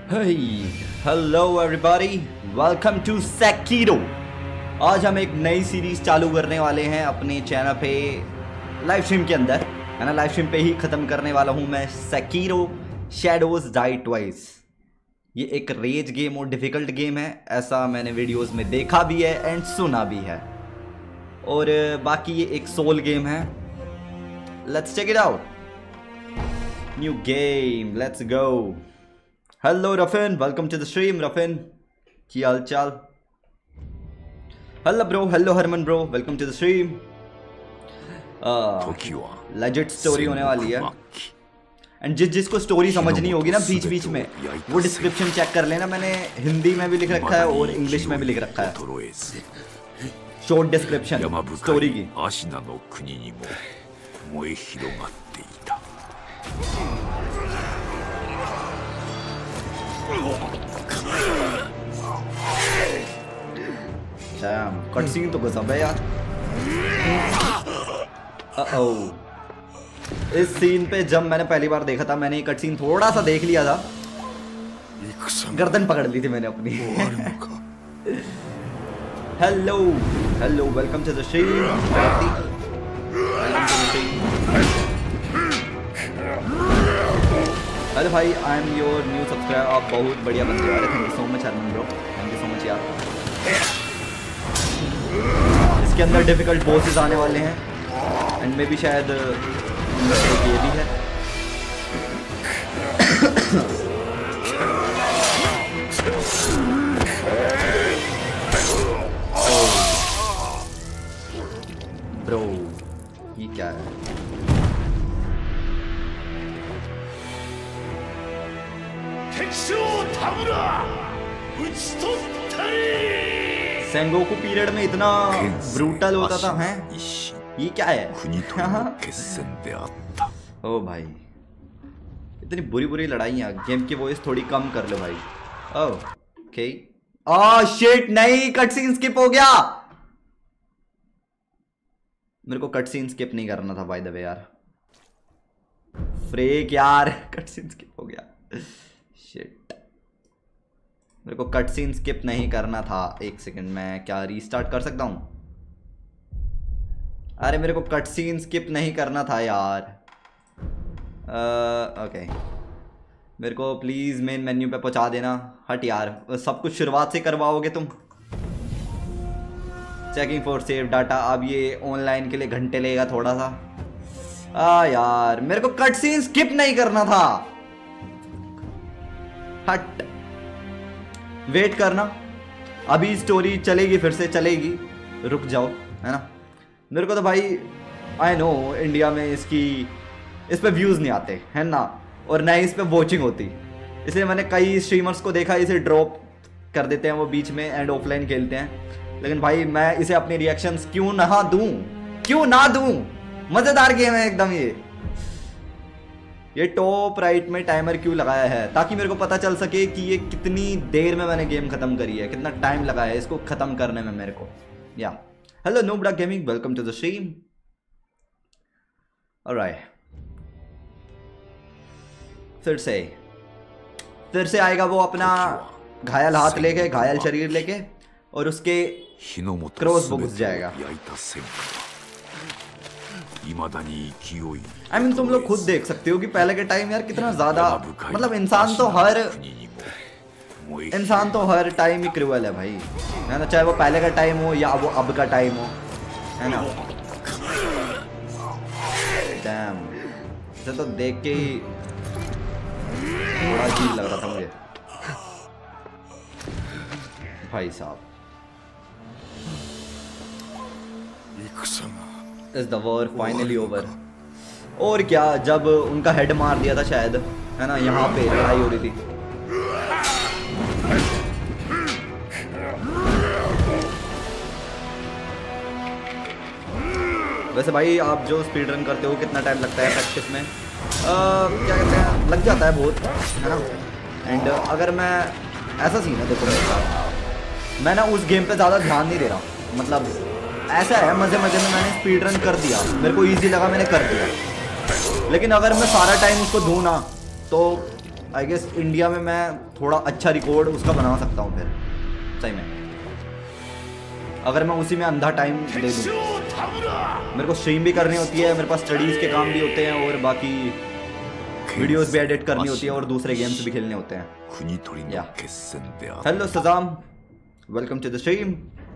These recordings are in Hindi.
Hey, hello everybody, welcome to Sekiro। आज हम एक नई सीरीज चालू करने वाले हैं अपने चैनल पे लाइव स्ट्रीम के अंदर, है ना। लाइव स्ट्रीम पे ही ख़त्म करने वाला हूँ मैं सेकिरो शैडोज डाई ट्वाइस। ये एक रेज गेम और डिफ़िकल्ट गेम है, ऐसा मैंने वीडियोस में देखा भी है एंड सुना भी है। और बाकी ये एक सोल गेम है। Let's check it out. New game, let's go. Hello Rafin, welcome to the stream. Rafin, की हाल चाल? Hello bro, hello Harman bro, welcome to the stream. Legend story होने वाली है एंड जिसको स्टोरी समझनी होगी ना बीच बीच में, वो डिस्क्रिप्शन चेक कर लेना। मैंने हिंदी में भी लिख रखा है और इंग्लिश में भी लिख रखा है, शॉर्ट डिस्क्रिप्शन स्टोरी की। कट सीन तो गजब है यार। इस सीन पे जब मैंने पहली बार देखा था, मैंने ये कट सीन थोड़ा सा देख लिया था, गर्दन पकड़ ली थी मैंने अपनी। Hello hello, welcome to the stream. Hello भाई, I am your new subscriber. आप बहुत बढ़िया बंदे हो। Thank you so much Harman bro, thank you so much यार। इसके अंदर डिफिकल्ट बॉसेस आने वाले हैं एंड मे भी शायद ये भी है। ब्रो ये क्या है? सेंगोकू पीरियड में इतना ब्रूटल होता था, हैं? ये क्या है? ओ भाई, इतनी बुरी बुरी लड़ाइयाँ। गेम की वॉइस थोड़ी कम कर लो भाई। ओके। ओह शिट, नहीं, कट सीन स्किप हो गया। मेरे को कट सीन स्किप नहीं करना था बाय द वे यार। फ्रेक यार, कट सीन स्किप हो गया। शिट, मेरे को कट सीन स्किप नहीं करना था। एक सेकंड, मैं क्या रीस्टार्ट कर सकता हूँ? अरे मेरे को कट सीन स्किप नहीं करना था यार। ओके, मेरे को प्लीज़ मेन मेन्यू पे पहुँचा देना। हट यार, सब कुछ शुरुआत से करवाओगे तुम। Checking for save data. अब ये ऑनलाइन के लिए घंटे लेगा थोड़ा सा। यार मेरे को कट सीन स्किप नहीं करना था। हट, वेट करना, अभी स्टोरी चलेगी, फिर से चलेगी, रुक जाओ, है ना। मेरे को तो भाई आई नो इंडिया में इस पे व्यूज़ नहीं आते हैं ना, और ना ही इस पे वॉचिंग होती, इसलिए मैंने कई स्ट्रीमर्स को देखा इसे ड्रॉप कर देते हैं वो बीच में एंड ऑफलाइन खेलते हैं। लेकिन भाई मैं इसे अपने रिएक्शंस क्यों ना दूं? मज़ेदार गेम है एकदम। ये टॉप राइट में टाइमर क्यों लगाया है? ताकि मेरे को पता चल सके कि ये कितनी देर में मैंने गेम खत्म करी है, कितना टाइम लगा है इसको खत्म करने में मेरे को। या हेलो नोबड़ा gaming, welcome to the stream. Alright, फिर से आएगा वो अपना घायल हाथ लेके, घायल शरीर लेके, और उसके क्रॉस बो घुस जाएगा। I mean, तुम लोग खुद देख सकते हो कि पहले के टाइम यार कितना ज्यादा, मतलब इंसान तो हर टाइम ही क्रूअल है भाई, है ना। चाहे वो पहले का टाइम हो या वो अब का टाइम हो, है ना। डैम, इसे तो देख के ही बड़ा अजीब लग रहा था मुझे भाई साहब। Is the war finally over? और क्या, जब उनका हेड मार दिया था शायद, है ना, यहाँ पे लड़ाई हो रही थी। वैसे भाई आप जो स्पीड रन करते हो कितना टाइम लगता है प्रैक्टिस में? क्या कहते हैं, लग जाता है बहुत, है ना। एंड अगर मैं, ऐसा सीन है देखो मेरे साथ, मैं ना उस गेम पे ज़्यादा ध्यान नहीं दे रहा, मतलब ऐसा है मज़े मज़े में मैंने स्पीड रन कर दिया, मेरे को इजी लगा, मैंने कर दिया। लेकिन अगर मैं सारा टाइम उसको दूँ ना तो आई गेस इंडिया में मैं थोड़ा अच्छा रिकॉर्ड उसका बना सकता हूँ फिर सही में, अगर मैं उसी में अंधा टाइम दे दूँ। मेरे को स्ट्रीम भी करनी होती है, मेरे पास स्टडीज़ के काम भी होते हैं और बाकी वीडियोस भी एडिट करनी होती है और दूसरे गेम्स भी खेलने होते हैं। या हेलो सजाम, welcome to the stream.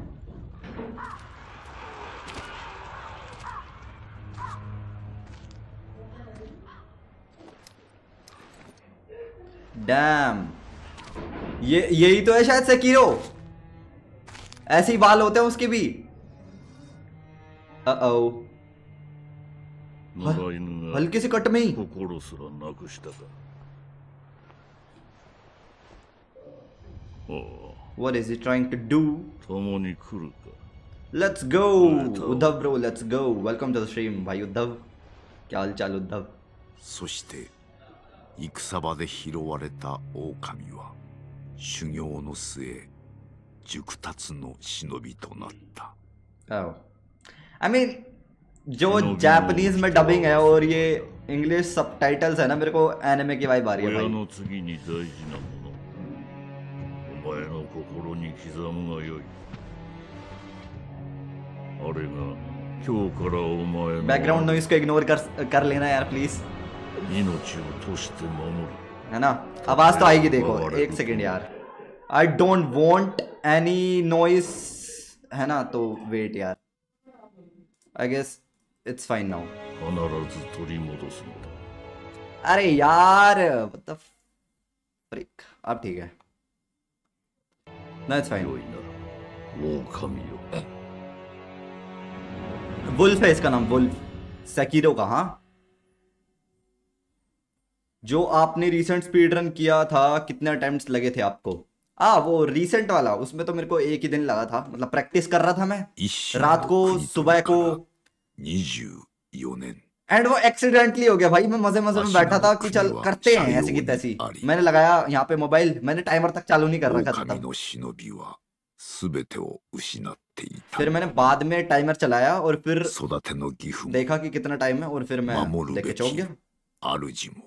Damn, यही तो है शायद सेकीरो, ऐसे ही बाल होते हैं उसके भी। हल्की सी कट में ही। What is he trying to do? Let's go, Uddhav bro, let's go. Welcome to the stream, भाई उद्धव। क्या हाल चाल उद्धव? そして戦場で拾われた狼は修行の末熟達の忍びとなった。 Oh, I mean जो जापानीज में डबिंग है और ये इंग्लिश सबटाइटल्स है ना, मेरे को एनिमे की वाइब आ रही है भाई। お前の心に刻むがよい。あれが今日からお前の बैकग्राउंड नॉइज को इग्नोर कर लेना यार प्लीज, 命を賭して守る है ना। आवाज तो आएगी, देखो एक सेकंड यार। I don't want any noise, है ना, तो वेट यार। I guess it's fine now. 必ず取り戻すんだ。 अरे यार what the frick, अब ठीक है ना, इट्स फाइन। 良いなら狼よ。 वुल्फ है इसका नाम, वुल्फ। सेकिरो का, हाँ। जो आपने रिसेंट स्पीड रन किया था, कितने अटेम्प्ट्स लगे थे आपको? वो रिसेंट वाला, उसमें तो मेरे को एक ही दिन लगा था, मतलब प्रैक्टिस कर रहा था मैं रात को, सुबह को। 24年 एंड वो एक्सीडेंटली हो गया भाई, मैं मजे मजे में बैठा था कि चल करते हैं ऐसी की तैसी। मैंने लगाया यहाँ पे मोबाइल, मैंने टाइमर तक चालू नहीं कर रखा था तब। の忍びは全てを失っていた。 फिर मैंने बाद में टाइमर चलाया और फिर 育ての義父も देखा कि कितना टाइम है और फिर मैं 守る देख के べ चौंक き गया। 主も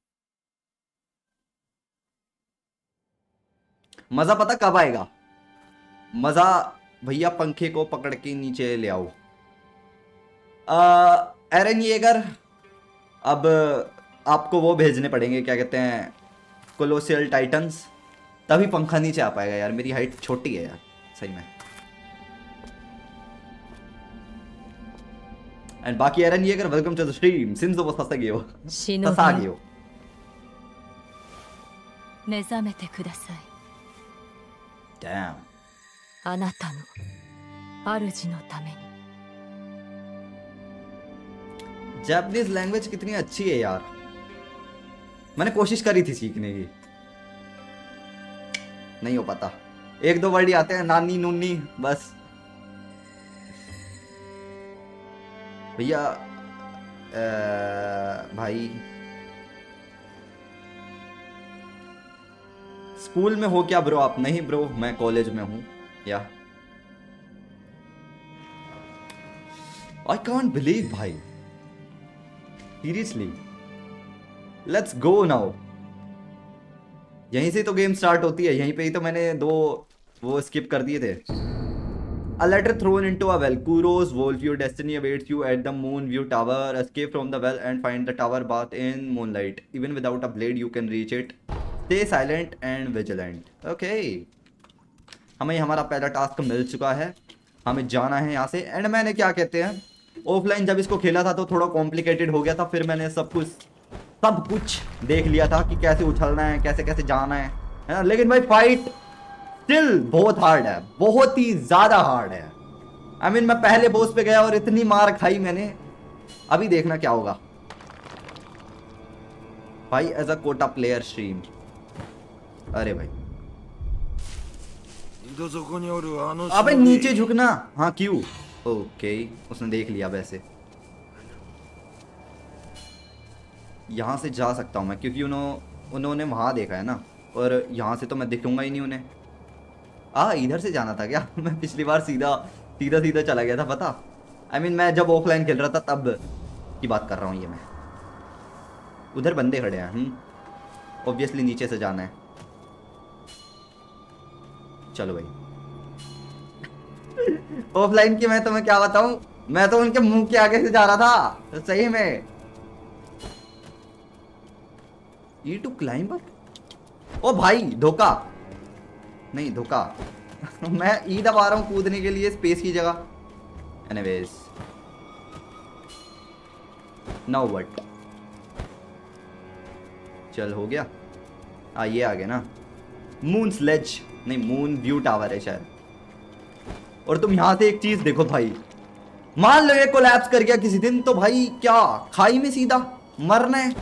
मजा पता कब आएगा? मजा भैया पंखे को पकड़ के नीचे ले आओ। एरन येगर, अब आपको वो भेजने पड़ेंगे, क्या कहते हैं, कोलोसियल टाइटन्स, तभी पंखा नीचे आ पाएगा यार। मेरी हाइट छोटी है यार सही में। एंड बाकी Eren Yeager, welcome to the stream. Since वो ससागियो ससागियो 目覚めてください。 Damn, あなたの主のために。 जापानीज लैंग्वेज कितनी अच्छी है यार, मैंने कोशिश करी थी सीखने की, नहीं हो पाता। एक दो वर्ड ही आते हैं, नानी नूनी बस। भैया भाई स्कूल में हो क्या ब्रो आप? नहीं ब्रो, मैं कॉलेज में हूं। या आई कांट बिलीव भाई, सीरियसली। Let's go now. यहीं से तो गेम स्टार्ट होती है, यहीं पे ही तो मैंने दो वो स्किप कर दिए थे। A letter thrown into a well. Kuros, Wolf, your destiny awaits you at the moon view tower. Escape from the well and find the tower bath in moonlight. Even without a blade, you can reach it. Stay silent and vigilant. Okay. हमें हमारा पहला टास्क मिल चुका है, हमें जाना है यहाँ से। एंड मैंने क्या कहते हैं, ऑफलाइन जब इसको खेला था तो थोड़ा कॉम्प्लिकेटेड हो गया था, फिर मैंने सब कुछ देख लिया था कि कैसे उछलना है, कैसे कैसे जाना है ना। लेकिन भाई फाइट स्टिल बहुत हार्ड है, बहुत ही ज्यादा हार्ड है। आई मीन मैं पहले बॉस पे गया और इतनी मार खाई मैंने, अभी देखना क्या होगा भाई। As a Kota player stream, अरे भाई अबे नीचे झुकना, हाँ क्यों? ओके उसने देख लिया। वैसे यहाँ से जा सकता हूँ मैं, क्योंकि उन्होंने वहाँ देखा है ना, और यहाँ से तो मैं दिखूंगा ही नहीं उन्हें। इधर से जाना था क्या? मैं पिछली बार सीधा चला गया था पता। आई मीन मैं जब ऑफलाइन खेल रहा था तब की बात कर रहा हूँ ये मैं। उधर बंदे खड़े हैं। ऑब्वियसली नीचे से जाना है। चलो भाई ऑफलाइन की मैं तुम्हें क्या बताऊं, मैं तो उनके मुंह के आगे से जा रहा था तो सही में। E2 क्लाइंबर, ओ भाई धोखा नहीं, धोखा मैं ई दबा रहा हूं कूदने के लिए स्पेस की जगह। एनीवेज नाउ व्हाट, चल हो गया। ये आ गया ना, मून स्लेज नहीं मून व्यू टावर है शायद। और तुम यहां से एक चीज देखो भाई, मान लो ये कोलैप्स कर गया किसी दिन तो भाई क्या खाई में सीधा मरना है।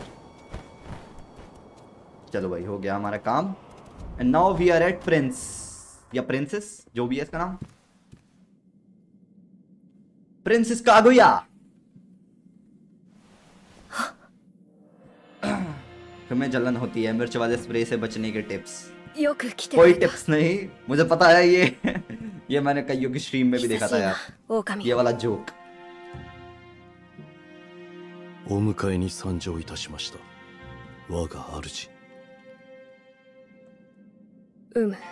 चलो भाई हो गया हमारा काम। And now we are at prince या प्रिंसेस, जो भी है इसका नाम, प्रिंसेस कागुया। तुम्हें जलन होती है, मिर्च वाले स्प्रे से बचने के टिप्स। よく来てく कोई れた टिप्स नहीं, मुझे पता है ये ये मैंने कईयों की स्ट्रीम में भी देखा था यार, 狼 ये वाला जोक। お迎えに参上いたしました。我が主。 うむ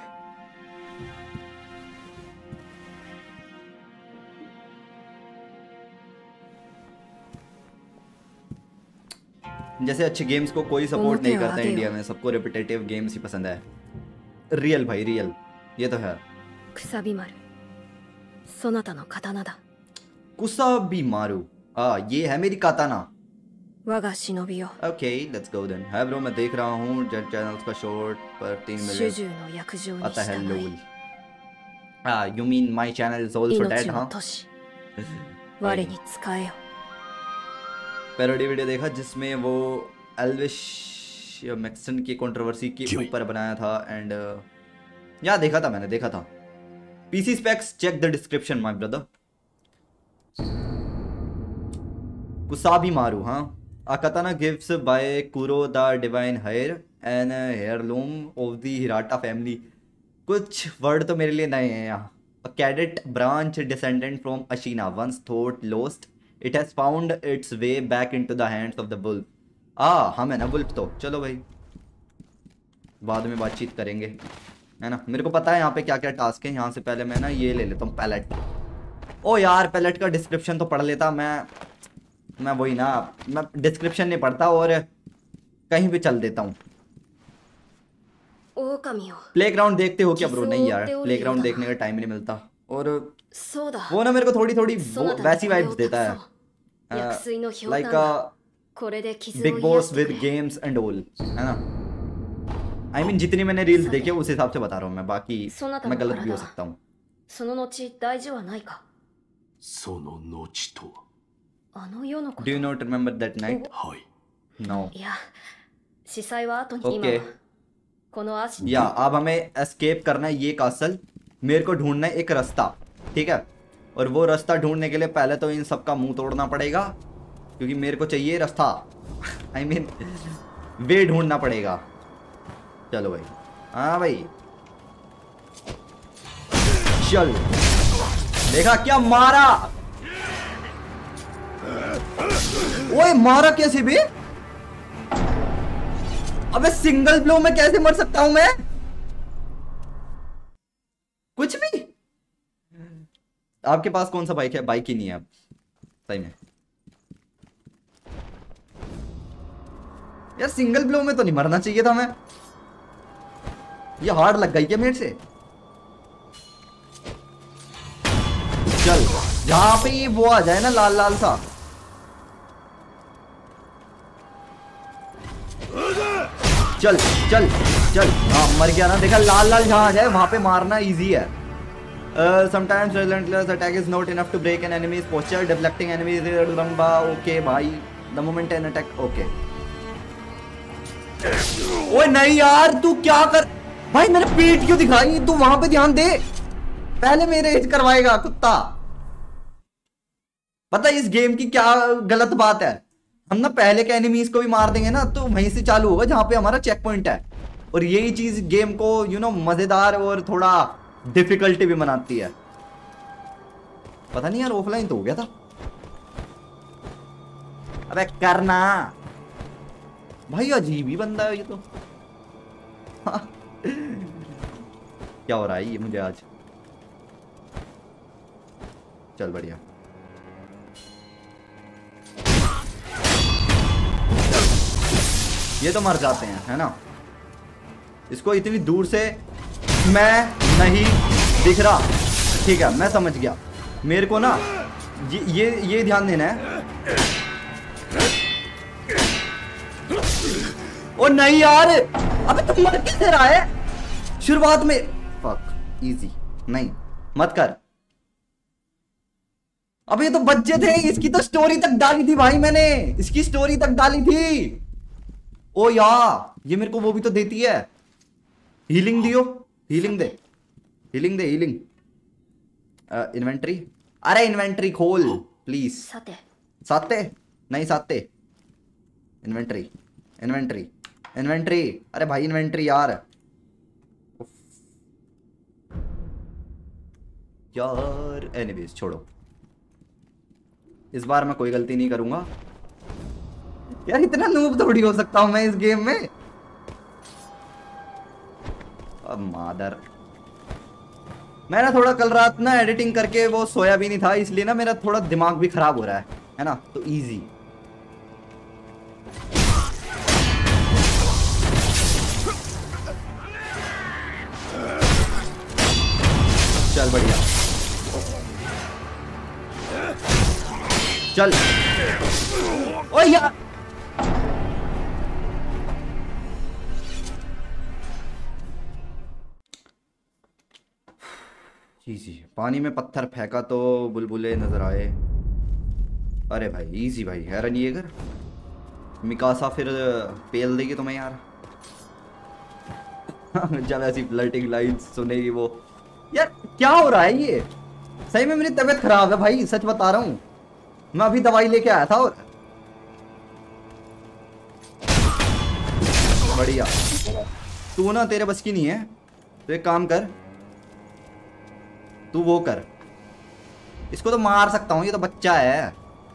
जैसे अच्छे गेम्स को कोई सपोर्ट नहीं करता आते हो। इंडिया में, सबको रिपीटेटिव गेम्स ही पसंद है। रियल भाई रियल, ये तो है। くさび丸そなたの刀だ कुसा भी मारू, ये है मेरी katana. 我が忍びよ okay let's go then. Hey bro मैं देख रहा हूँ जेट चैनल्स का शॉर्ट पर 3 主 मिलियन 従の約定に आता है 従 lol. い you mean my channel is also dead 命 हाँ। の都市我に使えよ पैरोडी वीडियो देखा जिसमें वो एल्विश मैक्सन की कंट्रोवर्सी के ऊपर बनाया था एंड या देखा था मैंने, देखा था। PC specs check the description my brother. Kusabimaru हाँ, a katana gives by Kuro the divine hair and heirloom of the Hirata family। कुछ वर्ड तो मेरे लिए नए हैं यहाँ। A cadet branch descendant from Ashina once thought lost, it has found its way back into the hands of the wolf। हम है ना वुल्फ तो। चलो भाई बाद में बातचीत करेंगे है ना। मेरे को पता है यहाँ पे क्या क्या टास्क है। यहाँ से पहले मैं ना ये ले लेता हूँ पैलेट। ओ यार पैलेट का डिस्क्रिप्शन तो पढ़ लेता मैं वही ना, मैं डिस्क्रिप्शन नहीं पढ़ता और कहीं भी चल देता हूँ। 狼よ प्लेग्राउंड देखते हो क्या ब्रो? नहीं यार प्लेग्राउंड देखने का टाइम नहीं मिलता। और そうだ वो ना मेरे को थोड़ी थोड़ी そなたの वैसी これを वाइब्स देता है 薬水のひょうたん like だこれで傷を big 癒 boss してく with れ games and all है ना। आई मीन जितनी मैंने रील्स देखी है उस हिसाब से बता रहा हूँ मैं, बाकी そなた मैं の गलत भी हो 体 सकता हूँ। その後大事はないかその後とは。 あの世のこと Do you not remember that night? はい。 No. いや司祭は後に Okay. 今はこの足 या अब हमें एस्केप करना है ये कासल। मेरे को ढूंढना है एक रास्ता, ठीक है। और वो रास्ता ढूंढने के लिए पहले तो इन सबका मुंह तोड़ना पड़ेगा क्योंकि मेरे को चाहिए रास्ता। आई मीन वे ढूंढना पड़ेगा। चलो भाई हाँ भाई चल। देखा क्या मारा? ओए मारा कैसे बे? अबे सिंगल ब्लो में कैसे मर सकता हूं मैं? कुछ भी। आपके पास कौन सा बाइक है? बाइक ही नहीं है अब सही में यार। सिंगल ब्लो में तो नहीं मरना चाहिए था मैं। ये हार्ड लग गई क्या मेरे से? चल जहां पे ये वो आ जाए ना लाल लाल सा। चल चल चल हाँ मर गया ना। देखा लाल लाल जहां आ जाए वहां पे मारना इजी है। Sometimes relentless attack is not enough to break an enemy's posture. Deflecting enemies is लंबा। ओके भाई the moment an attack okay. ओए नहीं यार तू क्या कर भाई? मैंने पीठ क्यों दिखाई? तू वहां पे ध्यान दे, पहले मेरे एज करवाएगा कुत्ता। पता है इस गेम की क्या गलत बात है? हम ना पहले के एनिमीज को भी मार देंगे ना तो वहीं से चालू होगा जहां पे हमारा चेक पॉइंट है। और यही चीज गेम को मजेदार और थोड़ा डिफिकल्टी भी बनाती है। पता नहीं यार ऑफलाइन तो हो गया था। अबे करना भाई, अजीब ही बंदा है ये तो। क्या हो रहा है ये मुझे आज? चल बढ़िया। ये तो मर जाते हैं, है ना? इसको इतनी दूर से मैं नहीं दिख रहा। ठीक है, मैं समझ गया। मेरे को ना ये ध्यान देना है। ओ नहीं यार, अबे तुम मर कैसे रहा है शुरुआत में? फक, इजी नहीं, मत कर। अब ये तो बच्चे थे, इसकी तो स्टोरी तक डाली थी भाई मैंने, इसकी स्टोरी तक डाली थी। ओ यार, ये मेरे को वो भी तो देती है। हीलिंग दियो, हीलिंग दे, हीलिंग दे, हीलिंग। इन्वेंटरी, अरे इन्वेंटरी खोल प्लीज। साते नहीं, साते। Inventory, inventory, inventory. अरे भाई इन्वेंटरी यार। यार एनीवेज छोड़ो, इस बार मैं कोई गलती नहीं करूंगा। यार इतना नूब थोड़ी हो सकता हूं मैं इस गेम में। अब मादर, मैं ना थोड़ा कल रात ना एडिटिंग करके वो सोया भी नहीं था, इसलिए ना मेरा थोड़ा दिमाग भी खराब हो रहा है ना? तो इजी। चल बढ़िया, चल। ओ यार इजी। पानी में पत्थर फेंका तो बुलबुले नजर आए। अरे भाई इजी भाई, हैरान ये कर। मिकासा फिर पेल देगी तुम्हें यार। जब ऐसी फ्लर्टिंग लाइन्स सुनेगी वो। यार क्या हो रहा है ये? सही में मेरी तबीयत खराब है भाई, सच बता रहा हूँ। मैं अभी दवाई लेके आया था। और बढ़िया, तू ना तेरे बस की नहीं है, तो एक काम कर, तू वो कर। इसको तो मार सकता हूँ, ये तो बच्चा है।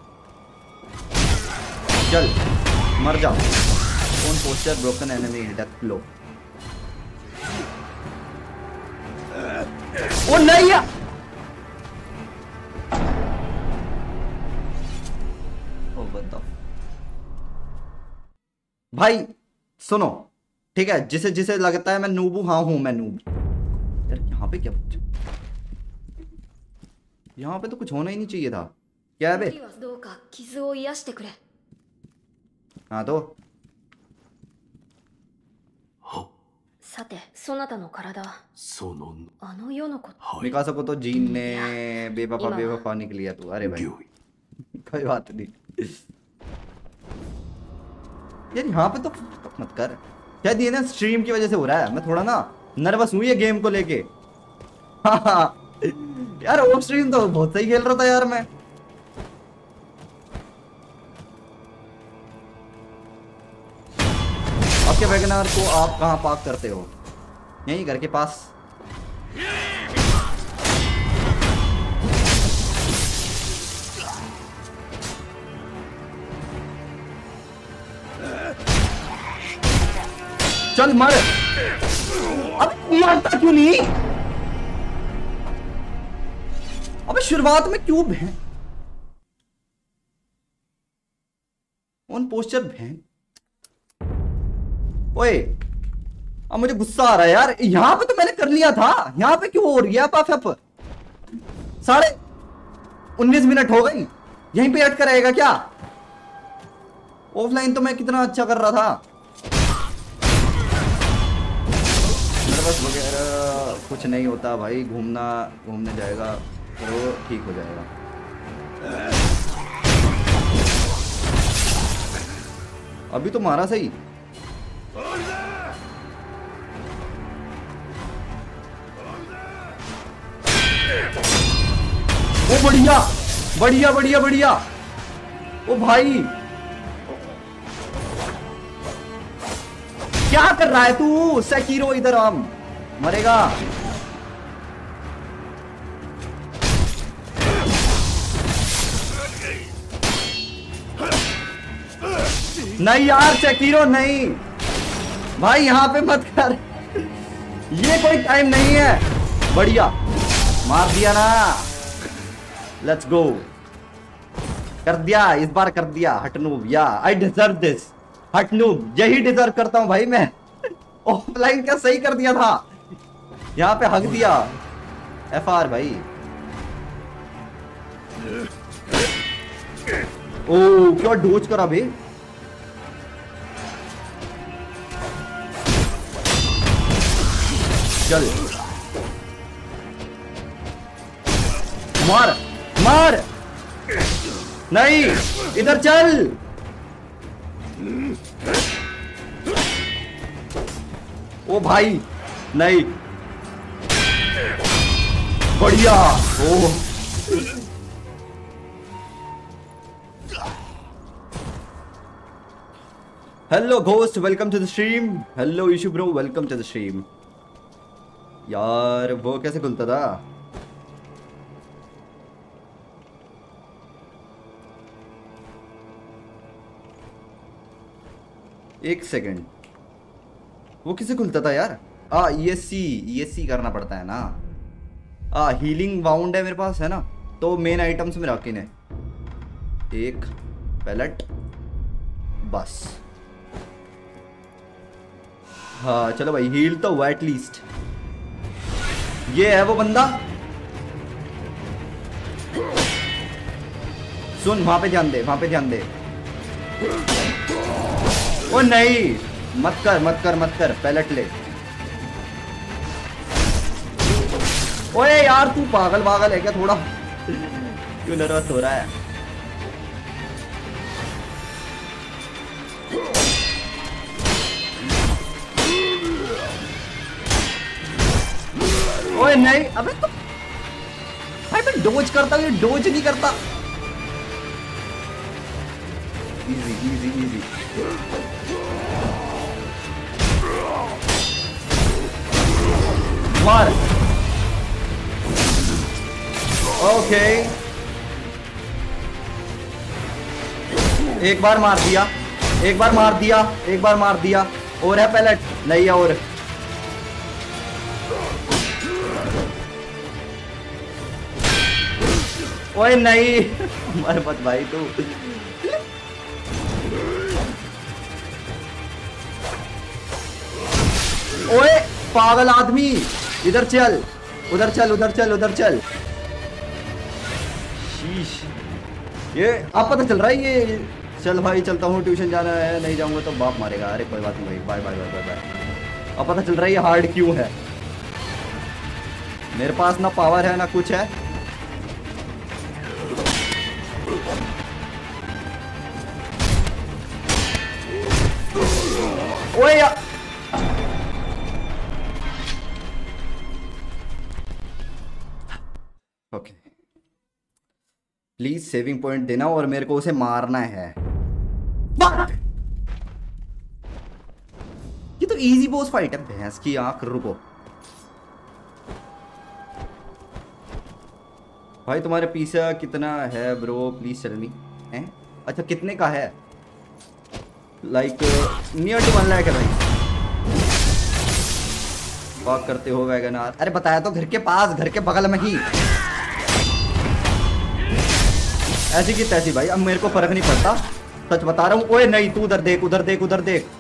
चल मर जा। फोन posture broken enemy death blow. ओ नहीं यार, ओ बताओ भाई। सुनो ठीक है, जिसे जिसे लगता है मैं नूब हूं, हाँ हूं मैं नूब। यार यहाँ पे क्या, यहाँ पे तो कुछ होना ही नहीं चाहिए था। क्या है बे? हाँ तो मिकासा को तो जीन ने बेवफा बेवफा निकली है तू। अरे भाई कोई बात नहीं यार, यहाँ पे तो मत कर। शायद ये ना स्ट्रीम की वजह से हो रहा है, मैं थोड़ा ना नर्वस हूँ ये गेम को लेके। हाँ यार ऑफ स्ट्रीम तो बहुत सही खेल रहा था यार मैं। आपके वैगनआर को आप कहाँ पार्क करते हो? यहीं घर के पास। चल मर। अब मरता क्यों नहीं? अबे शुरुआत में क्यों भैं? ऑन पोस्टर भैं। ओए अब मुझे गुस्सा आ रहा है यार। यहां पे तो मैंने कर लिया था, यहां पे क्यों हो रही है? आप 19:30 मिनट हो गई, यहीं पे अटका रहेगा क्या? ऑफलाइन तो मैं कितना अच्छा कर रहा था। नर्वस वगैरह कुछ नहीं होता भाई, घूमने जाएगा तो ठीक हो जाएगा। अभी तो मारा सही। ओ बढ़िया बढ़िया बढ़िया बढ़िया। ओ भाई क्या कर रहा है तू? सेकीरो इधर हम मरेगा। नहीं यार सेकीरो नहीं भाई, यहां पे मत कर। ये कोई टाइम नहीं है। बढ़िया मार दिया ना। Let's go. कर दिया इस बार, कर दिया। हटनूब या आई डिजर्व दिस। हटनूब यही डिजर्व करता हूं भाई मैं। ऑफलाइन क्या सही कर दिया था, यहाँ पे हक दिया। FR भाई। ओ क्या डोज करा बे। चल मार मार। नहीं इधर चल। ओ भाई नहीं। बढ़िया। ओ hello ghost, welcome to the stream. Hello Ishu bro, welcome to the stream. यार वो कैसे खुलता था? एक सेकंड, वो किसे खुलता था यार? ESC करना पड़ता है ना। हीलिंग बाउंड है मेरे पास, है ना? तो मेन आइटम्स में रखी है एक पैलेट बस। हाँ चलो भाई, हील तो हुआ एटलीस्ट। ये है वो बंदा। सुन, वहां पे ध्यान दे, वहां पे ध्यान दे। ओ नहीं, मत कर मत कर मत कर, पैलेट ले। ओए यार तू पागल पागल है क्या थोड़ा? क्यों नर्वस हो रहा है? ओए नहीं, अबे तो भाई मैं डोज करता हूँ, ये डोज नहीं करता। Easy easy easy. मार। ओके एक बार मार दिया, एक बार मार दिया, एक बार मार दिया। और है पैलेट? नहीं है। और ओए नहीं, मर मत भाई तू। ओए पागल आदमी, इधर चल, उधर चल, उधर चल, उधर चल। शीश, ये अब पता चल रहा है ये। चल भाई चलता हूँ, ट्यूशन जाना है, नहीं जाऊंगा तो बाप मारेगा। अरे कोई बात नहीं भाई, बाय बाय बाय बाय। अब पता चल रहा है ये हार्ड क्यों है। मेरे पास ना पावर है ना कुछ है। ओए यार, ओके प्लीज सेविंग पॉइंट देना और मेरे को उसे मारना है। ये तो इजी बॉस फाइट है। भैंस की आंख। रुको भाई, तुम्हारे पीछे कितना है ब्रो? Please tell me. अच्छा कितने का है? लाइक नियर टू 1 लाख है भाई। वॉक करते हो वैगनार? अरे बताया तो, घर के पास, घर के बगल में ही। ऐसी की तैसी भाई, अब मेरे को फर्क नहीं पड़ता, सच बता रहा हूँ। ओए नहीं, तू उधर देख, उधर देख, उधर देख।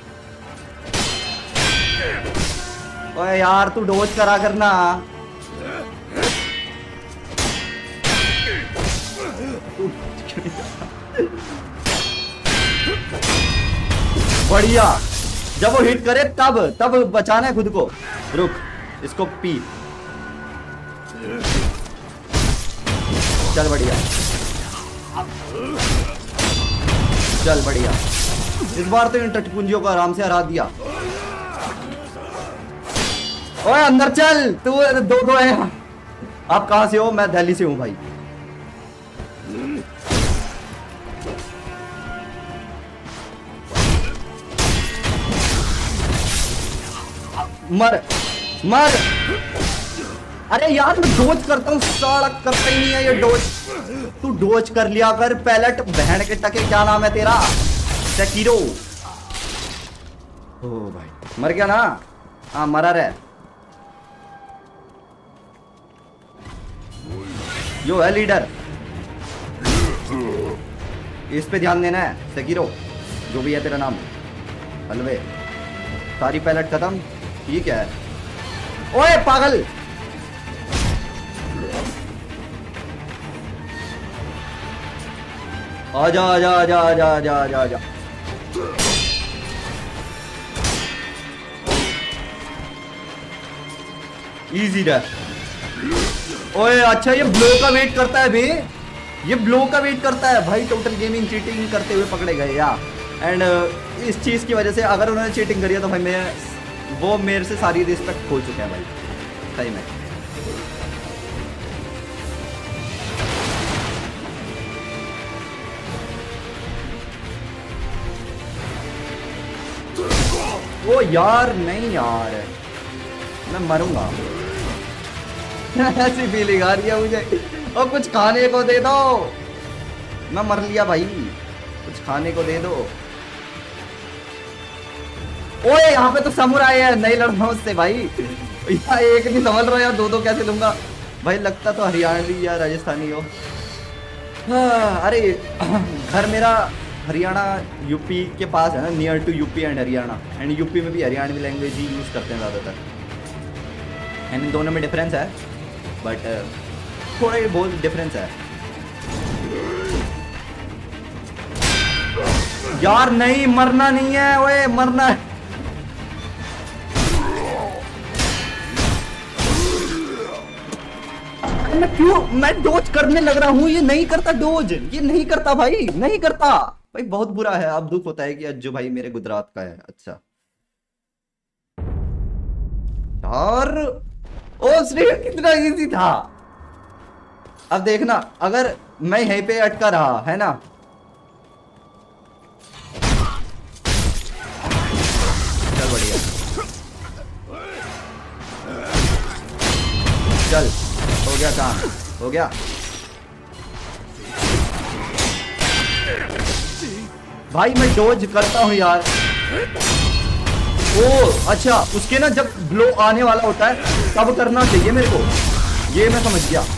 ओए यार तू डोज करा करना। बढ़िया, जब वो हिट करे तब तब बचाना है खुद को। रुक, इसको पी। चल बढ़िया, चल बढ़िया। इस बार तो इन टटपुंजियों को आराम से हरा दिया। ओए अंदर चल, तू दो है। आप कहां से हो? मैं दिल्ली से हूं भाई। मर मर। अरे यार मैं डोज करता हूँ, साला करता ही नहीं है ये डोज। तू डोज कर लिया कर। पैलेट बहन के टके, क्या नाम है तेरा? सेकिरो। ओ भाई मर गया ना? हाँ मरा रहे। यो है लीडर, इस पे ध्यान देना है। सेकिरो जो भी है तेरा नाम, हलवे। सारी पैलेट खत्म। ये क्या है? ओए पागल, आजा आजा आजा आजा आजा आजा आजा। इजी रहा। ओए अच्छा ये ब्लो का वेट करता है बे, ये ब्लो का वेट करता है भाई। टोटल गेमिंग चीटिंग करते हुए पकड़े गए यार। एंड इस चीज की वजह से अगर उन्होंने चीटिंग करी है तो भाई मैं वो मेरे से सारी रिस्पेक्ट खो चुके हैं भाई, सही में। ओ यार नहीं यार, मैं मरूंगा। ऐसी फीलिंग आ रही है मुझे। और कुछ खाने को दे दो। मैं मर लिया भाई, कुछ खाने को दे दो। ओए यहाँ पे तो समुराई है, नहीं लड़ रहा हूँ उससे भाई। यहाँ एक नहीं संभल रहा यार, दो कैसे लूंगा भाई। लगता तो हरियाणवी या राजस्थानी हो। अरे घर मेरा हरियाणा यूपी के पास है ना, near to UP and Haryana. And UP में भी हरियाणवी लैंग्वेज ही यूज करते हैं ज़्यादातर। एंड इन दोनों में डिफरेंस है, बट थोड़ा बहुत डिफरेंस है यार। नहीं मरना नहीं है, ओए मरना है। मैं डोज करने लग रहा हूँ, ये नहीं करता डोज, ये नहीं करता भाई, नहीं करता भाई। बहुत बुरा है। अब दुख होता है कि अज्जू भाई मेरे गुजरात का है। अच्छा यार, ओ श्री कितना इजी था। अब देखना, अगर मैं यहीं पे अटका रहा है ना, चल बढ़िया, चल हो गया काम, हो गया भाई। मैं डोज करता हूं यार। ओ अच्छा, उसके ना जब ब्लो आने वाला होता है तब करना चाहिए मेरे को, ये मैं समझ गया।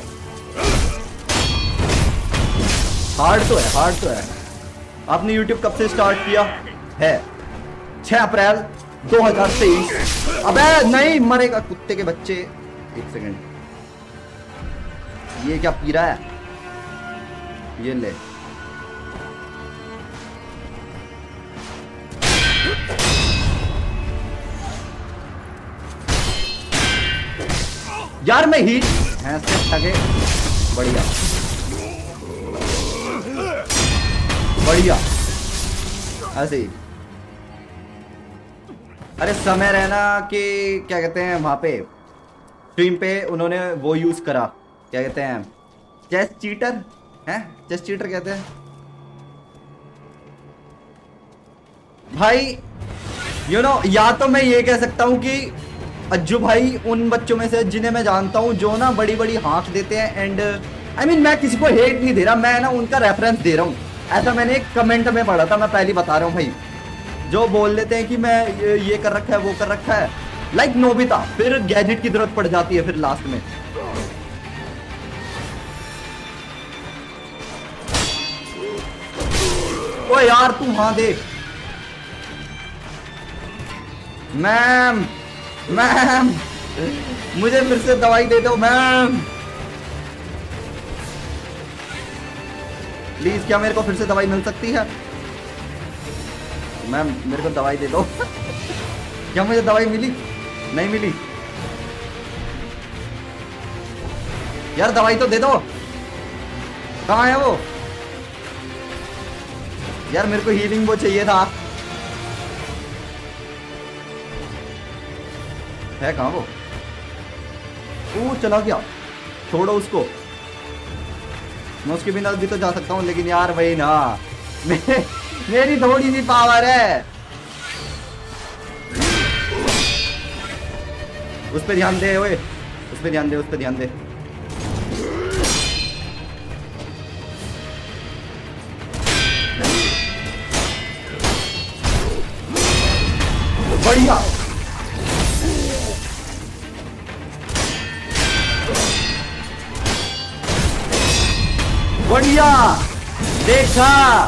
हार्ड तो है, हार्ड तो है। आपने YouTube कब से स्टार्ट किया है? 6 अप्रैल 2023। अबे नहीं मरेगा कुत्ते के बच्चे। एक सेकंड, ये क्या पी रहा है? ये ले। यार मैं ही ठगे। बढ़िया बढ़िया, ऐसे ही। अरे समय रहना कि क्या कहते हैं वहां पे स्ट्रीम पे उन्होंने वो यूज करा, क्या कहते हैं, चेस चीटर है, चेस चीटर कहते हैं भाई। यू नो, या तो मैं ये कह सकता हूं कि अज्जू भाई उन बच्चों में से जिन्हें मैं जानता हूं जो ना बड़ी बड़ी हाँक देते हैं। एंड आई मीन मैं किसी को हेट नहीं दे रहा, मैं ना उनका रेफरेंस दे रहा हूं। ऐसा मैंने एक कमेंट में पढ़ा था, मैं पहले बता रहा हूं भाई। जो बोल देते हैं कि मैं ये कर रखा है, वो कर रखा है, लाइक नोबिता, फिर गैजेट की जरूरत पड़ जाती है फिर लास्ट में। ओ यार तू हाँ देख। मैम मैम मुझे फिर से दवाई दे दो मैम, प्लीज। क्या मेरे को फिर से दवाई मिल सकती है मैम? मेरे को दवाई दे दो। क्या मुझे दवाई मिली? नहीं मिली यार, दवाई तो दे दो। कहाँ है वो यार? मेरे को हीलिंग वो चाहिए था। है कहाँ वो? वो चला गया, छोड़ो उसको। मैं उसके बिना भी तो जा सकता हूँ, लेकिन यार वही ना, मेरी थोड़ी सी पावर है। उस पे ध्यान दे ओए, उस पे ध्यान दे, उस पे ध्यान दे। बढ़िया। बढ़िया देखा।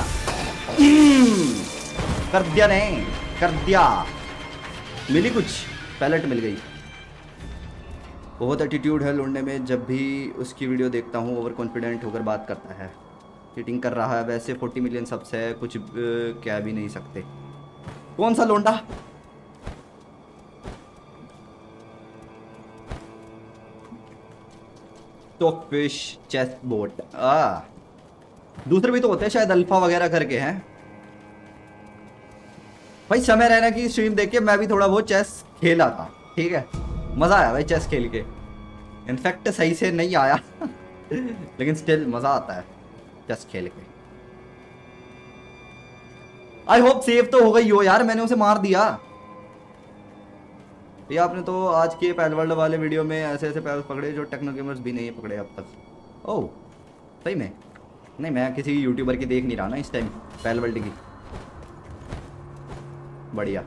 कर दिया नहीं, कर दिया। मिली कुछ, पैलेट मिल गई। बहुत एटीट्यूड है लौंडे में, जब भी उसकी वीडियो देखता हूँ ओवर कॉन्फिडेंट होकर बात करता है। चीटिंग कर रहा है वैसे। 40 मिलियन सब्स है, कुछ कह भी नहीं सकते। कौन सा लौंडा? Stockfish chess bot. दूसरे भी तो होते हैं शायद, अल्फा वगैरह करके हैं। भाई समय रहना की स्ट्रीम देख के मैं भी थोड़ा बहुत चेस खेला था, ठीक है। मजा आया भाई चेस खेल के। इनफैक्ट सही से नहीं आया लेकिन स्टिल मजा आता है चेस खेल के। आई होप सेव तो हो गई हो यार, मैंने उसे मार दिया। ये आपने तो आज के पैल वर्ल्ड वाले वीडियो में ऐसे ऐसे पैल पकड़े जो टेक्नो गेमर्स भी नहीं पकड़े अब तक। ओह सही में? नहीं मैं किसी यूट्यूबर की देख नहीं रहा ना इस टाइम, पैल वर्ल्ड की। बढ़िया।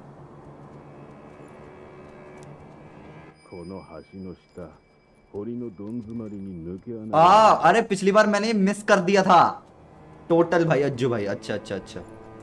अरे पिछली बार मैंने मिस कर दिया था टोटल भाई। अज्जू भाई अच्छा अच्छा अच्छा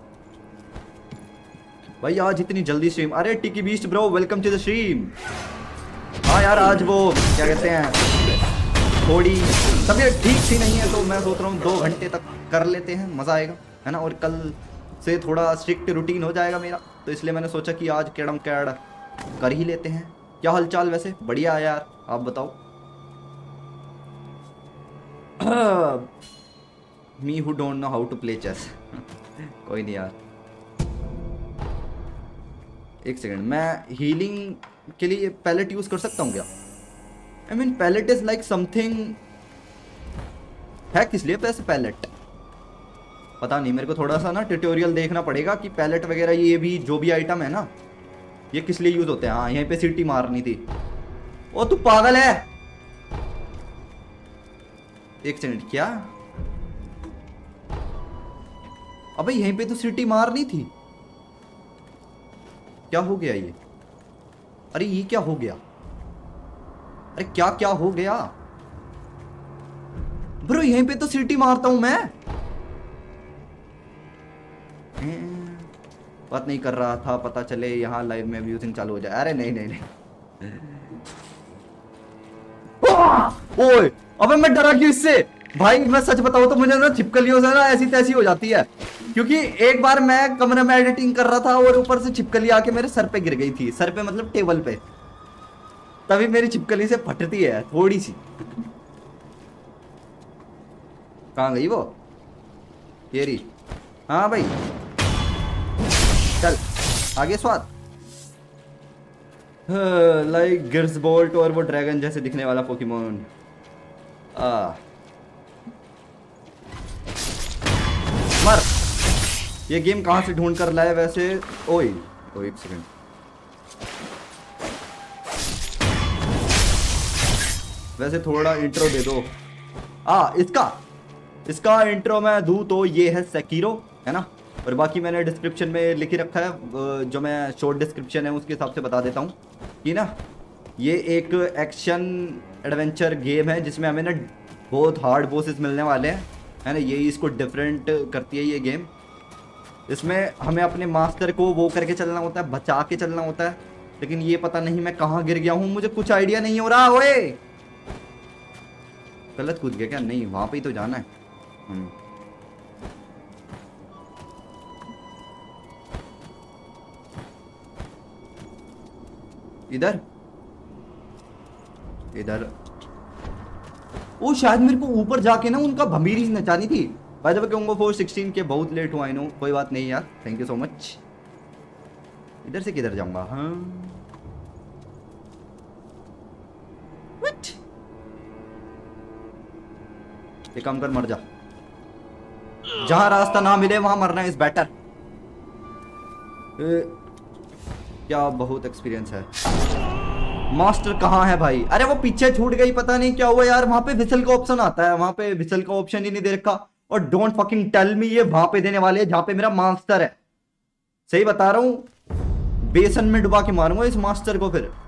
भाई, आज इतनी जल्दी स्ट्रीम। अरे Tiki beast bro welcome to the stream. हाँ यार आज वो क्या कहते हैं, थोड़ी तबीयत ठीक सी नहीं है, तो मैं सोच रहा हूँ 2 घंटे तक कर लेते हैं, मज़ा आएगा है ना। और कल से थोड़ा स्ट्रिक्ट रूटीन हो जाएगा मेरा, तो इसलिए मैंने सोचा कि आज कैडम कैड कर ही लेते हैं। क्या हालचाल वैसे? बढ़िया यार, आप बताओ। Me who don't know how to play chess. कोई नहीं यार, एक सेकंड। मैं हीलिंग के लिए पैलेट यूज कर सकता हूँ क्या? I mean palette is like something है। किस लिए पैसे पैलेट? पता नहीं, मेरे को थोड़ा सा ना ट्यूटोरियल देखना पड़ेगा कि पैलेट वगैरह ये भी जो भी आइटम है ना, ये किस लिए यूज होते हैं। हाँ यहीं पे सीटी मारनी थी। ओ तू पागल है? एक सेकंड, क्या? अबे यहीं पे तो सीटी मारनी थी। क्या हो गया ये? अरे ये क्या हो गया? अरे क्या क्या हो गया ब्रो? यहीं पे तो सीटी मारता हूं मैं। बात नहीं कर रहा था, पता चले यहाँ लाइव में व्यूजिंग चालू हो जाए। अरे नहीं नहीं नहीं। ओए अबे मैं डरा क्यों इससे भाई? मैं सच बताऊं तो मुझे ना छिपकलियों से ना ऐसी तैसी हो जाती है, क्योंकि एक बार मैं कमरे में एडिटिंग कर रहा था और ऊपर से छिपकली आके मेरे सर पे गिर गई थी। सर पे मतलब टेबल पे, तभी मेरी छिपकली से फटती है थोड़ी सी। कहाँ गई वो? ये रही। हाँ भाई चल आगे। स्वाद लाइक गिर्स बोल्ट और वो ड्रैगन जैसे दिखने वाला पोकेमोन। मर। ये गेम कहाँ से ढूंढ कर लाए वैसे? ओए ओए एक सेकंड। वैसे थोड़ा इंट्रो दे दो। इसका इंट्रो मैं दूं तो ये है सेकीरो है ना, और बाकी मैंने डिस्क्रिप्शन में लिख ही रखा है, जो मैं शॉर्ट डिस्क्रिप्शन है उसके हिसाब से बता देता हूँ कि ना ये एक एक्शन एडवेंचर गेम है जिसमें हमें ना बहुत हार्ड बॉसेस मिलने वाले हैं है ना। यही इसको डिफरेंट करती है ये गेम। इसमें हमें अपने मास्टर को वो करके चलना होता है, बचा के चलना होता है, लेकिन ये पता नहीं मैं कहाँ गिर गया हूँ, मुझे कुछ आइडिया नहीं हो रहा। ओए गलत कूद गया क्या? नहीं वहां पे ही तो जाना है। इधर इधर। ओ शायद मेरे को ऊपर जाके ना उनका भमीरी नचानी थी। बाय द वे कहूंगा 416 के बहुत लेट हुआ। आई नो, कोई बात नहीं यार, थैंक यू सो मच। इधर से किधर जाऊंगा? हाँ ये काम कर, मर जा। जहां रास्ता ना मिले वहां मरना इज बेटर। क्या बहुत एक्सपीरियंस है। मास्टर कहाँ है भाई? अरे वो पीछे छूट गई, पता नहीं क्या हुआ यार। वहां पे विसल का ऑप्शन आता है, वहां पे विसल का ऑप्शन ही नहीं दे रखा। और डोंट फकिंग टेल मी ये वहां पे देने वाले हैं जहां पे मेरा मास्टर है। सही बता रहा हूं, बेसन में डुबा के मारूंगा इस मास्टर को फिर।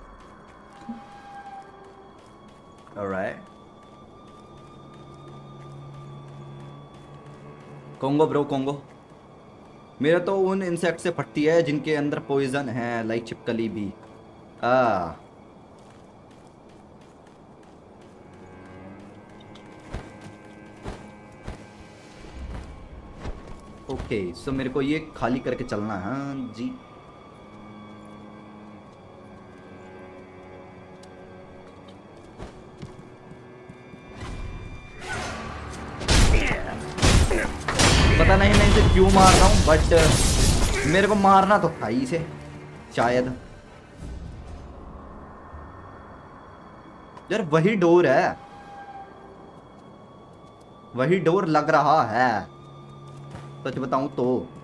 Alright congo bro congo. मेरा तो उन इंसेक्ट से फटती है जिनके अंदर पॉइजन है, लाइक छिपकली भी। ओके सो मेरे को ये खाली करके चलना है। हाँ जी। पता नहीं मैं इसे क्यों मार रहा हूँ, बट मेरे को मारना तो था ही इसे शायद। यार वही डोर है, वही डोर लग रहा है सच बताऊं तो।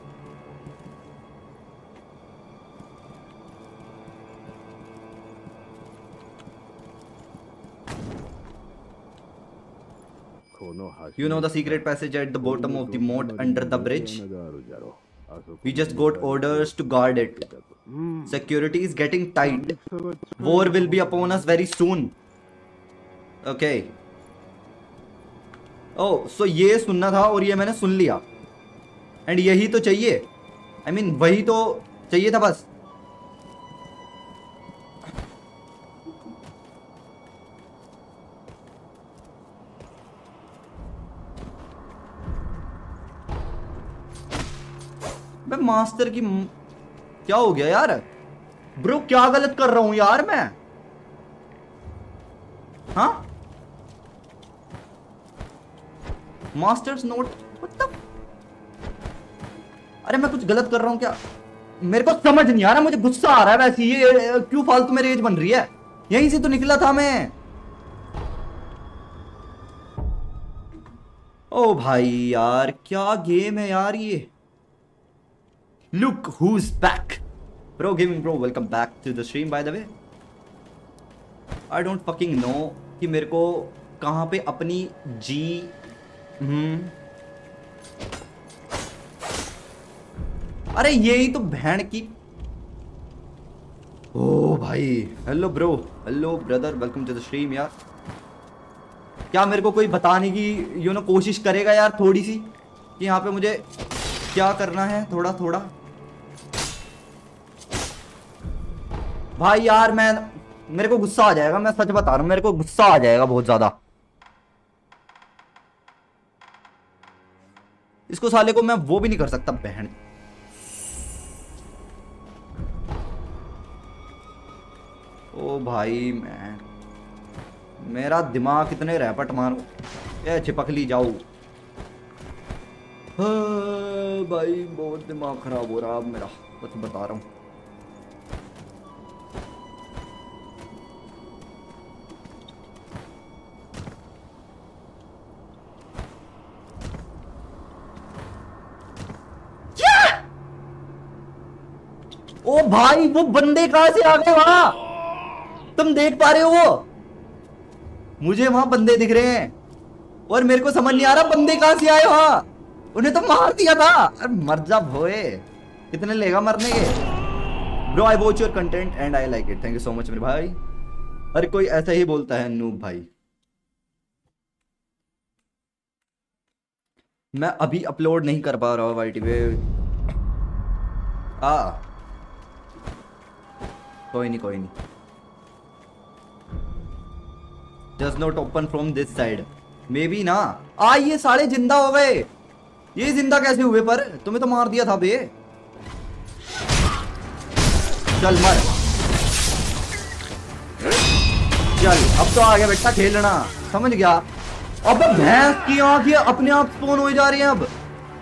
You know the secret passage at the bottom of the moat under the bridge? We just got orders to guard it. Security is getting tight. War will be upon us very soon. Okay. Oh, so ये सुनना था और ये मैंने सुन लिया। एंड यही तो चाहिए, I mean वही तो चाहिए था बस। मैं मास्टर की क्या हो गया यार ब्रो, क्या गलत कर रहा हूं यार मैं? हाँ मास्टर्स नोट, अरे मैं कुछ गलत कर रहा हूं क्या? मेरे को समझ नहीं आ रहा, मुझे गुस्सा आ रहा है वैसे। ये क्यों फालतू में रेज बन रही है? यहीं से तो निकला था मैं। ओ भाई यार क्या गेम है यार ये। Look who's back, bro gaming bro, welcome back to the stream by the way. I don't fucking know कि मेरे को कहाँ पे अपनी जी अरे यही तो बहन की। ओ भाई hello bro, hello brother, welcome to the stream यार। क्या मेरे को कोई बताने की कोशिश करेगा यार थोड़ी सी कि यहाँ पे मुझे क्या करना है? थोड़ा थोड़ा भाई यार मेरे को गुस्सा आ जाएगा, मैं सच बता रहा हूं, मेरे को गुस्सा आ जाएगा बहुत ज्यादा। इसको साले को मैं वो भी नहीं कर सकता बहन। ओ भाई मेरा दिमाग कितने रैपट मारो। ये चिपकली जाओ। भाई बहुत दिमाग खराब हो रहा अब मेरा, कुछ बता रहा हूं। ओ भाई वो बंदे कहां से आ गए वहां? तुम देख पा रहे हो वो? मुझे वहां बंदे दिख रहे हैं और मेरे को समझ नहीं आ रहा बंदे कहां से आए वहां। उन्हें तो मार दिया था। अरे मर जा भोए, कितने लेगा मरने के? Bro I watch your content and I like it, thank you so much मेरे भाई। अरे कोई ऐसा ही बोलता है नूब भाई। मैं अभी अपलोड नहीं कर पा रहा हूँ वाईटी पे। कोई नहीं कोई नहीं। Does not open from this side. Maybe ना। ये सारे जिंदा हो गए। ये जिंदा कैसे हुए? पर तुम्हें तो मार दिया था बे। चल मर, चल अब तो आ गया बेटा खेलना, समझ गया? अब भैंस की आंखें अपने आप स्पॉन हो जा रही हैं अब।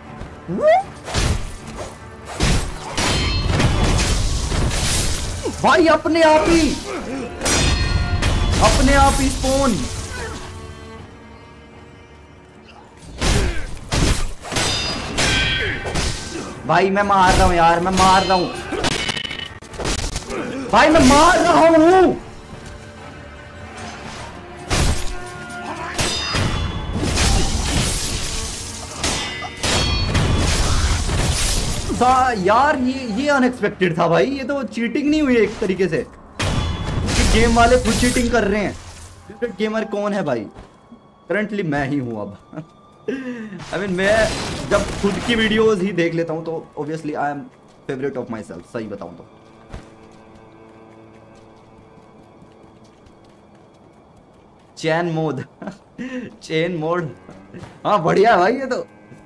भाई अपने आप ही स्पॉन। भाई मैं मार रहा हूं यार, मैं मार रहा हूं भाई, मैं मार रहा हूं। यार ये अनएक्सपेक्टेड था भाई। ये तो चीटिंग नहीं हुई एक तरीके से कि गेम वाले खुद चीटिंग कर रहे हैं। फेवरेट गेमर कौन है भाई? करंटली मैं ही हूं अब। I mean, मैं जब खुद की वीडियोस ही देख लेता हूँ तो obviously I am favourite of myself, सही बताऊँ तो। चैन मोड चेन मोड, हाँ बढ़िया भाई ये तो।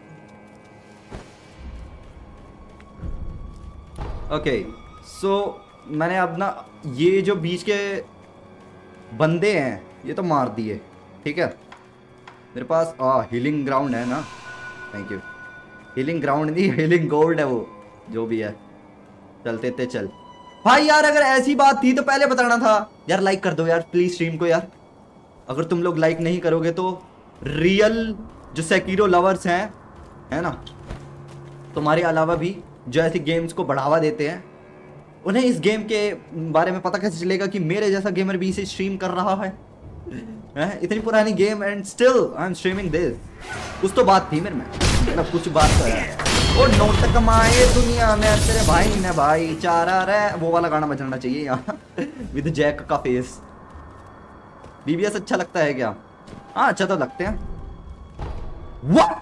ओके सो मैंने अब ना ये जो बीच के बंदे हैं ये तो मार दिए, ठीक है। मेरे पास हीलिंग ग्राउंड है ना, थैंक यू। हीलिंग ग्राउंड नहीं, हीलिंग गोल्ड है वो, जो भी है। चलते थे चल भाई यार, अगर ऐसी बात थी तो पहले बताना था यार। लाइक कर दो यार प्लीज स्ट्रीम को यार। अगर तुम लोग लाइक नहीं करोगे तो रियल जो सेकीरो लवर्स हैं, है ना, तुम्हारे अलावा भी जो ऐसी गेम्स को बढ़ावा देते हैं, उन्हें इस गेम के बारे में पता कैसे चलेगा कि मेरे जैसा गेमर भी इसे स्ट्रीम कर रहा है। इतनी पुरानी game and still I am streaming this. कुछ तो बात थी मेरे में, मतलब कुछ बात तो है। ओ नोट कमाए दुनिया में तेरे भाई ने भाई चारा रे, वो वाला गाना बजना चाहिए यहाँ विद जैक का फेस। बीबीएस अच्छा लगता है क्या? हाँ अच्छा तो लगते हैं। What?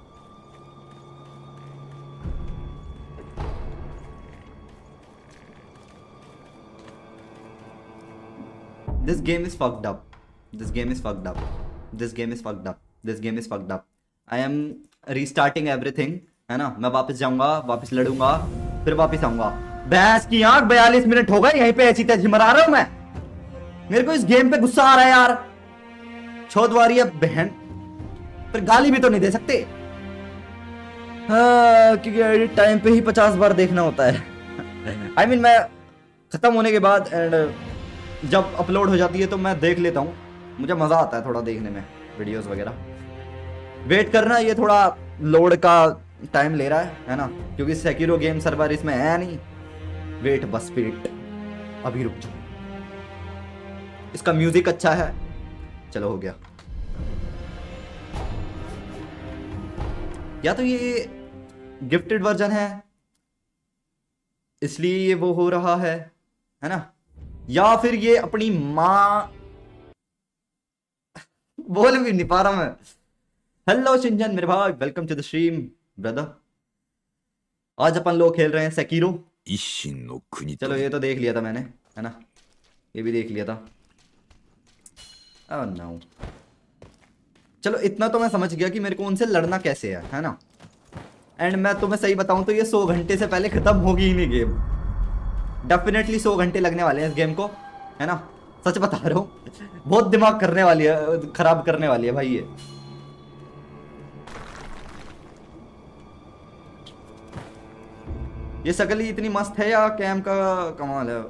This game is fucked up. This game is fucked up. This game is fucked up. This game is fucked up. I am restarting everything, है ना। मैं वापस जाऊंगा, वापस लड़ूंगा, फिर वापस आऊंगा। भैंस की आंख 42 मिनट हो गए यहीं पे ऐसी तैसी मरा रहा हूं मैं। मेरे को इस गेम पे गुस्सा आ रहा है यार। छोदवारी है बहन, पर गाली भी तो नहीं दे सकते। हाँ, क्योंकि एडिट टाइम पे ही 50 बार देखना होता है। I mean, मैं खत्म होने के बाद एंड जब अपलोड हो जाती है तो मैं देख लेता हूँ। मुझे मजा आता है थोड़ा देखने में वीडियोस वगैरह। वेट करना, ये थोड़ा लोड का टाइम ले रहा है ना, क्योंकि सेकिरो गेम सर्वर इसमें है नहीं। वेट बस वेट, अभी रुक जाओ। इसका म्यूजिक अच्छा है, चलो हो गया। या तो ये गिफ्टेड वर्जन है इसलिए ये वो हो रहा है ना, या फिर ये अपनी माँ बोल भी नहीं पा रहा मैं। हेलो शिंजन मेरे भाई, welcome to the stream brother. आज अपन लोग खेल रहे हैं सेकिरो। 一心の国と चलो ये तो देख लिया था मैंने, है ना, ये भी देख लिया था। Oh no. चलो इतना तो मैं समझ गया कि मेरे को उनसे लड़ना कैसे है ना। एंड मैं तुम्हें सही बताऊं तो ये 100 घंटे से पहले खत्म होगी ही नहीं गेम। डेफिनेटली 100 घंटे लगने वाले हैं इस गेम को, है ना, सच बता रहा हूँ। बहुत दिमाग करने वाली है, खराब करने वाली है भाई ये शकल ही इतनी मस्त है या कैम का कमाल है?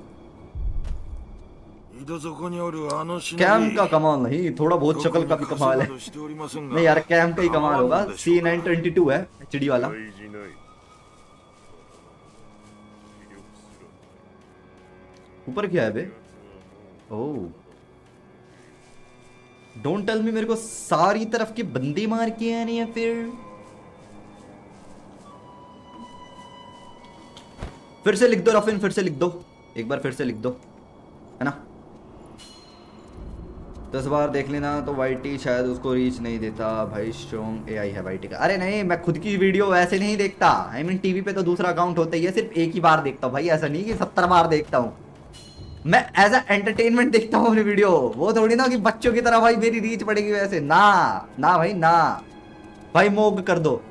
कैम का कमाल नहीं, थोड़ा बहुत शक्ल का भी कमाल है। नहीं यार कैम का ही कमाल होगा। C922 है एचडी वाला। ऊपर क्या है बे? ओह डोंट टेल मी मेरे को सारी तरफ की बंदी मार के आनी है फिर से लिख दो रफिन, फिर से लिख दो, एक बार फिर से लिख दो, है ना। 10 बार देख लेना तो वाईटी शायद उसको रीच नहीं देता भाई। स्ट्रॉन्ग एआई है वाईटी का। अरे नहीं, मैं खुद की वीडियो ऐसे नहीं देखता। आई मीन टीवी पे तो दूसरा अकाउंट होता ही है, सिर्फ एक ही बार देखता हूँ भाई। ऐसा नहीं कि 70 बार देखता हूँ। मैं एज अ एंटरटेनमेंट देखता हूँ अपनी वीडियो, वो थोड़ी ना कि बच्चों की तरह भाई मेरी रीच पड़ेगी वैसे। ना ना भाई ना, भाई मोग कर दो।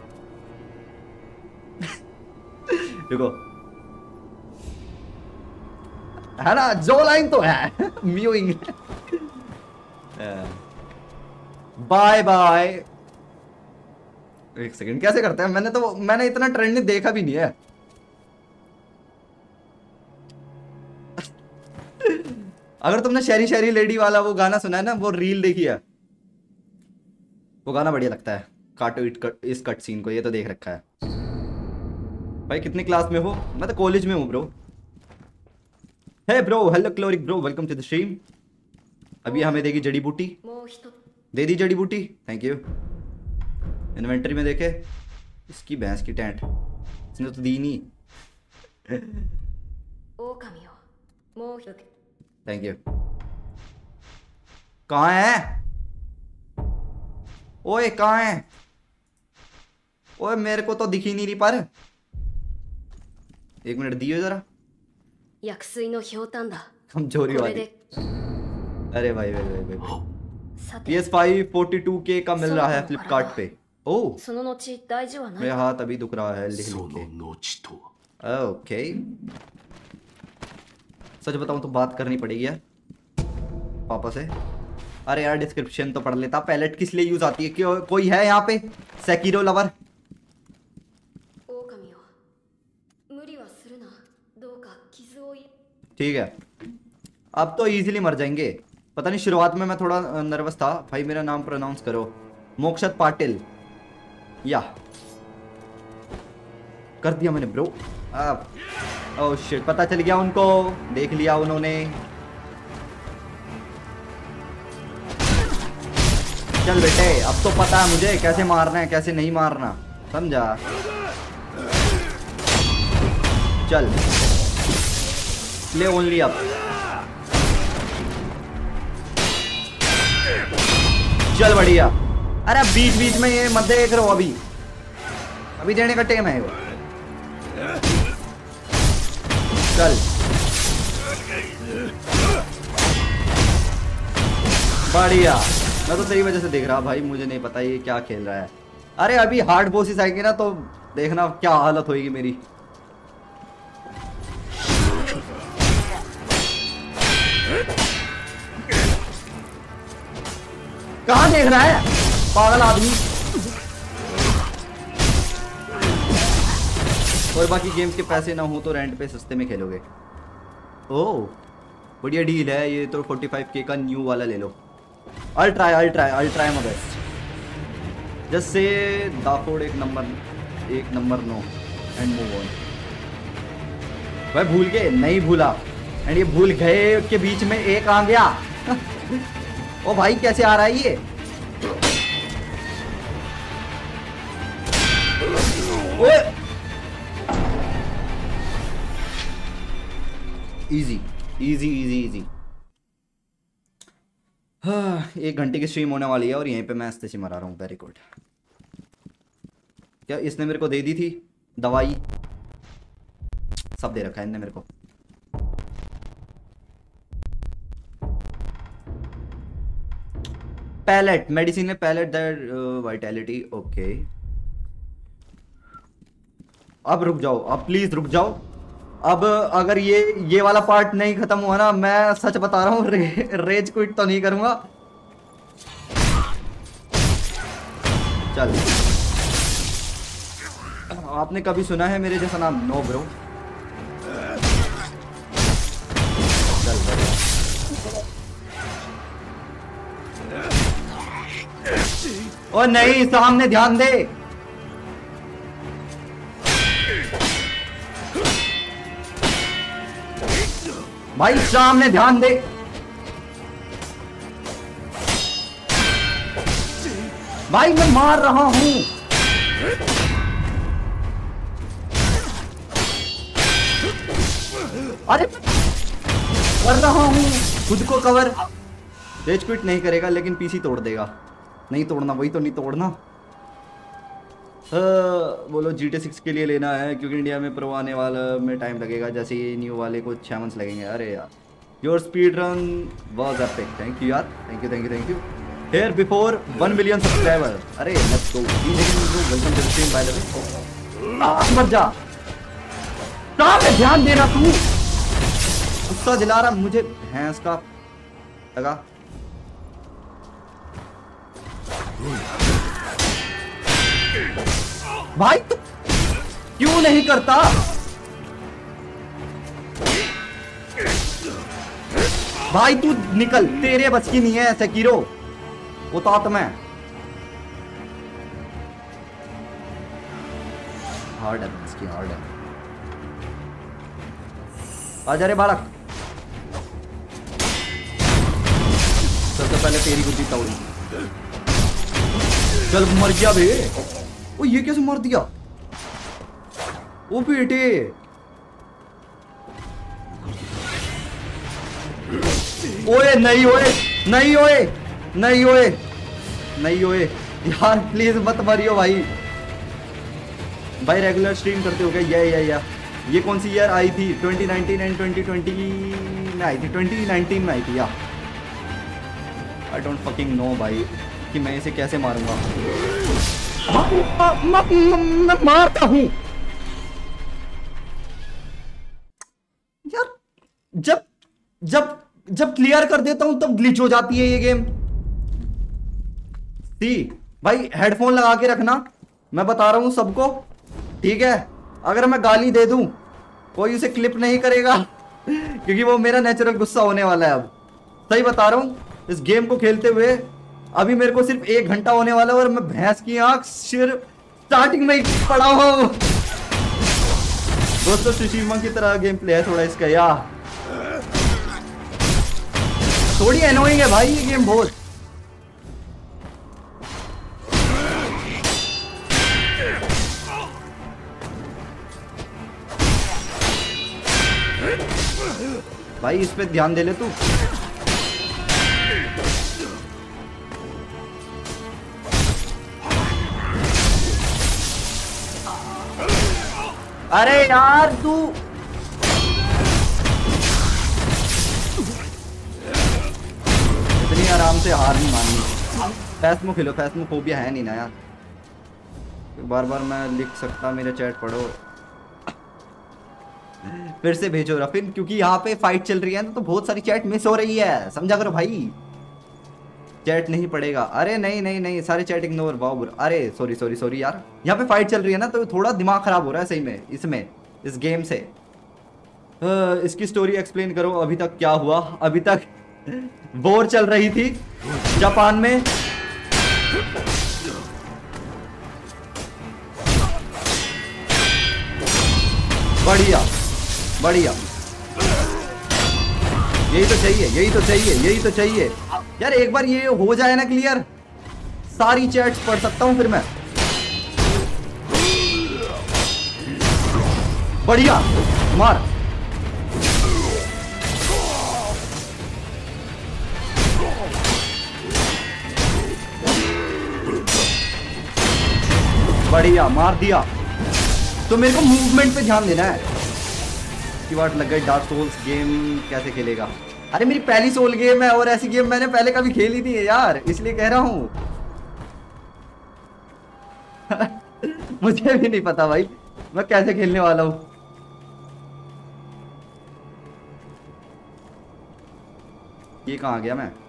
देखो है ना, जो लाइन तो है म्यूइंग। Bye bye. एक सेकंड, कैसे करते हैं? मैंने इतना ट्रेंड देखा भी नहीं है। अगर तुमने शेरी शेरी लेडी वाला वो गाना सुना है ना, वो रील देखी है, वो गाना बढ़िया लगता है। काटो इस कट सीन को, ये तो देख रखा है भाई। कितनी क्लास में हो? मैं तो कॉलेज में हूँ bro. Hey bro, hello Chloric bro, welcome to the stream. अभी हमें देगी जड़ी बूटी, दे दी जड़ी बूटी, थैंक यू। इन्वेंटरी में देखे, इसकी भैंस की टेंट, इसने तो दी नहीं। Thank you. कहाँ है? ओए कहाँ है? ओए मेरे को तो दिख ही नहीं रही पर। एक मिनट दियो जरा। 薬水のひょうたんだ。 कमजोरी これ वाली। で अरे भाई भाई भाई भाई さて PS5 42K का मिल रहा है फ्लिपकार्ट पे। ओह その後大事はない मेरा हाथ अभी दुख रहा है लिख そ लिख の के। 後とは ओके सच बताऊं तो बात करनी पड़ेगी यार पापा से। अरे यार डिस्क्रिप्शन तो पढ़ लेता। पैलेट किस लिए यूज आती है? क्यों कोई है यहाँ पे सेकिरो लवर? 狼よ無理はするなどうか傷を ठीक है अब तो इजीली मर जाएंगे। पता नहीं शुरुआत में मैं थोड़ा नर्वस था। भाई मेरा नाम प्रोनाउंस करो। मोक्षत पाटिल या कर दिया मैंने ब्रो। ओह शिट पता चल गया उनको। देख लिया उन्होंने। चल बेटे अब तो पता है मुझे कैसे मारना है कैसे नहीं मारना। समझा? चल प्ले ओनली अप। चल बढ़िया। अरे बीच बीच में ये मत देख रहो अभी अभी देने का टाइम है वो। चल बढ़िया। मैं तो तेरी वजह से देख रहा भाई मुझे नहीं पता ये क्या खेल रहा है। अरे अभी हार्ड बॉसेस आएंगे ना तो देखना क्या हालत होगी मेरी। कहाँ देख रहा है पागल आदमी। और बाकी गेम्स के पैसे ना हो तो रेंट पे सस्ते में खेलोगे। ओह बढ़िया डील है ये तो। 45K का न्यू वाला ले लो। I'll try my best। Just say दाफोड़ एक number no and move on. भाई भूल गए? नहीं भूला। एंड ये भूल गए के बीच में एक आ गया। ओ भाई कैसे आ रहा है ये? ओए इजी इजी इजी इजी। हाँ 1 घंटे की स्ट्रीम होने वाली है और यहीं पे मैं हंसते से मरा रहा हूँ। Very good. क्या इसने मेरे को दे दी थी दवाई? सब दे रखा है इनने मेरे को। पैलेट मेडिसिन में पैलेट दैट वाइटैलिटी। ओके अब रुक जाओ। अब प्लीज रुक जाओ। अब अगर ये वाला पार्ट नहीं खत्म हुआ ना मैं सच बता रहा हूँ रेज क्विट तो नहीं करूंगा। चल आपने कभी सुना है मेरे जैसा नाम? No bro. चल ओ नहीं सामने ध्यान दे। भाई सामने ध्यान दे। भाई मैं मार रहा हूं। अरे कर रहा हूं खुद को कवर। रेज क्विट नहीं करेगा लेकिन पीसी तोड़ देगा। नहीं तोड़ना वही तो नहीं तोड़ना। बोलो GTA 6 के लिए लेना है क्योंकि इंडिया में प्रो आने वाला में टाइम लगेगा जैसे ये न्यू वाले को 6 मंथ्स लगेंगे। अरे यार your speed run was epic. Thank you यार। Thank you here before 1 million subscriber. अरे let's go. Welcome to the stream by the way. मत जा कहां पे ध्यान दे रहा तू? गुस्सा दिला रहा मुझे भैंस का लगा। भाई तू क्यों नहीं करता? भाई तू निकल। तेरे बस की नहीं है सेकिरो। उतात मैं हार्ड है इसकी हार्ड है। आजा रे बालक। सबसे पहले तेरी गुद्दी तोड़ी। चल मर गया बे। ओ ये कैसे मार दिया? ओ बेटे ओए नहीं ओए नहीं ओए नहीं ओए नहीं ओए यार प्लीज मत मरियो भाई। भाई रेगुलर स्ट्रीम करते हो क्या? या ये कौन सी ईयर आई थी? 2019 एंड 2020 में आई थी। 2019 में आई थी या आई डोंट फकिंग नो भाई कि मैं इसे कैसे मारूंगा। मैं मारता हूं यार। जब जब जब क्लियर कर देता हूं तब ग्लिच हो जाती है ये गेम। सी भाई हेडफोन लगा के रखना, मैं बता रहा हूं सबको, ठीक है? अगर मैं गाली दे दूं कोई उसे क्लिप नहीं करेगा क्योंकि वो मेरा नेचुरल गुस्सा होने वाला है। अब सही बता रहा हूं, इस गेम को खेलते हुए अभी मेरे को सिर्फ 1 घंटा होने वाला है और मैं भैंस की आंख सिर्फ स्टार्टिंग में ही पड़ा हूं। दोस्तों सुशीमा की तरह गेम प्ले है थोड़ा इसका यार, थोड़ी एनोइंग है भाई ये गेम बहुत। भाई इस पे ध्यान दे ले तू। अरे यार तू इतनी आराम से हार नहीं माननी। फैस्मो खेलो, फैस्मोफोबिया है नहीं ना यार। बार बार मैं लिख सकता, मेरे चैट पढ़ो। फिर से भेजो रफिन, क्योंकि यहाँ पे फाइट चल रही है ना तो बहुत सारी चैट मिस हो रही है, समझा करो भाई। चैट नहीं पड़ेगा। अरे नहीं सारे चैट इग्नोर। वाओ अरे सॉरी यार, यहाँ पे फाइट चल रही है ना तो थोड़ा दिमाग खराब हो रहा है सही में इसमें, इस गेम से। इसकी स्टोरी एक्सप्लेन करो, अभी तक क्या हुआ? अभी तक वॉर चल रही थी जापान में। बढ़िया यही तो चाहिए यार। एक बार ये हो जाए ना क्लियर, सारी चैट्स पढ़ सकता हूं फिर मैं। बढ़िया मार। बढ़िया मार दिया। तो मेरे को मूवमेंट पे ध्यान देना है। की वाट लग गई। डार्क सोल्स गेम कैसे खेलेगा? अरे मेरी पहली सोल गेम है और ऐसी गेम मैंने पहले कभी खेली नहीं है यार, इसलिए कह रहा हूं। मुझे भी नहीं पता भाई मैं कैसे खेलने वाला हूं। ये कहां गया मैं?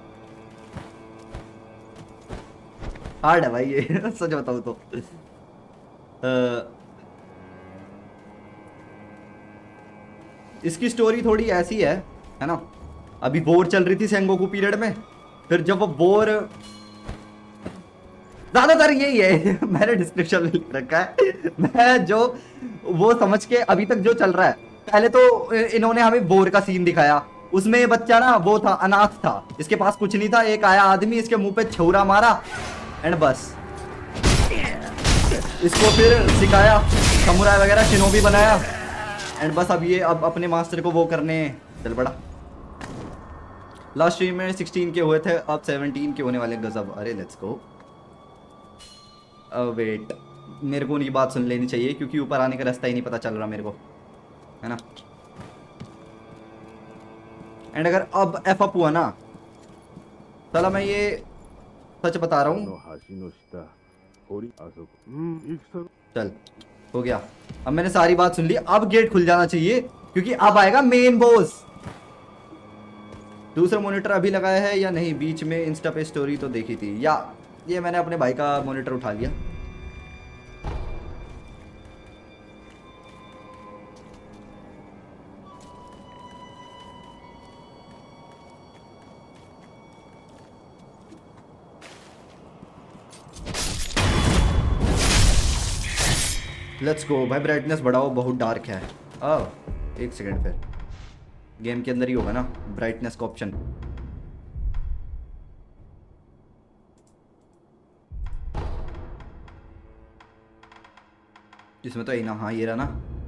हार्ड है भाई ये सच बताऊं तो। इसकी स्टोरी थोड़ी ऐसी है ना। अभी वॉर चल रही थी सेंगोकू पीरियड में, फिर जब वो वॉर, ज्यादातर यही है मैंने डिस्क्रिप्शन में लिख रखा है। मैं जो वो समझ के अभी तक जो चल रहा है, पहले तो इन्होंने हमें वॉर का सीन दिखाया। उसमें ये बच्चा ना वो था, अनाथ था, इसके पास कुछ नहीं था। एक आया आदमी, इसके मुंह पे छुरा मारा एंड बस। इसको फिर सिखाया, समुराई वगैरह शिनोबी बनाया एंड बस। अब ये अब अपने मास्टर को वो करने चल पड़ा। लास्ट स्ट्रीम में 16 के हुए थे, अब 17 के होने वाले। गजब। अरे लेट्स गो। वेट, मेरे को उनकी बात सुन लेनी चाहिए क्योंकि ऊपर आने का रास्ता ही नहीं पता चल रहा मेरे को, है ना। एंड अगर अब एफ अप हुआ ना, चला मैं ये सच बता रहा हूँ। चल हो गया, अब मैंने सारी बात सुन ली। अब गेट खुल जाना चाहिए क्योंकि अब आएगा मेन बॉस। दूसरा मॉनिटर अभी लगाया है या नहीं? बीच में इंस्टा पे स्टोरी तो देखी थी, या ये मैंने अपने भाई का मॉनिटर उठा लिया। लेट्स गो भाई। ब्राइटनेस बढ़ाओ, बहुत डार्क है। एक सेकेंड, फिर गेम के अंदर ही होगा ना ब्राइटनेस का ऑप्शन। इसमें तो यही ना, हाँ ये रहा ना।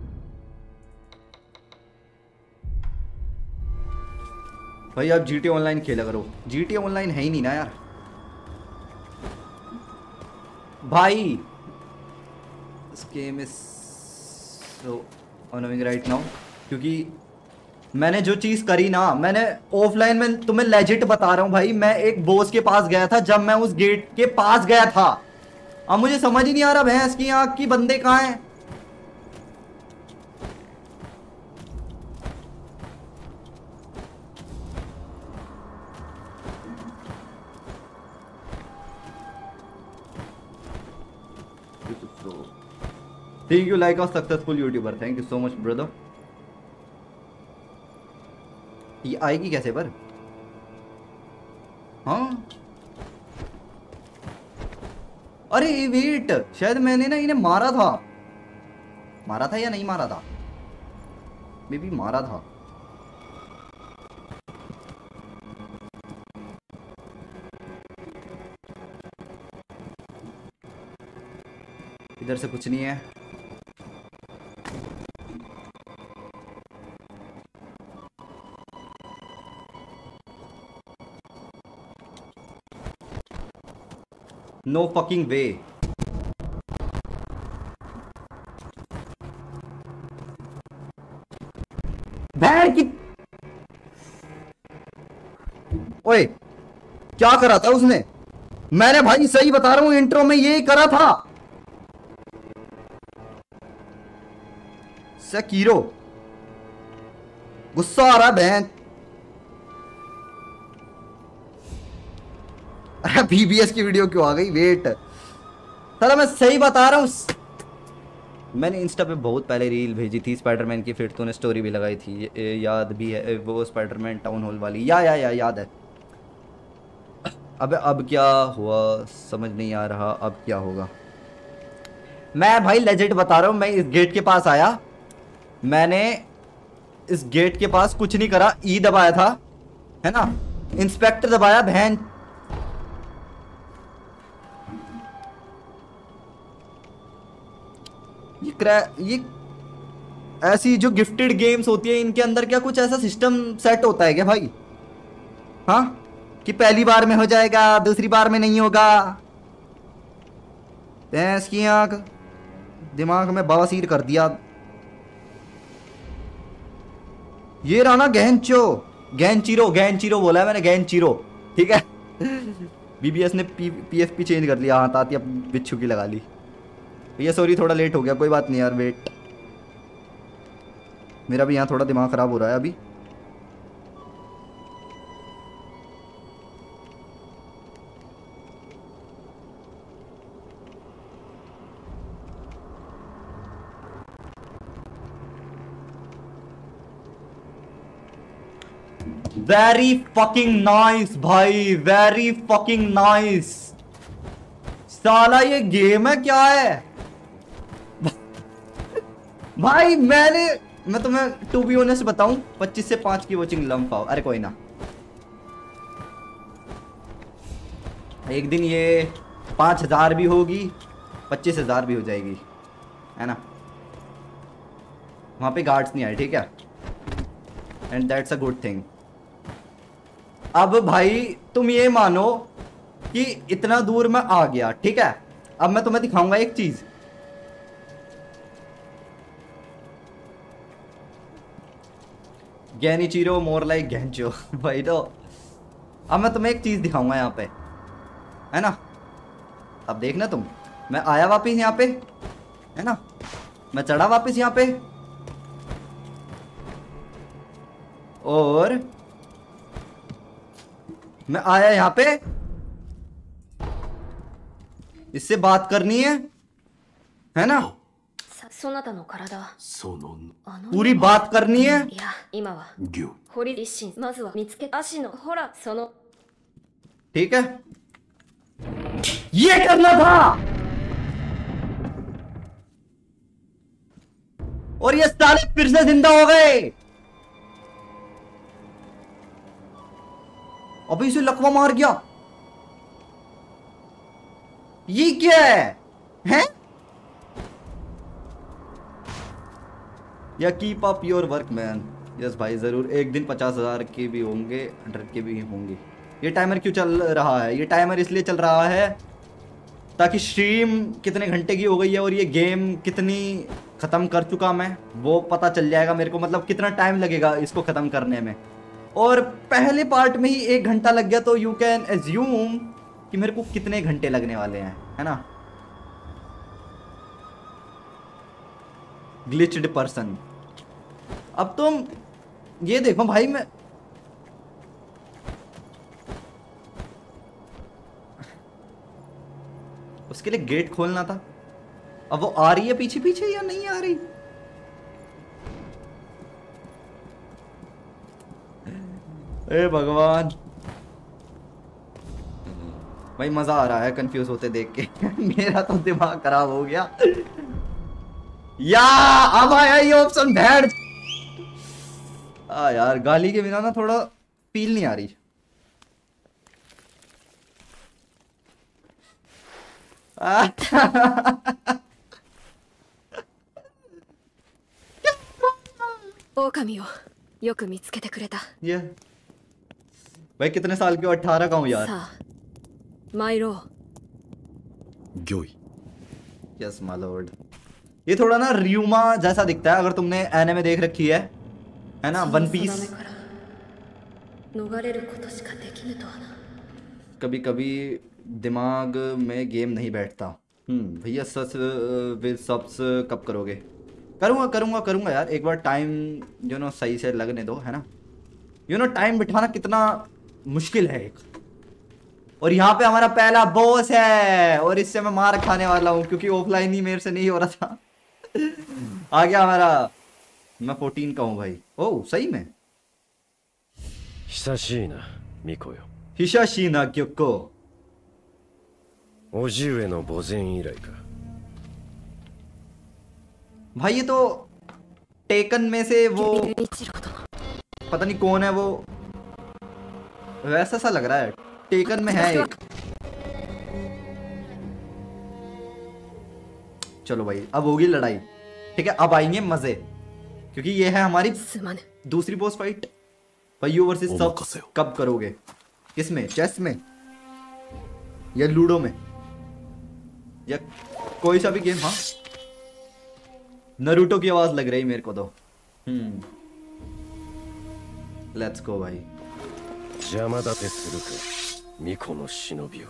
भाई आप GTA ऑनलाइन खेला करो। GTA ऑनलाइन है ही नहीं ना यार। भाई this game is so annoying right now, क्योंकि मैंने जो चीज करी ना, मैंने ऑफलाइन में तुम्हें लेजिट बता रहा हूँ भाई, मैं एक बॉस के पास गया था जब मैं उस गेट के पास गया था। अब मुझे समझ ही नहीं आ रहा भैंस की आंख की बंदे कहाँ हैं। Thank you like a successful YouTuber, thank you so much brother। ये आएगी कैसे पर? हाँ अरे वेट, शायद मैंने ना इन्हें मारा था या नहीं मारा था, मे बी मारा था। इधर से कुछ नहीं है। No fucking way. बैर की ओए क्या करा था उसने? मैंने भाई सही बता रहा हूं, इंट्रो में यही करा था। सेकीरो गुस्सा आ रहा है बहन। अरे बीबीएस की वीडियो क्यों आ गई? वेट साला मैं सही बता रहा हूँ। मैंने इंस्टा पे बहुत पहले रील भेजी थी स्पाइडरमैन की, फिर तूने स्टोरी भी लगाई थी, याद भी है वो स्पाइडरमैन टाउन हॉल वाली? या याद है। अबे अब क्या हुआ समझ नहीं आ रहा, अब क्या होगा? मैं भाई लेजिट बता रहा हूँ, मैं इस गेट के पास आया, मैंने इस गेट के पास कुछ नहीं करा, ई दबाया था है ना, इंस्पेक्टर दबाया बहन। ये ऐसी जो गिफ्टेड गेम्स होती है इनके अंदर क्या कुछ ऐसा सिस्टम सेट होता है क्या भाई? हाँ कि पहली बार में हो जाएगा, दूसरी बार में नहीं होगा? भैंस की आंख, दिमाग में बवासीर कर दिया। ये रहा ना गहनचीरो बोला है मैंने, गहनचीरो ठीक है। बीबीएस ने पीएसपी चेंज कर लिया। हाँ ताती अब बिच्छू की लगा ली। ये सॉरी थोड़ा लेट हो गया, कोई बात नहीं यार, वेट मेरा भी यहाँ थोड़ा दिमाग खराब हो रहा है अभी। वेरी फकिंग नाइस भाई, वेरी फकिंग नाइस। साला ये गेम है क्या है भाई? मैं तुम्हें टू बी ऑनेस्ट बताऊं, 25 से 5 की वॉचिंग लंप आओ। अरे कोई ना, एक दिन ये 5000 भी होगी, 25,000 भी हो जाएगी, है ना। वहां पे गार्ड्स नहीं आए, ठीक है, and that's a good thing. अब भाई तुम ये मानो कि इतना दूर मैं आ गया, ठीक है। अब मैं तुम्हें दिखाऊंगा एक चीज। गैनीचीरो मोर लाइक गैंचो भाई। तो अब मैं तुम्हें एक चीज दिखाऊंगा यहाँ पे, है ना। अब देखना तुम, मैं आया वापस यहाँ पे, है ना, मैं चढ़ा वापस यहाँ पे, और मैं आया यहाँ पे, इससे बात करनी है ना, पूरी बात करनी है। ठीक है, ये करना था, और ये साले फिर से जिंदा हो गए। अभी इसे लकवा मार गया। ये क्या है? या keep up your work man. Yes भाई जरूर, एक दिन 50,000 के भी होंगे, 100 के भी होंगे। ये टाइमर क्यों चल रहा है? ये टाइमर इसलिए चल रहा है ताकि स्ट्रीम कितने घंटे की हो गई है और ये गेम कितनी ख़त्म कर चुका मैं वो पता चल जाएगा मेरे को, मतलब कितना टाइम लगेगा इसको ख़त्म करने में। और पहले पार्ट में ही 1 घंटा लग गया तो यू कैन एज्यूम कि मेरे को कितने घंटे लगने वाले हैं, है ना। Glitched person. अब तुम ये देखो भाई, मैं उसके लिए गेट खोलना था। अब वो आ रही है पीछे पीछे या नहीं आ रही? ए भगवान भाई, मजा आ रहा है कंफ्यूज होते देख के। मेरा तो दिमाग खराब हो गया। या अब आया ये ऑप्शन भेड़। यार गाली के बिना ना थोड़ा फील नहीं आ रही। 狼をよく見つけてくれた。 ये भाई कितने साल के हो? 18 का हूँ यार। さあ参ろう。 御意 यस माय लॉर्ड। ये थोड़ा ना रियुमा जैसा दिखता है अगर तुमने एनिमे देख रखी है ना, वन पीस। 逃れることしかできぬとはな。 कभी कभी दिमाग में गेम नहीं बैठता। भैया सच विद सब्स कब करोगे? करूँगा करूँगा करूँगा यार, एक बार टाइम जो नो सही से लगने दो, है ना। यू नो टाइम बिठाना कितना मुश्किल है एक। और यहाँ पे हमारा पहला बॉस है और इससे मैं मार खाने वाला हूँ क्योंकि ऑफलाइन ही मेरे से नहीं हो रहा था। आ गया हमारा। मैं 14 का हूँ भाई। ओह सही में। 久しいなミコよ。 हिशाशीना क्योंको 叔父上の墓前以来か。 भाई ये तो टेकन में से वो 一郎殿。 पता नहीं कौन है वो, वैसा सा लग रहा है। टेकन में है एक। चलो भाई अब होगी लड़ाई, ठीक है। अब आएंगे मजे क्योंकि ये है हमारी すまぬ。 दूसरी बॉस फाइट। भाई यू वर्सेस सब कब करोगे? किसमें? चेस में या लूडो में या कोई सा भी गेम? हाँ नरूटो की आवाज लग रही मेरे को तो। लेट्स गो भाई। 邪魔立てするかミコの忍びを。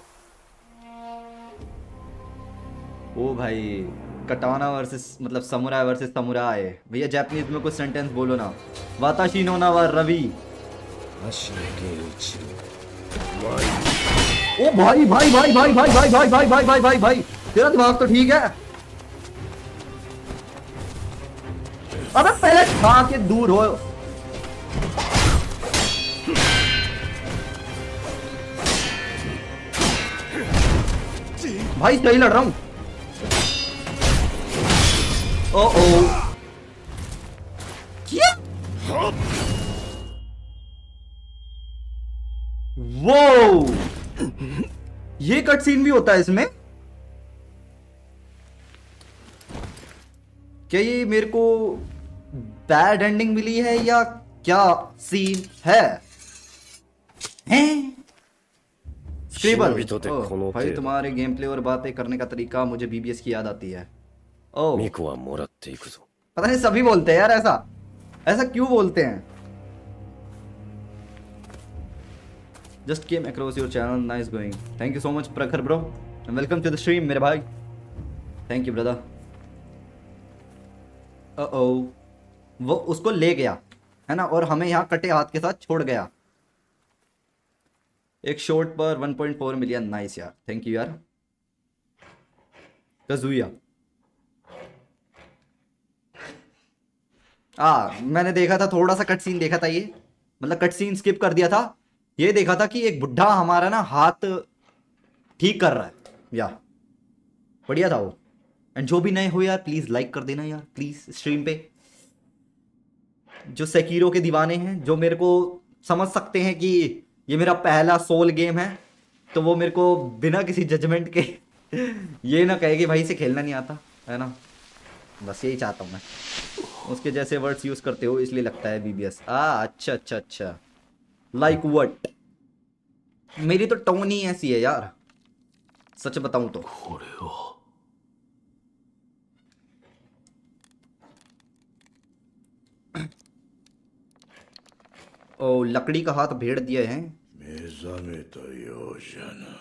ओ भाई कटाना वर्सेस मतलब समुराई वर्सेस समुराई। भैया जापानीज में कुछ सेंटेंस बोलो ना। वाताशी नो ना वा रवि। 足の源一郎。 ओ भाई भाई भाई भाई भाई भाई भाई भाई भाई भाई भाई भाई तेरा दिमाग तो ठीक है। अबे पहले खा के दूर हो। भाई सही लड़ रहा हूं। ओ क्या? वो ये कट सीन भी होता है इसमें क्या? ये मेरे को बैड एंडिंग मिली है या क्या सीन है? स्क्रिबल। 忍びとてこの भाई 程度。 तुम्हारे गेम प्ले और बातें करने का तरीका मुझे बीबीएस की याद आती है। ओ ミコはもらっていくぞ。 पता नहीं सभी बोलते हैं यार ऐसा, ऐसा क्यों बोलते हैं? Just came across your channel, nice going. Thank you so much प्रखर bro and welcome to the stream मेरे भाई। Thank you brother। वो उसको ले गया है ना और हमें यहाँ कटे हाथ के साथ छोड़ गया। एक शॉट पर 1.4 मिलियन। नाइस यार, थैंक यू यार। कज़ुया मैंने देखा था थोड़ा सा कट सीन देखा था, ये मतलब कट सीन स्किप कर दिया था। ये देखा था कि एक बुढ़ा हमारा ना हाथ ठीक कर रहा है या बढ़िया था वो। एंड जो भी नए हो यार प्लीज लाइक कर देना यार प्लीज स्ट्रीम पे। जो सेकीरो के दीवाने हैं जो मेरे को समझ सकते हैं कि ये मेरा पहला सोल गेम है तो वो मेरे को बिना किसी जजमेंट के ये ना कहे कि भाई से खेलना नहीं आता, है ना। बस यही चाहता हूँ मैं। उसके जैसे वर्ड्स यूज करते हो इसलिए लगता है बीबीएस। अच्छा अच्छा अच्छा। Like what? मेरी तो टोन ही ऐसी है यार, सच बताऊं तो। これを ओ लकड़ी का हाथ भेड़ दिए हैं। 目覚めたようじゃな。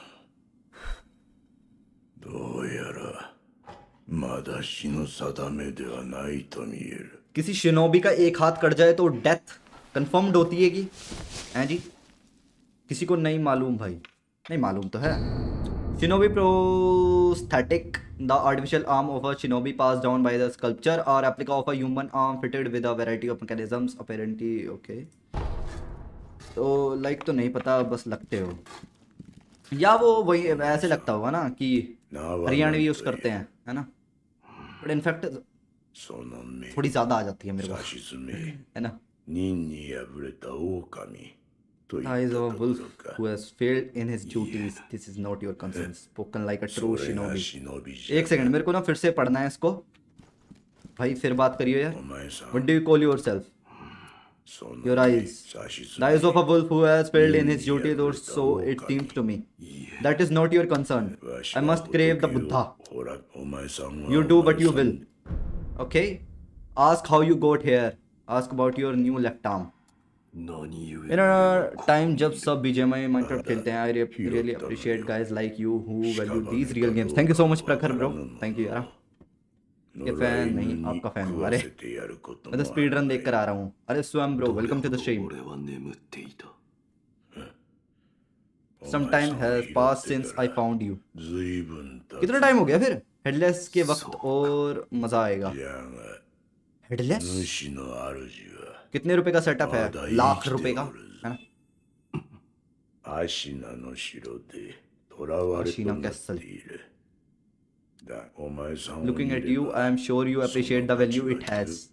どうやらまだ死の定めではないと見える。 किसी शिनोबी का एक हाथ कट जाए तो डेथ कंफर्म्ड होती है कि हैं जी? किसी को नहीं मालूम भाई, नहीं मालूम तो है। Shinobi prosthetic, the artificial arm of a shinobi pass down by the sculptor और replica of a human arm fitted with a variety of mechanisms apparently. Okay, तो लाइक तो नहीं पता, बस लगते हो या वो वही ऐसे लगता होगा ना कि हरियाणवी यूज करते हैं, है ना? बट इनफैक्ट その目 थोड़ी ज़्यादा आ जाती है मेरे को, 差し詰め है ना? 任に敗れた狼といった Eyes と of a ころ wolf か。 who has failed in his duties. This is not your concern. Spoken like a そ true れが shinobi. 忍びじゃ एक सेकंड, मेरे को ना फिर से पढ़ना है इसको भाई, फिर बात करियो यार। お前さん What do you call yourself? その Your 目 eyes. 差し The 詰 eyes め of a wolf who has failed in his duties, or so it seems to me. That is not your concern. わし I は must crave the 仏を Buddha. ほらお前さんは You do お前 what you さん will. Okay? Ask how you got here. Ask about your new left arm. 何故 In a time जब सब BGMI Minecraft खेलते हैं, I really appreciate guys like you who value these real games. Thank you so much प्रखर bro. Thank you यार. ये फैन नहीं, आपका फैन हूँ। अरे 食わせてやることも मैं तो स्पीड रन देख कर आ रहा हूँ। अरे Swayam bro, welcome to the stream. 俺は眠っていた Some time has passed since I found you. 随分経つ कितना टाइम हो गया फिर? हेडलेस के वक्त और मजा आएगा। じゃが हेडलेस 主の主は कितने रुपए का सेटअप है? लाख रुपए का, है ना? アシナの城で囚われとなっている。だ、お前さんを Looking 見 at れ you, ば I am sure you appreciate the value it has.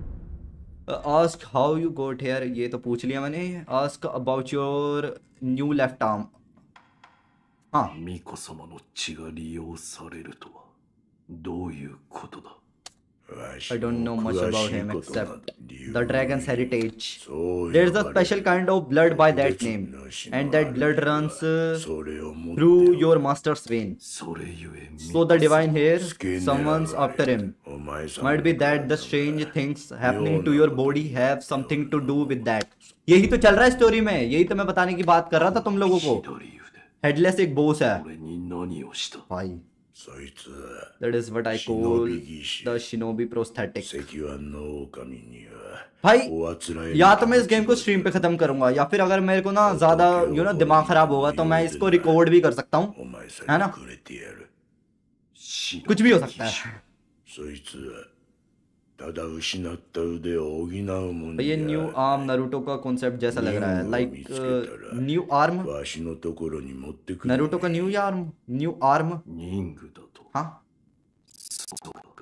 Ask how you got here. ये तो पूछ लिया मैंने। Ask about your new left arm. हाँ, 巫女様の血が利用されるとはどういうことだ I don't know much about him except the dragon's heritage. そう There's 呼 a ばれる special kind of blood by that name, and that blood runs それを持って through your master's vein. それゆえ So the divine here 付け狙 summons われ after him. お前さん Might be that the strange things happening to your body have something to do with that. यही तो चल रहा है स्टोरी में, यही तो मैं बताने की बात कर रहा था तुम लोगों को। 左腕 हेडलेस एक बोस है 俺に何をした भाई। そいつは That is what I call the shinobi prosthetic. 赤腕の狼には भाई おあつらえ या तो मैं इस गेम को स्ट्रीम पे खत्म करूंगा, या फिर अगर मेरे को ना ज्यादा दिमाग खराब होगा तो मैं इसको रिकॉर्ड भी कर सकता हूँ, お前さ है ん ना? にくれてやる。 कुछ भी हो सकता है। そいつはただ失った腕を補うもん भाई ये じ न्यू ゃ。 आर्म नारुतो का कॉन्सेप्ट जैसा लग रहा है, लाइक न्यू आर्म わしのところに持ってくる。 नारुतो का न्यू आर्म, न्यू आर्म। 人具だと हाँ, そうか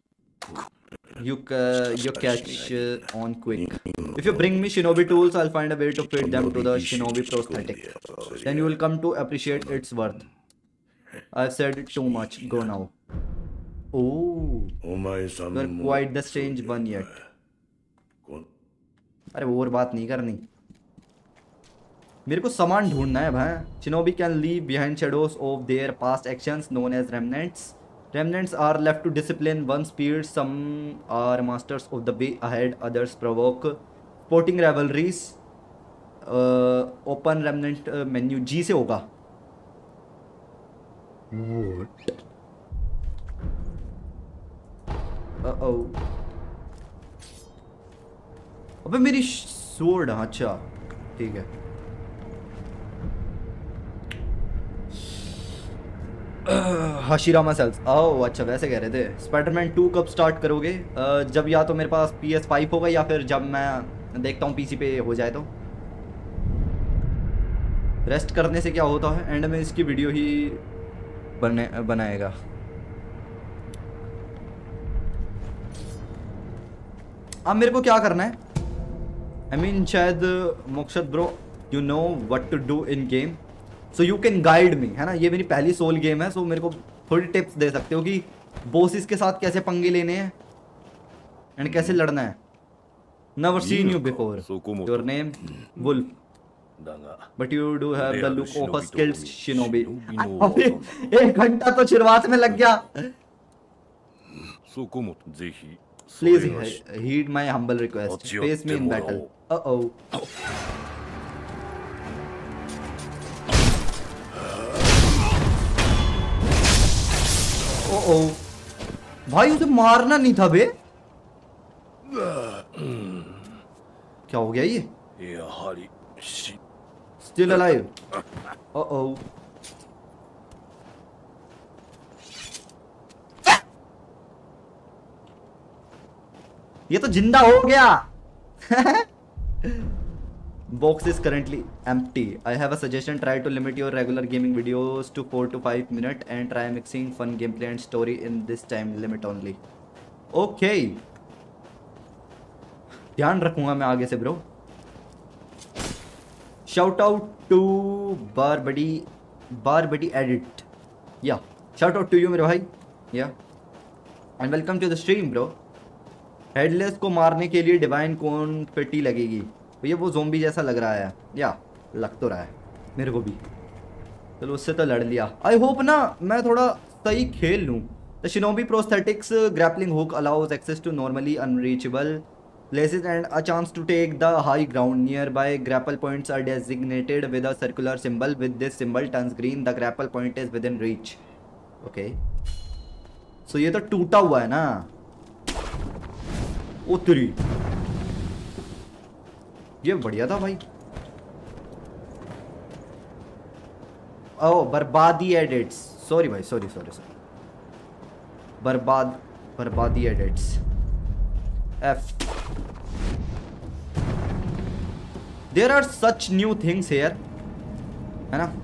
you catch on quick. If you bring me shinobi tools, I'll find a way to fit them to the shinobi prosthetic. Then you will come to appreciate its worth. I've said it too much. Go now. Oh, お前さん you're も quite the strange one yet. こ अरे वो और बात नहीं करनी, मेरे को सामान ढूंढना है भाई। Shinobi can leave behind shadows of their past actions known as remnants. Remnants are left to discipline one's peers. Some are masters of the way ahead, others provoke sporting rivalries. Open remnant menu G से होगा। What? Uh-oh. अबे मेरी sword, अच्छा ठीक है। हाशिरामा सेल्स, ओह अच्छा वैसे कह रहे थे। स्पाइडरमैन 2 कब स्टार्ट करोगे? जब या तो मेरे पास PS5 होगा या फिर जब मैं देखता हूँ PC पे हो जाए तो। रेस्ट करने से क्या होता है, एंड में इसकी वीडियो ही बनाएगा। अब मेरे को क्या करना है? I mean शायद Mokshad bro, you know what to do in game, so you can guide me, है ना? ये मेरी पहली सोल गेम है, सो मेरे को थोड़ी टिप्स दे सकते हो कि बॉसेस के साथ कैसे पंगे लेने हैं एंड कैसे लड़ना है। Never seen you before. Your name wolf. But you do have the look of a skilled shinobi. 忍びの अबे 技な 1 घंटा तो शुरुआत में लग गया. そこもぜひそ Please れがし heed my humble request. Face me in battle. Uh-oh. Uh-oh. भाई उसे मारना नहीं था बे. क्या हो गया ये? やはりし Still alive. Uh-oh. ये तो जिंदा हो गया. Box is currently empty. I have a suggestion. Try to limit your regular gaming videos to 4 to 5 minutes and try mixing fun gameplay and story in this time limit only. Okay. ध्यान रखूंगा मैं आगे से bro. Shout out to Barbadi Edit. Yeah. Shout out to you मेरे भाई. Yeah. And welcome to the stream bro. Headless को मारने के लिए डिवाइन कॉन्फिटी लगेगी. भैया वो ज़ोंबी जैसा लग रहा है. या लग तो रहा है मेरे को भी. चलो उससे तो लड़ लिया. आई होप ना मैं थोड़ा सही खेल लूँ. The shinobi prosthetics grappling hook allows access to normally unreachable places and a chance to take the high ground. Nearby grapple points are designated with a circular symbol. With this symbol turns green, the grapple point is within reach. Okay. So ये तो टूटा हुआ है ना. उतरी. ये बढ़िया था भाई. Oh, बर्बादी edits. Sorry भाई, sorry. बर्बादी edits. F. There are such new things here, है ना?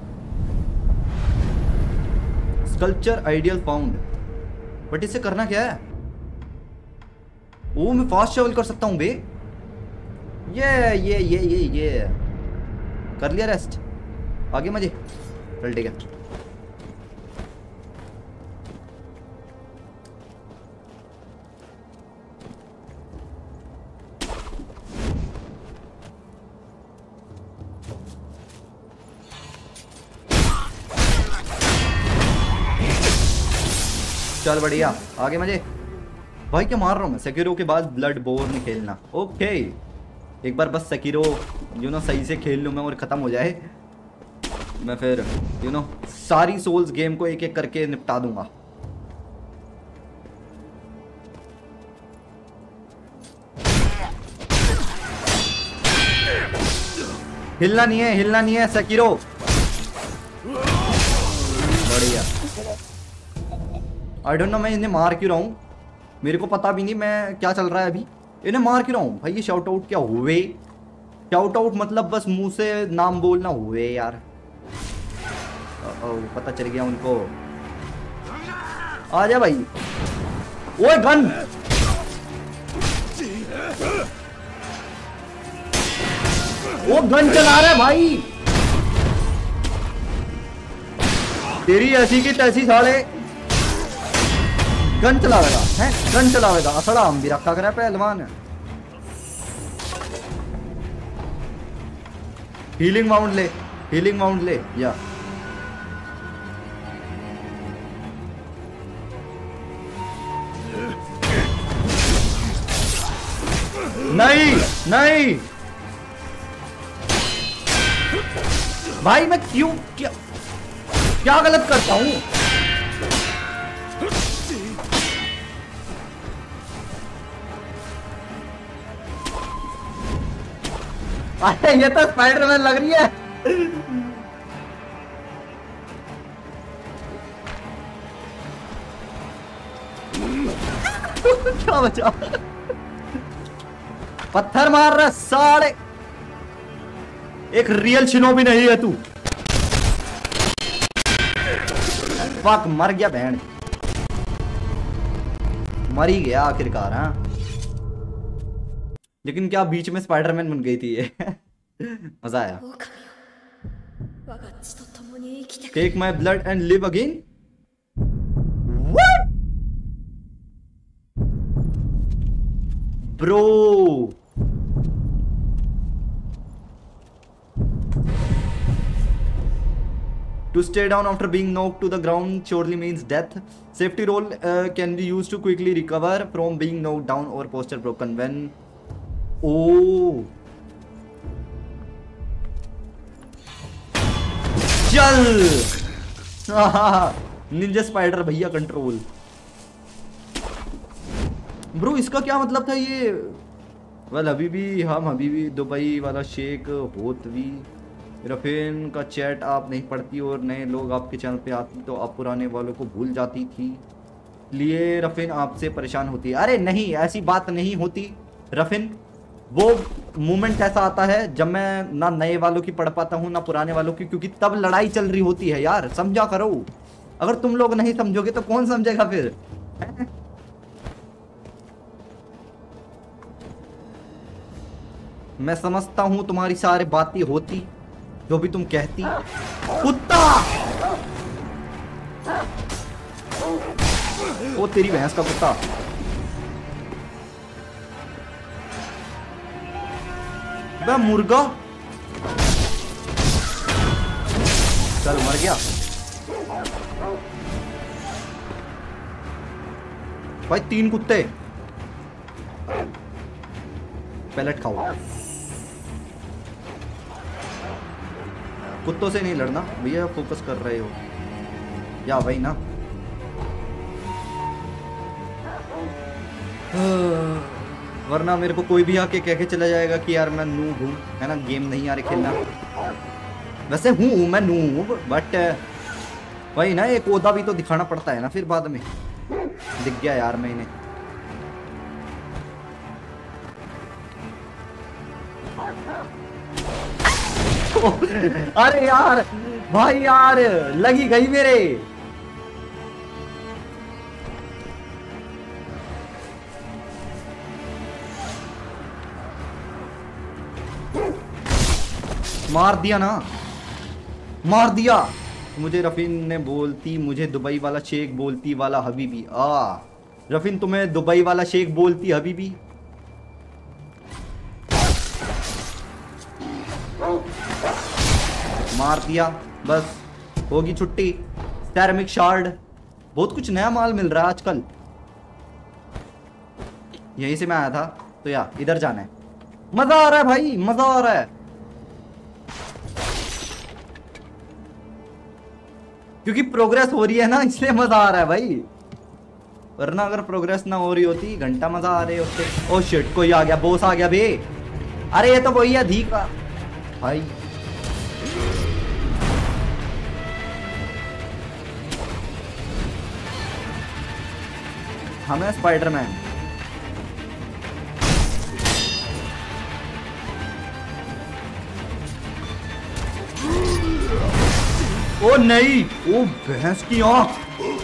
Sculpture ideal found. बट इससे करना क्या है? ओ मैं फास्ट ट्रैवल कर सकता हूँ बे. ये कर लिया रेस्ट. आगे मजे. चल ठीक है. चल बढ़िया. आगे मजे. भाई क्या मार रहा हूँ मैं. सेकिरो के बाद ब्लड बोर्न खेलना. ओके. एक बार बस सेकिरो सही से खेल लूँ मैं और ख़त्म हो जाए. मैं फिर सारी सोल्स गेम को एक एक करके निपटा दूंगा. हिलना नहीं है सेकिरो. बढ़िया. आई डोंट नो मैं इन्हें मार क्यों रहा हूँ. मेरे को पता भी नहीं मैं क्या चल रहा है अभी. इन्हें मार क्यों रहा हूँ भाई. ये शाउट आउट क्या हुए. शाउट आउट मतलब बस मुंह से नाम बोलना हुए यार. पता चल गया उनको. आ जा भाई. ओए गन. वो गन चला रहा है भाई. तेरी ऐसी की तैसी साले. गन चलावेगा हैं. गन चलावेगा. असड़ा हम भी रखा करे पहलवान. हीलिंग माउंट ले. या नहीं भाई मैं क्या गलत करता हूं. अरे ये तो स्पाइडरमैन लग रही है. क्या बचा. पत्थर मार रहा साले. एक रियल शिनोबी नहीं है तू. फक मर गया बहन. मर ही गया आखिरकार. हाँ लेकिन क्या बीच में स्पाइडरमैन बन गई थी ये. मजा आया. Take my blood and live again. What bro. To stay down after being knocked to the ground surely means death. Safety roll can be used to quickly recover from being knocked down or posture broken when. Oh. चल. निंजा स्पाइडर भैया कंट्रोल. ब्रो इसका क्या मतलब था ये? वेल अभी भी दुबई वाला शेख होतवी रफीन का चैट आप नहीं पढ़ती और नए लोग आपके चैनल पे आती तो आप पुराने वालों को भूल जाती थी, लिए रफीन आपसे परेशान होती है. अरे नहीं, ऐसी बात नहीं होती रफीन. वो मोमेंट ऐसा आता है जब मैं ना नए वालों की पढ़ पाता हूँ ना पुराने वालों की, क्योंकि तब लड़ाई चल रही होती है यार. समझा करो. अगर तुम लोग नहीं समझोगे तो कौन समझेगा फिर? मैं समझता हूँ तुम्हारी सारी बातें होती जो भी तुम कहती. कुत्ता. ओ तेरी भैंस का कुत्ता. बे मुर्गा. चल मर गया भाई. 3 कुत्ते. पैलेट खाओ. कुत्तों से नहीं लड़ना भैया, फोकस कर रहे हो या भाई ना. वरना मेरे को कोई भी आके कह के चला जाएगा कि यार मैं नूब हूँ, है ना, गेम नहीं आ रही खेलना. वैसे हूँ मैं नूब, बट वही ना, एक ओदा भी तो दिखाना पड़ता है ना फिर बाद में. दिख गया यार मैं इन्हें. अरे यार भाई यार लगी गई मेरे. मार दिया ना, मार दिया. मुझे रफीन ने बोलती, मुझे दुबई वाला शेख बोलती वाला हबीबी. रफीन तुम्हें दुबई वाला शेख बोलती हबीबी. मार दिया, बस होगी छुट्टी. थर्मिक शार्ड, बहुत कुछ नया माल मिल रहा है आजकल. यहीं से मैं आया था तो यार इधर जाना है. मजा आ रहा है भाई, मजा आ रहा है. क्योंकि प्रोग्रेस हो रही है ना, इसलिए मजा आ रहा है भाई. वरना अगर प्रोग्रेस ना हो रही होती घंटा मजा आ रहे होते. ओ शिट, कोई आ गया, बॉस आ गया बे. अरे ये तो वही है धी का भाई. हमें स्पाइडरमैन. ओ नहीं, ओ भैंस की आंख.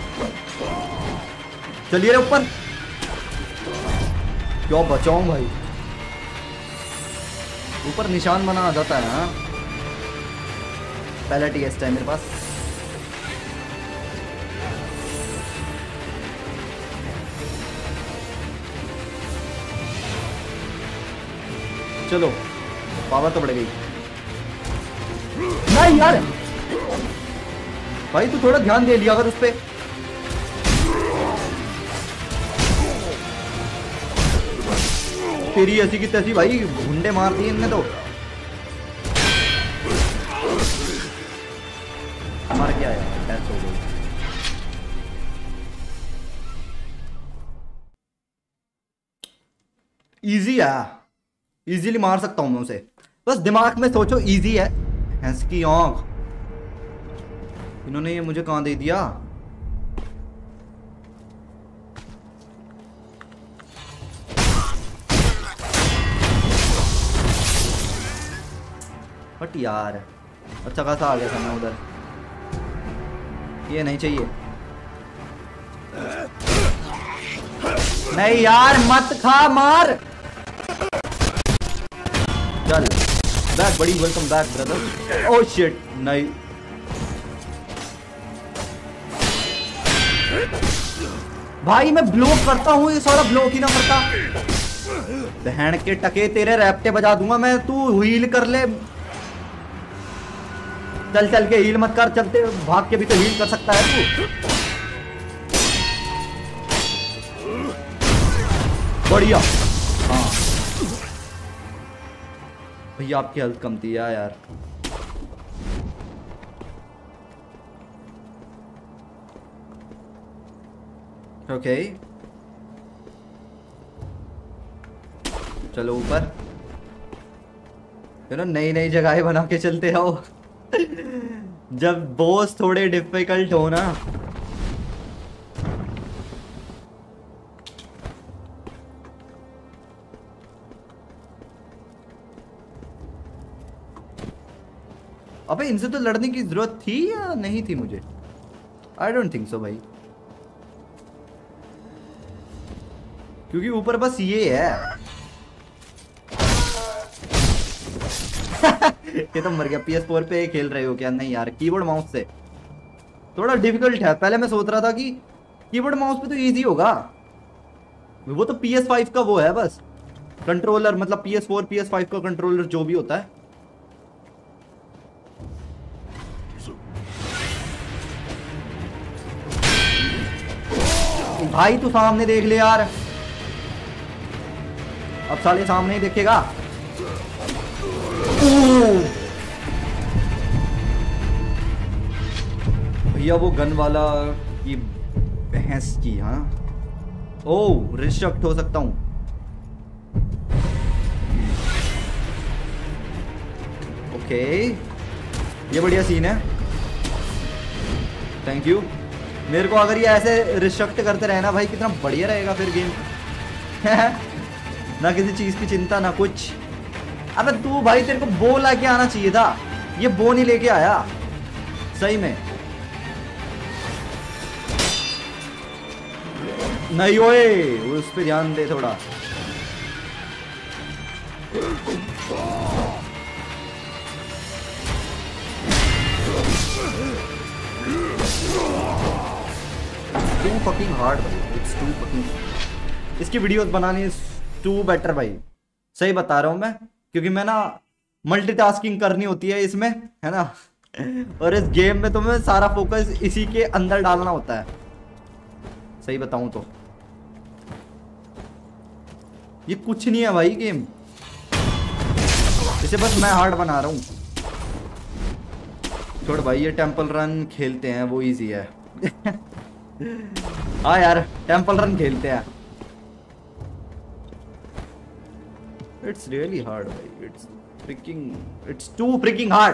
चलिए रे ऊपर. क्यों बचाऊं भाई? ऊपर निशान बना आ जाता है. हाँ पहला टीएस्ट है मेरे पास. चलो पावर तो बढ़ गई. नहीं यार भाई, तू थोड़ा ध्यान दे लिया अगर उस पे. तेरी ऐसी की तैसी भाई घुंडे मार दिए इनने तो. मर गया यार, डेथ हो गई. इजी है, इजीली मार सकता हूं मैं उसे. बस दिमाग में सोचो, इजी है. भैंस की आंख. इन्होंने ये मुझे कहां दे दिया? बट यार अच्छा खासा आ गया था मैं उधर. ये नहीं चाहिए. नहीं यार मत खा, मार. चल back buddy, welcome back brother. Oh shit, नहीं भाई मैं ब्लॉक करता हूँ, ये सारा ब्लॉक ही ना करता. बहन के टके तेरे रैप्टे बजा दूंगा मैं. तू हील कर ले. चल चल के हील मत कर, चलते भाग के भी तो हील कर सकता है तू। बढ़िया। हाँ भैया आपकी हेल्थ कम थी यार। ओके चलो ऊपर, नई नई जगहें बना के चलते रहो। जब बॉस थोड़े डिफिकल्ट हो ना, अबे इनसे तो लड़ने की जरूरत थी या नहीं थी मुझे? आई डोंट थिंक सो भाई, क्योंकि ऊपर बस ये है। ये तो मर गया। PS4 पे खेल रहे हो क्या? नहीं यार, कीबोर्ड माउस से थोड़ा डिफिकल्ट है। पहले मैं सोच रहा था कि कीबोर्ड माउस पे तो इजी होगा, वो तो PS5 का वो है बस कंट्रोलर, मतलब PS4 PS5 का कंट्रोलर जो भी होता है। भाई तू सामने देख ले यार, अब साले सामने ही देखेगा। भैया वो गन वाला की भैंस की। हाँ ओ रिस्ट्रक्ट हो सकता हूं। ओके ये बढ़िया सीन है, थैंक यू। मेरे को अगर ये ऐसे रिस्ट्रक्ट करते रहे ना भाई, कितना बढ़िया रहेगा फिर गेम। ना किसी चीज की चिंता ना कुछ। अबे तू भाई, तेरे को बो लाके आना चाहिए था, ये बो नहीं लेके आया सही में। नहीं ओए, उस पे ध्यान दे थोड़ा। Too fucking hard भाई, it's too fucking। इसकी वीडियोस बनानी इज टू बेटर भाई, सही बता रहा हूं मैं, क्योंकि मैं ना मल्टीटास्किंग करनी होती है इसमें, है ना। और इस गेम में तुम्हें सारा फोकस इसी के अंदर डालना होता है, सही बताऊं तो। ये कुछ नहीं है भाई गेम, इसे बस मैं हार्ड बना रहा हूं। छोड़ भाई, ये टेंपल रन खेलते हैं, वो इजी है। हाँ यार टेंपल रन खेलते हैं। इट्स रियली हार्ड भाई, इट्स टू फ्रिकिंग हार्ड।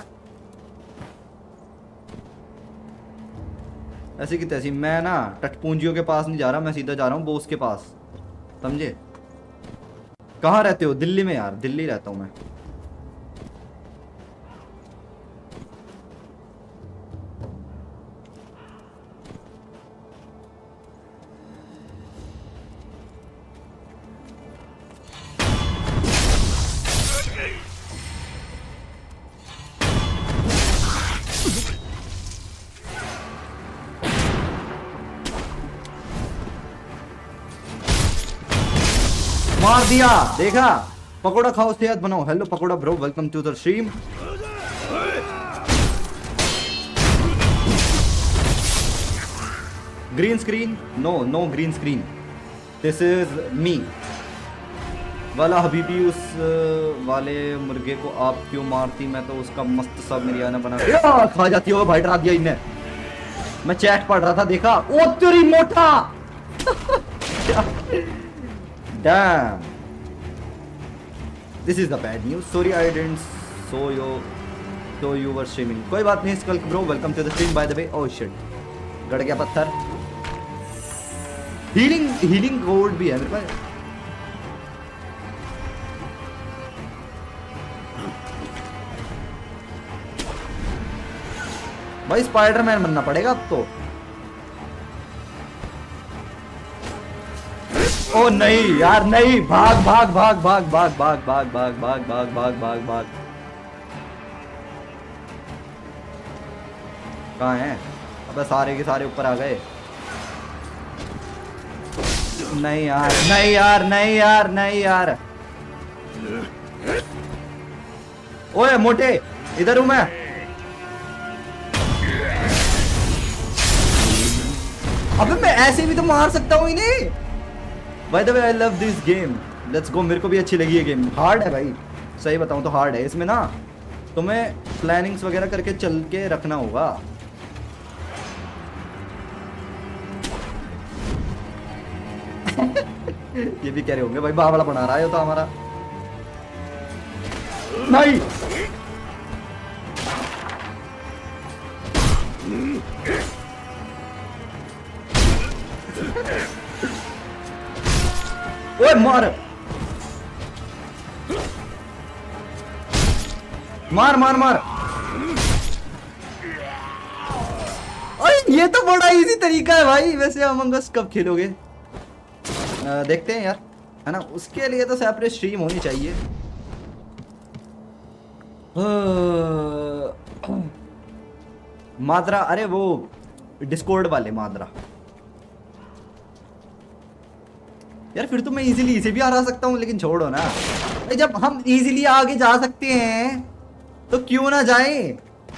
ऐसी की तैसी मैं ना टटपूंजियों के पास नहीं जा रहा, मैं सीधा जा रहा हूँ बॉस के पास, समझे। कहाँ रहते हो? दिल्ली में यार, दिल्ली रहता हूँ मैं। मार दिया, देखा। पकोड़ा खाओ सेहत बनाओ। Hello pakora bro, welcome to the stream. Green screen? No green screen, this is me वाला। हबीबी उस वाले मुर्गे को आप क्यों मारती? मैं तो उसका मस्त सा बिरयानी बना खा जाती हो भाई। डरा दिया इन्हें, मैं चैट पढ़ रहा था, देखा। ओ तेरी मोटा। Damn. This is the bad news. Sorry I didn't show you were streaming. कोई बात नहीं sculk bro, welcome to the stream by the way. Oh shit, गड़ गया पत्थर। हीलिंग कोड भी है मेरे पास। भाई स्पाइडरमैन बनना पड़ेगा अब तो। ओ नहीं यार नहीं, भाग भाग भाग भाग भाग भाग भाग भाग भाग भाग भाग भाग भाग। कहाँ है? अबे सारे के सारे ऊपर आ गए। नहीं यार नहीं यार नहीं यार नहीं यार। ओए मोटे, इधर हूं मैं। अबे मैं ऐसे भी तो मार सकता हूँ इन्हें। By the way I love this game, let's go. मेरे को भी अच्छी लगी ये गेम। हार्ड है भाई, सही बताऊँ तो हार्ड है। इसमें ना तुम्हें प्लानिंग्स वगैरह करके चल के रखना होगा। ये भी कह रहे होंगे भाई बावड़ा बना रहा है तो हमारा। नहीं ओए मार मार मार मार। ये तो बड़ा इजी तरीका है भाई। वैसे अमंग अस कब खेलोगे? देखते हैं यार, है ना। उसके लिए तो सेपरेट स्ट्रीम होनी चाहिए। माद्रा, अरे वो डिस्कॉर्ड वाले माद्रा यार। फिर तो मैं इजीली इसे भी हरा सकता हूँ, लेकिन छोड़ो ना। जब हम इजीली आगे जा सकते हैं तो क्यों ना जाएं।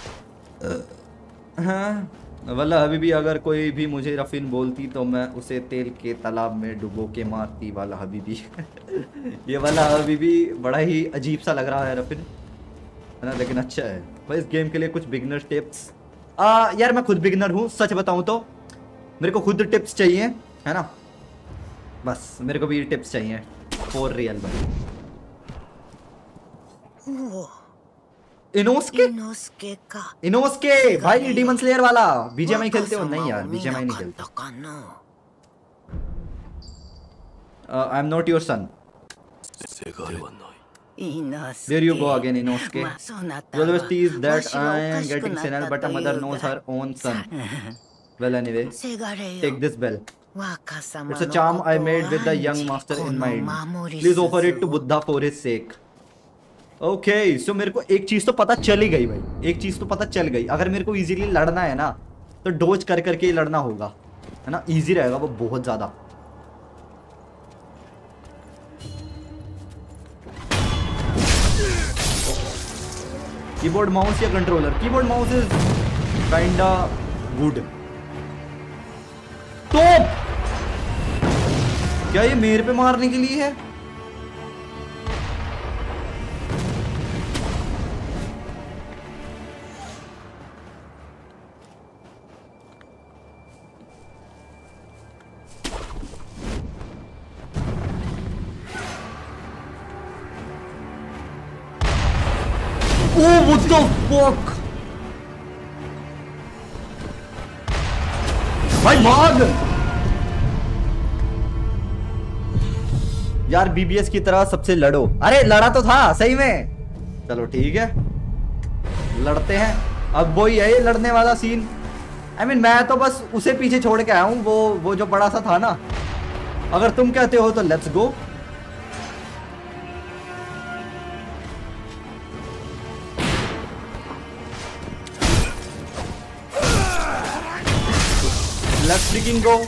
हाँ वल्ला हबीबी, अगर कोई भी मुझे रफीन बोलती तो मैं उसे तेल के तालाब में डुबो के मारती। वाला हबीबी ये वाला हबीबी बड़ा ही अजीब सा लग रहा है रफीन, है ना, लेकिन अच्छा है भाई। इस गेम के लिए कुछ बिगिनर टिप्स। यार मैं खुद बिगिनर हूँ, सच बताऊँ तो मेरे को खुद टिप्स चाहिए, है ना। बस मेरे को भी टिप्स चाहिए फॉर रियल भाई। इनोस्के भाई, डीमन स्लेयर वाला। बीजेएमआई खेलते हो? नहीं यार बीजेएमआई नहीं खेलते। I am not your son. There you go again, Inosuke. You always tease that I am getting senile, but a mother knows her own son. Well, anyway, take this bell. It's a charm I made with the young master in mind. Please offer it to Buddha for his sake. Okay, so मेरे को एक चीज तो पता चल ही गई भाई। एक चीज तो पता चल गई, अगर मेरे को इजीली लड़ना है ना तो डोज कर करके ही लड़ना होगा, है ना। इजी रहेगा वो बहुत ज्यादा। कीबोर्ड माउस या controller? Keyboard mouse is kinda good. तो क्या ये मेरे पे मारने के लिए है? Oh, what the fuck? भाई भाग यार। बीबीएस की तरह सबसे लड़ो। अरे लड़ा तो था सही में। चलो ठीक है, लड़ते हैं। अब वही है ये लड़ने वाला सीन। I mean, मैं तो बस उसे पीछे छोड़ के आया हूँ, वो जो बड़ा सा था ना। अगर तुम कहते हो तो let's go. Let's freaking go.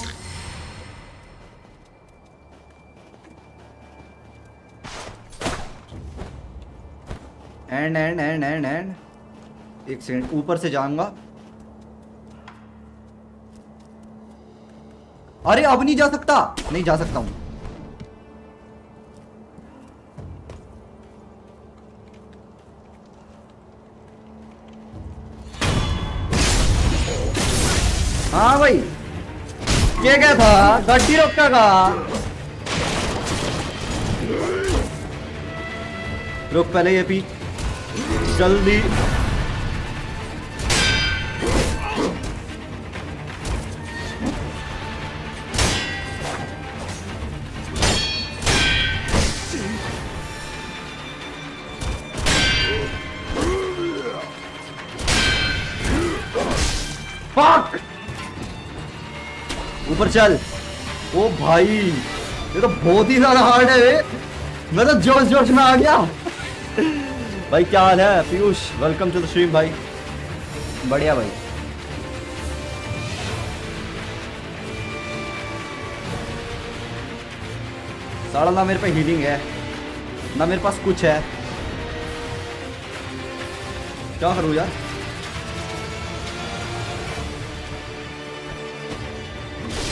And एक सेकंड, ऊपर से जाऊंगा। अरे अब नहीं जा सकता। नहीं जा सकता हूं। हाँ भाई, क्या था? गड्डी रोकेगा? रुक पहले ये पी जल्दी। फक, ऊपर चल। ओ भाई ये तो बहुत ही ज्यादा हार्ड है। मैं तो जोश में आ गया। भाई क्या हाल है Piyush? Welcome to the stream भाई। बढ़िया भाई। साला ना मेरे पे हीलिंग है ना मेरे पास कुछ है। क्या करूँ यार?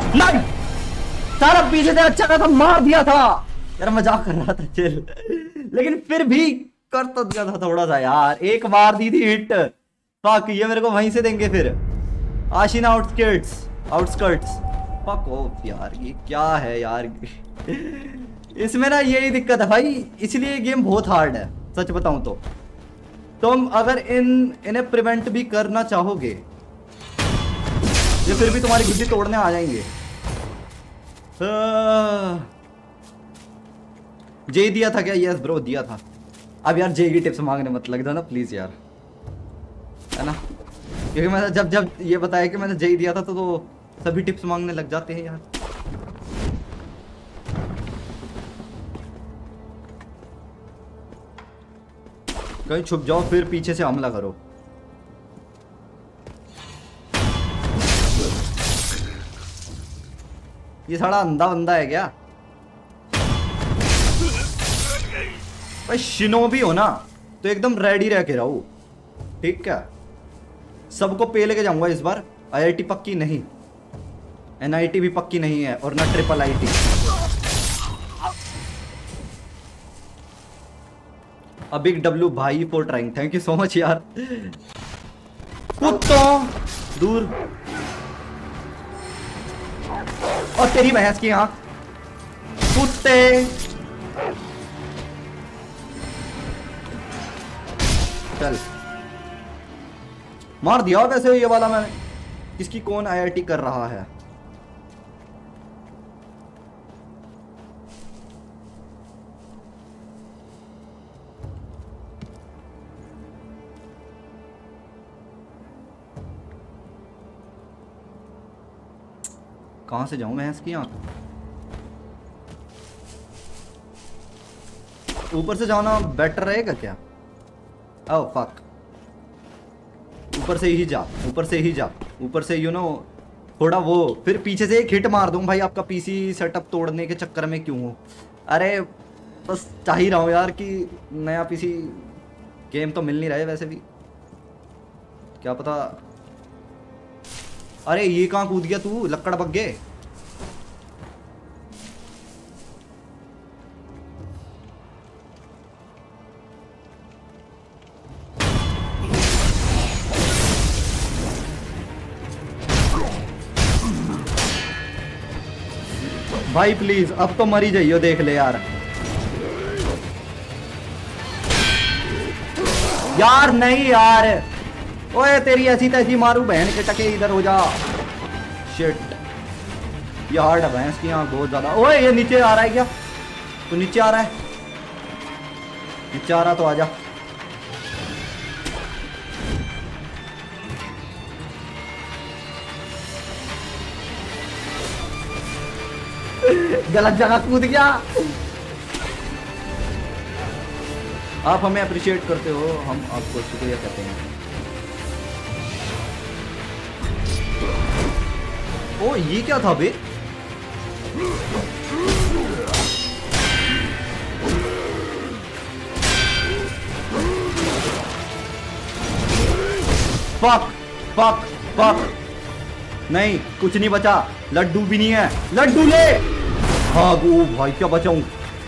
नहीं सारा पीछे से अच्छा था, मार दिया था यार, मजाक कर रहा था चिल, लेकिन फिर भी कर तो दिया था थोड़ा सा यार, एक मार दी थी हिट। फक, ये मेरे को वहीं से देंगे फिर। आशिना आउटस्कर्ट्स फक ऑफ यार, ये क्या है यार इसमें ना यही दिक्कत है भाई, इसलिए ये गेम बहुत हार्ड है सच बताऊं तो। तुम अगर इन्हें प्रिवेंट भी करना चाहोगे ये फिर भी तुम्हारी गुद्दी तोड़ने आ जाएंगे। जे दिया था क्या? यस ब्रो दिया था। अब यार जे की टिप्स मांगने मत लग जाना प्लीज यार, है ना, क्योंकि मैंने जब ये बताया कि मैंने जे दिया था तो सभी टिप्स मांगने लग जाते हैं यार। कहीं छुप जाओ फिर पीछे से हमला करो। ये सारा अंधा बंदा है क्या भाई? शिनोबी हो ना तो एकदम रेडी रह के रहो, ठीक है? सबको पे लेके जाऊंगा इस बार। आईआईटी पक्की नहीं, एनआईटी भी पक्की नहीं है, और ना triple IT. A big W भाई for trying, thank you so much यार। कुत्तों दूर, और तेरी भैंस की आंख कुत्ते। चल मार दिया वैसे ये वाला मैंने। किसकी कौन आईआईटी कर रहा है? कहां से जाऊं मैं इसकी आंख? ऊपर से जाना बेटर रहेगा क्या? ओह फक, ऊपर से ही जा, ऊपर से ही जा, ऊपर से यू नो थोड़ा वो, फिर पीछे से एक हिट मार दूं भाई आपका पीसी सेटअप तोड़ने के चक्कर में क्यों हो? अरे बस चाह ही रहा हूं यार कि नया पीसी, गेम तो मिल नहीं रहे वैसे भी, क्या पता। अरे ये कहां कूद गया तू लक्कड़ बग्गे? भाई प्लीज अब तो मरी जाइयो, देख ले यार। यार नहीं यार, ओए तेरी ऐसी तैसी मारू बहन के टके, इधर हो जा। शिट, ये हार्ड है भैंस की आंख बहुत ज्यादा। ओए ये नीचे आ रहा है क्या? तो नीचे आ रहा है, नीचे आ रहा तो आजा। गलत जगह कूद गया। आप हमें अप्रिशिएट करते हो, हम आपको शुक्रिया कहते हैं। ओ ये क्या था बे? फक फक फक, नहीं कुछ नहीं बचा, लड्डू भी नहीं है। लड्डू ले भागो भाई, क्या बचाऊं?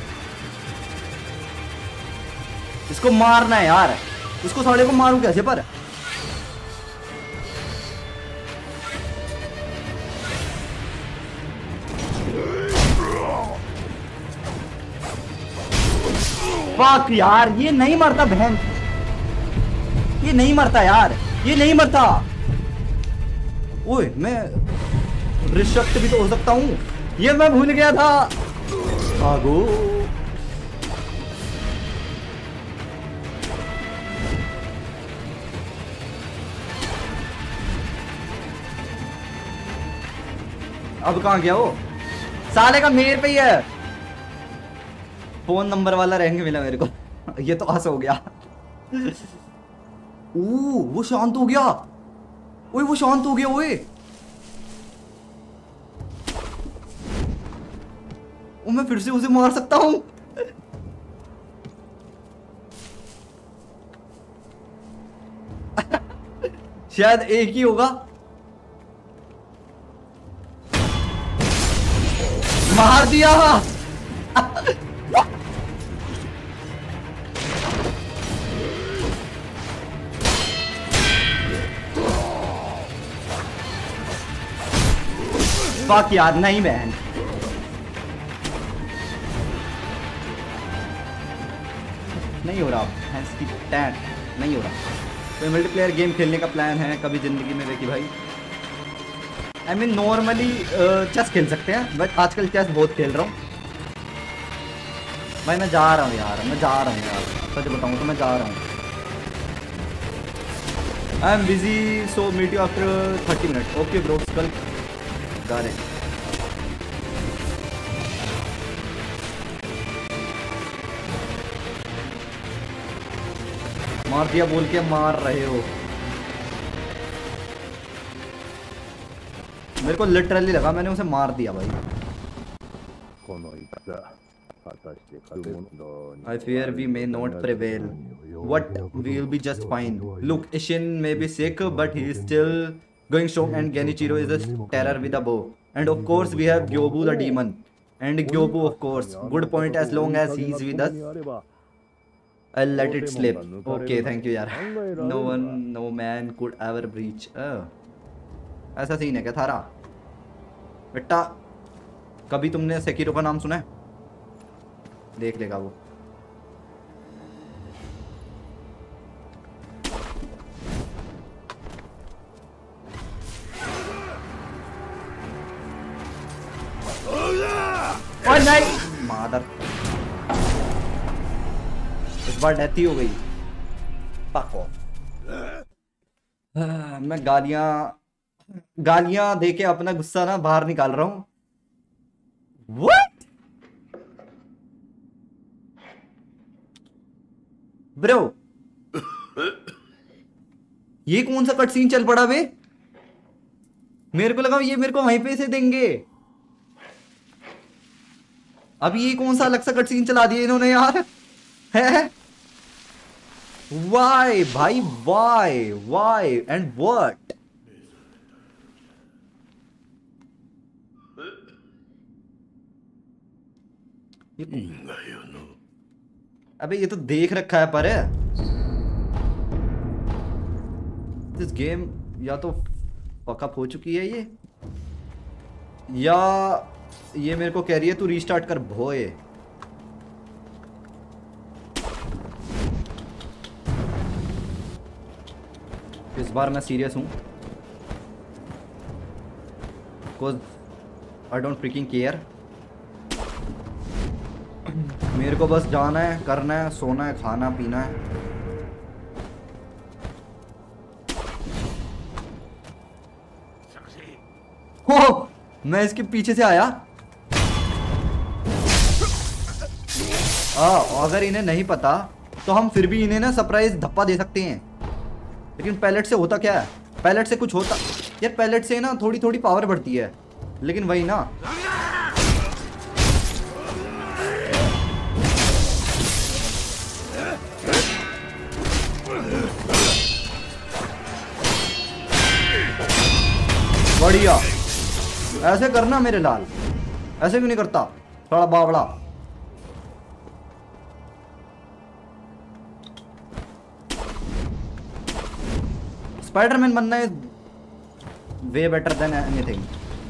इसको मारना है यार, इसको साले को मारूं कैसे? पर फक यार, ये नहीं मरता बहन, ये नहीं मरता यार, ये नहीं मरता। ओए मैं रिशक्त भी तो हो सकता हूं, ये मैं भूल गया था। भागो अब कहां गया वो साले का? मेरे पे ही है, फोन नंबर वाला रहेंगे मिला मेरे को। ये तो हंस हो गया। वो शांत हो गया, ओए वो शांत हो गया। ओए मैं फिर से उसे मार सकता हूं। शायद एक ही होगा। मार दिया। फक यार, नहीं बहन। नहीं हो रहा, नहीं हो रहा। कोई मल्टीप्लेयर गेम खेलने का प्लान है कभी जिंदगी में देखी भाई? आई मीन नॉर्मली चेस खेल सकते हैं, बट आजकल चेस बहुत खेल रहा हूँ भाई। मैं जा रहा हूँ यार, सच बताऊँ तो मैं जा रहा हूँ। I am busy so meet you after 30 minute. Okay bro, कल जा रहे हैं। मार दिया बोल के मार रहे हो। मेरे को लिटरली लगा मैंने उसे मार दिया भाई। I fear we may not prevail. What? We'll be just fine. Look, Ishin may be sick, but he is still going strong, and Genichiro is a terror with a bow. And of course, we have Gyobu the demon. And Gyobu, of course. Good point, as long as he's with us. I'll let it slip. Okay, thank you यार। No man could ever breach. ऐसा सीन है क्या थारा? बेटा, कभी तुमने सेकिरो का नाम सुना है? देख लेगा वो। और नहीं, मादर, इस बार डेथ ही हो गई। पको। मैं गालियां देके अपना गुस्सा ना बाहर निकाल रहा हूँ। What? ब्रो, ये कौन सा कट सीन चल पड़ा बे? मेरे को लगा ये मेरे को वहीं पे से देंगे। अब ये कौन सा अलग सा कट सीन चला दिया इन्होंने यार? है वाई भाई, वाई एंड व्हाट? अबे ये तो देख रखा है पर दिस गेम या तो फकअप हो चुकी है ये, या ये मेरे को कह रही है तू रीस्टार्ट कर भोए। इस बार मैं सीरियस हूं, because I don't freaking care. मेरे को बस जाना है, करना है, सोना है, खाना पीना है। हो, मैं इसके पीछे से आया। अगर इन्हें नहीं पता तो हम फिर भी इन्हें ना सरप्राइज धप्पा दे सकते हैं। लेकिन पैलेट से होता क्या है? पैलेट से कुछ होता यार, पैलेट से ना थोड़ी थोड़ी पावर बढ़ती है, लेकिन वही ना। बढ़िया, ऐसे करना मेरे लाल, ऐसे क्यों नहीं करता थोड़ा बावड़ा। स्पाइडरमैन बनना है वे बेटर देन एनीथिंग।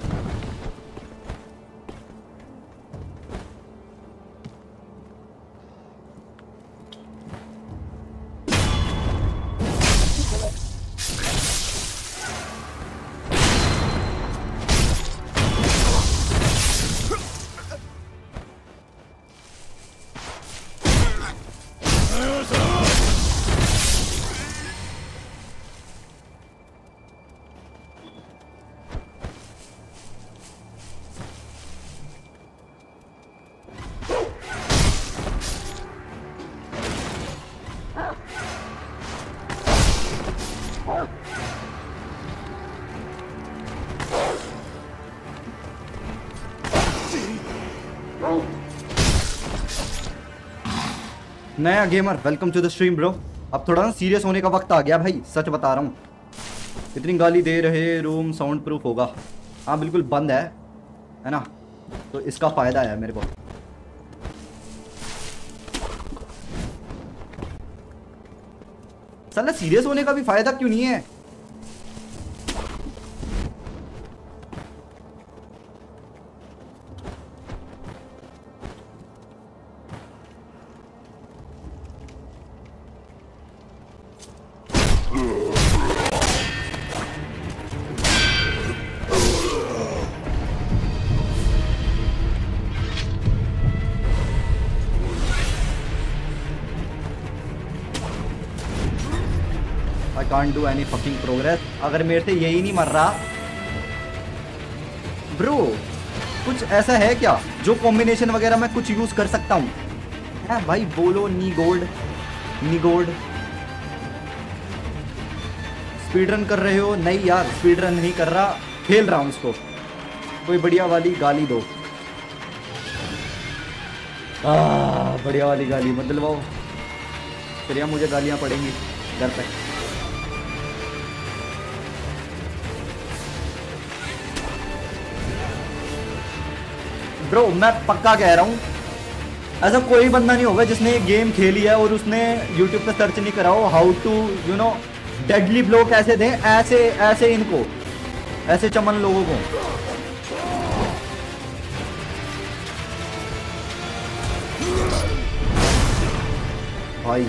नया gamer welcome to the stream bro. अब थोड़ा ना सीरियस होने का वक्त आ गया भाई, सच बता रहा हूँ। इतनी गाली दे रहे, रूम साउंड प्रूफ होगा? हाँ बिल्कुल बंद है ना, तो इसका फायदा है मेरे को। साला सीरियस होने का भी फायदा क्यों नहीं है? I can't do any fucking progress। अगर मेरे से यही नहीं मर रहा ब्रो, कुछ ऐसा है क्या जो कॉम्बिनेशन वगैरह मैं कुछ यूज कर सकता हूँ? है भाई, बोलो knee gold, knee gold. Speed run कर रहे हो? नहीं यार, स्पीड रन नहीं कर रहा, खेल रहा हूँ उसको। कोई बढ़िया वाली गाली दो। बढ़िया वाली गाली मत दिलवाओ, फिर यहाँ मुझे गालियाँ पड़ेंगी घर पे। ब्रो मैं पक्का कह रहा हूँ, ऐसा कोई बंदा नहीं होगा जिसने ये गेम खेली है और उसने YouTube पे सर्च नहीं करा हो how to you know deadly blow कैसे दें, ऐसे ऐसे इनको, ऐसे चमन लोगों को। भाई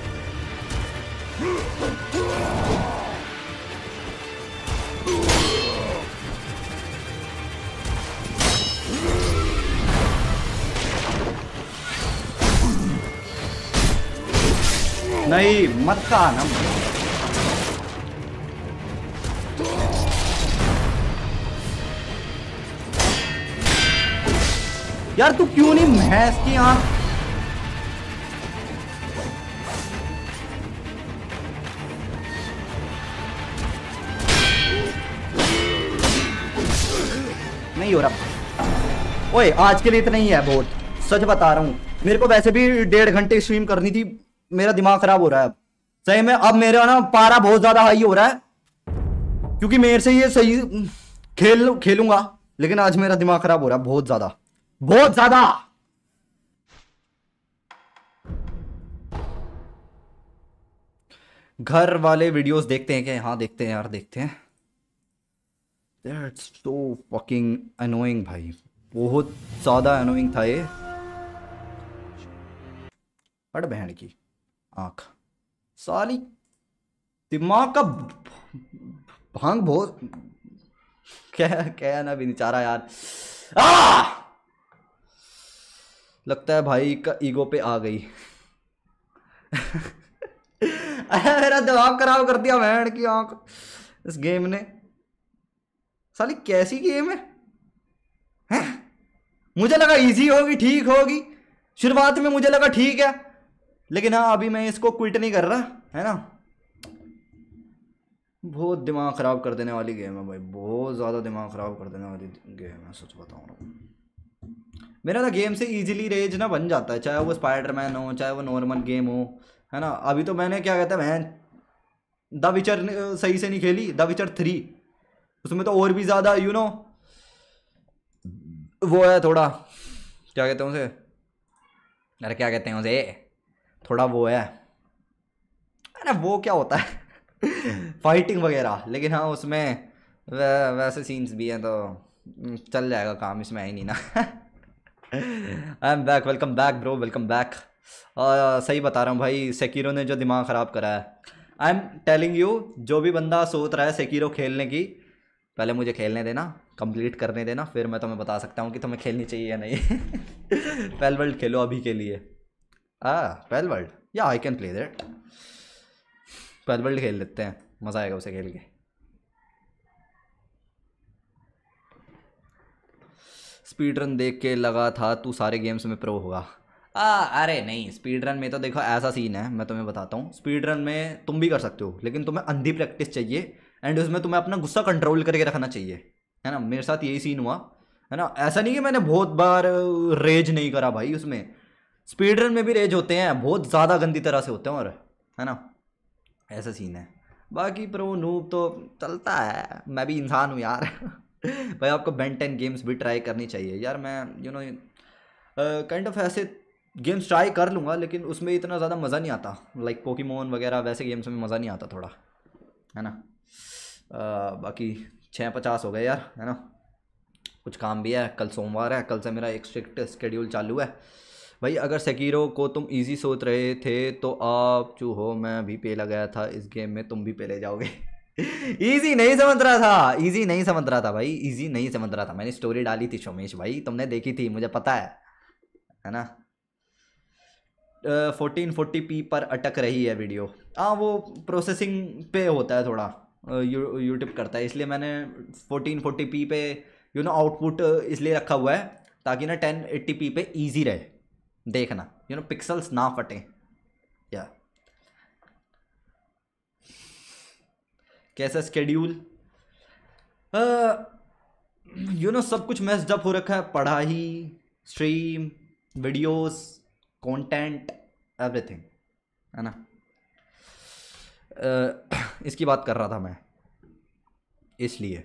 नहीं मत का ना यार, तू क्यों नहीं भैंस की आंख? नहीं हो रहा। ओए आज के लिए इतना ही है बहुत, सच बता रहा हूं। मेरे को वैसे भी 1.5 घंटे स्ट्रीम करनी थी, मेरा दिमाग खराब हो रहा है अब सही में। अब मेरा ना पारा बहुत ज्यादा हाई हो रहा है क्योंकि मेरे से ये सही खेलूंगा, लेकिन आज मेरा दिमाग खराब हो रहा है बहुत ज्यादा, बहुत ज्यादा। घर वाले वीडियोस देखते हैं क्या? हाँ देखते हैं यार, देखते हैं। That's so fucking annoying भाई, बहुत ज्यादा annoying था ये। हट बहन की आंख, साली दिमाग का भांग बहुत क्या ना भी नहीं चाह रहा यार। लगता है भाई का ईगो पे आ गई। अरे मेरा दिमाग खराब कर दिया बहन की आंख इस गेम ने। साली कैसी गेम है, हैं? मुझे लगा इजी होगी, ठीक होगी, शुरुआत में मुझे लगा ठीक है, लेकिन हाँ अभी मैं इसको क्विट नहीं कर रहा है ना। बहुत दिमाग खराब कर देने वाली गेम है भाई, बहुत ज़्यादा दिमाग खराब कर देने वाली गेम है, सच बताऊँ ना। मेरा ना गेम से इजीली रेज ना बन जाता है, चाहे वो स्पाइडरमैन हो, चाहे वो नॉर्मल गेम हो, है ना। अभी तो मैंने क्या कहता है, मैं द विचर सही से नहीं खेली, द विचर 3, उसमें तो और भी ज़्यादा यू नो वो है थोड़ा, क्या कहते हैं उसे, अरे क्या कहते हैं उसे, थोड़ा वो है, अरे वो क्या होता है फाइटिंग वगैरह। लेकिन हाँ उसमें वैसे सीन्स भी हैं तो चल जाएगा काम, इसमें है ही नहीं ना। I am back, welcome back bro, welcome back. सही बता रहा हूँ भाई, सेकीरो ने जो दिमाग ख़राब करा है। आई एम टेलिंग यू, जो भी बंदा सोच रहा है सेकीरो खेलने की, पहले मुझे खेलने देना, कंप्लीट करने देना, फिर मैं तुम्हें बता सकता हूँ कि तुम्हें खेलनी चाहिए या नहीं। पेल वर्ल्ड खेलो अभी के लिए। Palworld, yeah I can play that. Palworld खेल लेते हैं, मज़ा आएगा उसे खेल के। स्पीड रन देख के लगा था तू सारे गेम्स में प्रो होगा। अरे नहीं, स्पीड रन में तो देखो ऐसा सीन है, मैं तुम्हें बताता हूँ। स्पीड रन में तुम भी कर सकते हो, लेकिन तुम्हें अंधी प्रैक्टिस चाहिए, एंड उसमें तुम्हें अपना गुस्सा कंट्रोल करके रखना चाहिए, है ना। मेरे साथ यही सीन हुआ, है ना। ऐसा नहीं कि मैंने बहुत बार रेज नहीं करा भाई, उसमें स्पीड रन में भी रेज होते हैं, बहुत ज़्यादा गंदी तरह से होते हैं, और है ना, ऐसा सीन है। बाकी प्रो नूब तो चलता है, मैं भी इंसान हूँ यार। भाई आपको बेन 10 गेम्स भी ट्राई करनी चाहिए यार। मैं यू नो काइंड ऑफ ऐसे गेम्स ट्राई कर लूँगा, लेकिन उसमें इतना ज़्यादा मज़ा नहीं आता। लाइक पोकेमोन वगैरह वैसे गेम्स में मज़ा नहीं आता थोड़ा, है ना। बाकी 6:50 हो गए यार, है ना। कुछ काम भी है, कल सोमवार है, कल से मेरा एक स्ट्रिक्ट शेड्यूल चालू है भाई। अगर सेकीरो को तुम इजी सोच रहे थे तो आप जो हो, मैं भी पे लगाया था इस गेम में, तुम भी पे ले जाओगे। इजी नहीं समझ रहा था, इजी नहीं समझ रहा था भाई, इजी नहीं समझ रहा था। मैंने स्टोरी डाली थी सोमेश भाई, तुमने देखी थी, मुझे पता है ना। 1440p पर अटक रही है वीडियो। हाँ वो प्रोसेसिंग पे होता है थोड़ा, यूट्यूब करता है, इसलिए मैंने 1440p पे यू नो आउटपुट इसलिए रखा हुआ है ताकि ना 1080p पे इजी रहे देखना, यू नो पिक्सल्स ना फटे। या कैसा स्केड्यूल, यू नो सब कुछ मैस्ड अप हो रखा है, पढ़ाई, स्ट्रीम, वीडियोस, कंटेंट, एवरीथिंग, है ना। इसकी बात कर रहा था मैं, इसलिए।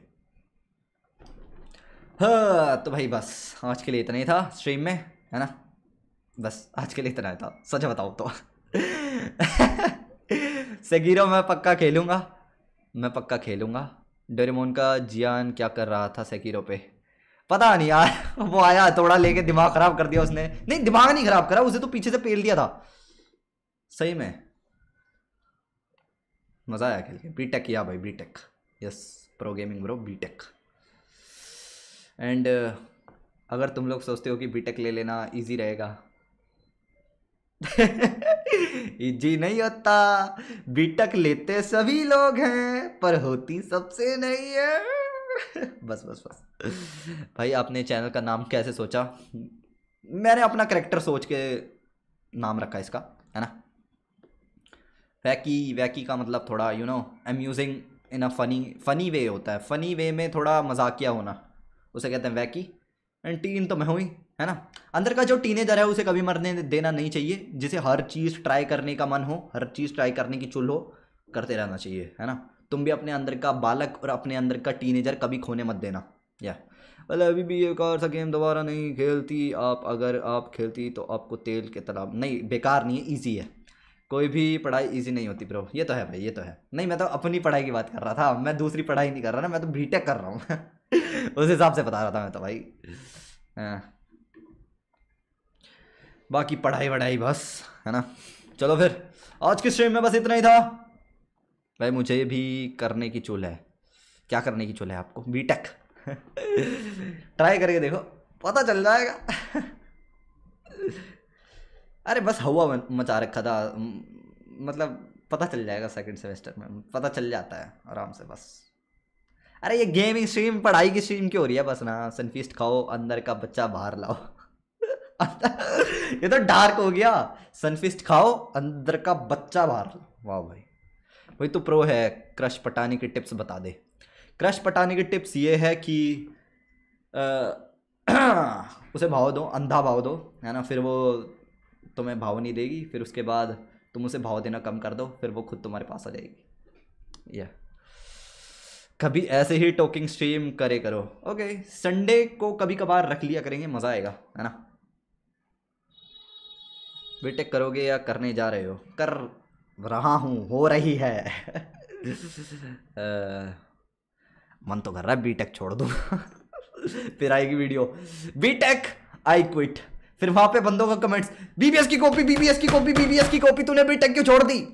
हाँ तो भाई बस आज के लिए इतना ही था स्ट्रीम में, है ना। बस आज के लिए इतना ही था, सच बताओ तो। सेकीरो मैं पक्का खेलूँगा, मैं पक्का खेलूँगा। डोरेमोन का जियान क्या कर रहा था सेकीरो पे, पता नहीं यार। वो आया थोड़ा लेके दिमाग खराब कर दिया उसने। नहीं दिमाग नहीं खराब करा, उसे तो पीछे से पेल दिया था सही में। मज़ा आया खेल के। बीटेक किया भाई, BTech, yes pro gaming bro, BTech. And अगर तुम लोग सोचते हो कि बीटेक ले लेना इजी रहेगा, इजी नहीं होता। बीटेक लेते सभी लोग हैं पर होती सबसे नहीं है। बस बस बस भाई, आपने चैनल का नाम कैसे सोचा? मैंने अपना कैरेक्टर सोच के नाम रखा इसका, है ना। वैकी, वैकी का मतलब थोड़ा you know amusing in a funny way होता है। फनी वे में थोड़ा मजाकिया होना, उसे कहते हैं वैकी। एंड टीन तो मैं हुई, है ना। अंदर का जो टीनेजर है उसे कभी मरने देना नहीं चाहिए, जिसे हर चीज़ ट्राई करने का मन हो, हर चीज़ ट्राई करने की चुल हो, करते रहना चाहिए, है ना। तुम भी अपने अंदर का बालक और अपने अंदर का टीनेजर कभी खोने मत देना। या मतलब अभी भी एक और सा गेम दोबारा नहीं खेलती आप, अगर आप खेलती तो आपको तेल के तालाब। नहीं बेकार नहीं है, ईजी है। कोई भी पढ़ाई इजी नहीं होती ब्रो, ये तो है भाई, ये तो है। नहीं मैं तो अपनी पढ़ाई की बात कर रहा था, मैं दूसरी पढ़ाई नहीं कर रहा ना, मैं तो बीटेक कर रहा हूँ। उस हिसाब से बता रहा था मैं तो भाई। बाकी पढ़ाई वढ़ाई बस, है ना। चलो फिर आज की स्ट्रीम में बस इतना ही था भाई। मुझे भी करने की चुल है। क्या करने की चुल है आपको? बीटेक। ट्राई करके देखो, पता चल जाएगा। अरे बस हवा मचा रखा था, मतलब पता चल जाएगा सेकंड सेमेस्टर में, पता चल जाता है आराम से बस। अरे ये गेमिंग स्ट्रीम पढ़ाई की स्ट्रीम क्यों हो रही है? बस ना सनफीस्ट खाओ, अंदर का बच्चा बाहर लाओ। ये तो डार्क हो गया। सनफीस्ट खाओ, अंदर का बच्चा बाहर लाओ। वाह भाई, वही तो प्रो है। क्रश पटाने की टिप्स बता दे। क्रश पटाने की टिप्स ये है कि उसे भाव दो, अंधा भाव दो, है ना। फिर वो तुम्हें भाव नहीं देगी, फिर उसके बाद तुम उसे भाव देना कम कर दो, फिर वो खुद तुम्हारे पास आ जाएगी। या कभी ऐसे ही टॉकिंग स्ट्रीम करे करो। ओके, संडे को कभी कभार रख लिया करेंगे, मज़ा आएगा, है ना। बीटेक करोगे या करने जा रहे हो? कर रहा हूँ, हो रही है। मन तो कर रहा है बीटेक छोड़ दूँ। फिर आएगी वीडियो बीटेक आई क्विट, फिर वहां पे बंदों का कमेंट्स, बीबीएस की कॉपी, बीबीएस की कॉपी, बीबीएस की कॉपी, तूने बीटेक क्यों छोड़ दी?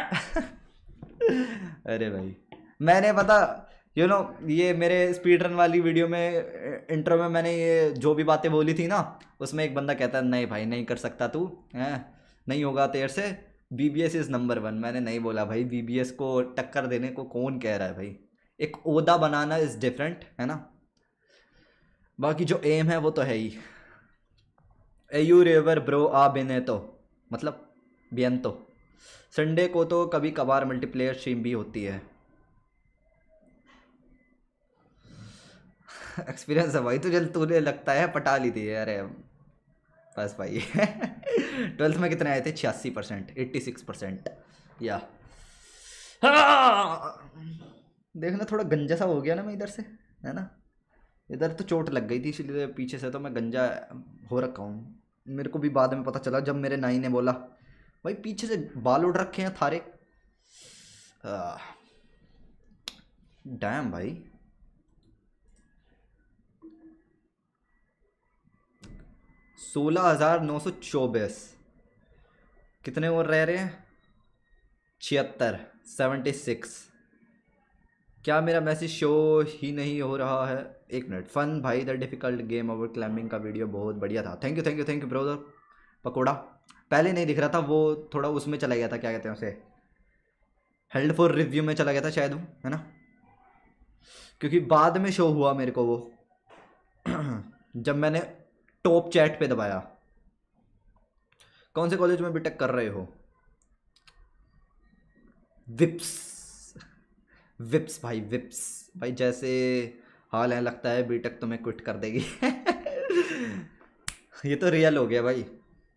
अरे भाई मैंने पता यू नो ये मेरे स्पीड रन वाली वीडियो में इंट्रो में मैंने ये जो भी बातें बोली थी ना, उसमें एक बंदा कहता है नहीं भाई नहीं कर सकता तू, नहीं होगा तेरे से, बीबीएस इज नंबर 1। मैंने नहीं बोला भाई, बीबीएस को टक्कर देने को कौन कह रहा है भाई। एक ओहदा बनाना इज डिफरेंट, है ना। बाकी जो एम है वो तो है ही। एयू रेवर ब्रो आ बिने तो मतलब बियन तो संडे को तो कभी कभार मल्टीप्लेयर स्ट्रीम भी होती है। एक्सपीरियंस है भाई तुझे, तुझे लगता है पटा ली थी? अरे बस भाई। 12th में कितने आए थे? 86%, 86%। या देखना थोड़ा गंजा सा हो गया ना मैं इधर से, है ना। इधर तो चोट लग गई थी इसलिए पीछे से तो मैं गंजा हो रखा हूँ। मेरे को भी बाद में पता चला जब मेरे नाई ने बोला भाई पीछे से बाल उड़ रखे हैं थारे। डैम भाई। $16,924। कितने और रह रहे हैं? 76। क्या मेरा मैसेज शो ही नहीं हो रहा है? एक मिनट। फन भाई the difficult game over climbing का वीडियो बहुत बढ़िया था। Thank you brother pakora. पहले नहीं दिख रहा था, वो थोड़ा उसमें चला गया था, क्या कहते हैं उसे, हेल्ड फॉर रिव्यू में चला गया था शायद वो, है ना, क्योंकि बाद में शो हुआ मेरे को वो जब मैंने टॉप चैट पे दबाया। कौन से कॉलेज में बीटेक कर रहे हो? विप्स भाई, विप्स भाई। जैसे हाल है लगता है बीटेक तुम्हें क्विट कर देगी ये तो रियल हो गया भाई।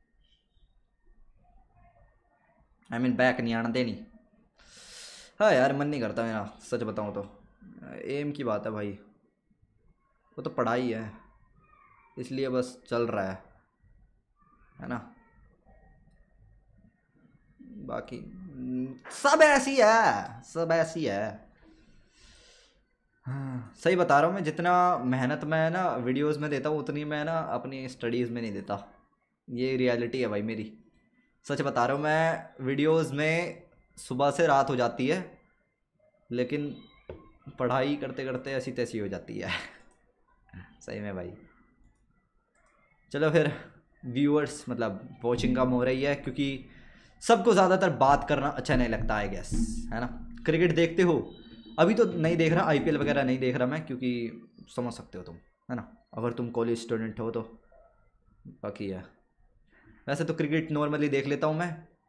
आई मीन बैक नहीं आना देनी। हाँ यार मन नहीं करता मेरा, सच बताऊँ तो। एम की बात है भाई, वो तो पढ़ाई है इसलिए बस चल रहा है ना। बाकी सब ऐसी है। हाँ सही बता रहा हूँ मैं। जितना मेहनत मैं ना वीडियोस में देता हूँ उतनी मैं ना अपनी स्टडीज़ में नहीं देता। ये रियलिटी है भाई मेरी, सच बता रहा हूँ मैं। वीडियोस में सुबह से रात हो जाती है लेकिन पढ़ाई करते करते ऐसी तैसी हो जाती है सही में भाई। चलो फिर व्यूअर्स मतलब वॉचिंग कम हो रही है क्योंकि सबको ज़्यादातर बात करना अच्छा नहीं लगता है गैस, है ना। क्रिकेट देखते हो? अभी तो नहीं देख रहा, आईपीएल वगैरह नहीं देख रहा मैं, क्योंकि समझ सकते हो तुम, है ना, अगर तुम कॉलेज स्टूडेंट हो तो। बाकी है वैसे तो क्रिकेट नॉर्मली देख लेता हूँ मैं।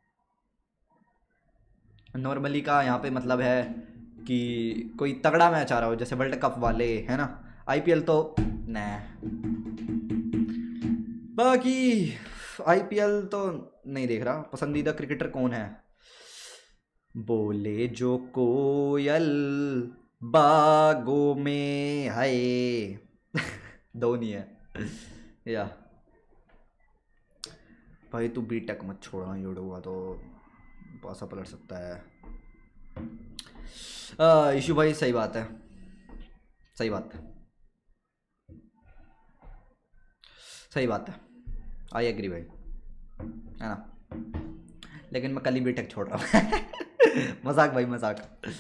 नॉर्मली का यहाँ पे मतलब है कि कोई तगड़ा मैच आ रहा हो जैसे वर्ल्ड कप वाले, है ना। आईपीएल तो न, बाकी आईपीएल तो नहीं देख रहा। पसंदीदा क्रिकेटर कौन है? बोले जो कोयल बागों में है धोनी है या भाई। तू बीटेक मत छोड़ना, युड़ूगा तो पासा पलट सकता है। इशू भाई सही बात है, सही बात है। आई एग्री भाई, है ना। लेकिन मैं कल ही बीटेक छोड़ रहा हूँ मजाक भाई मजाक।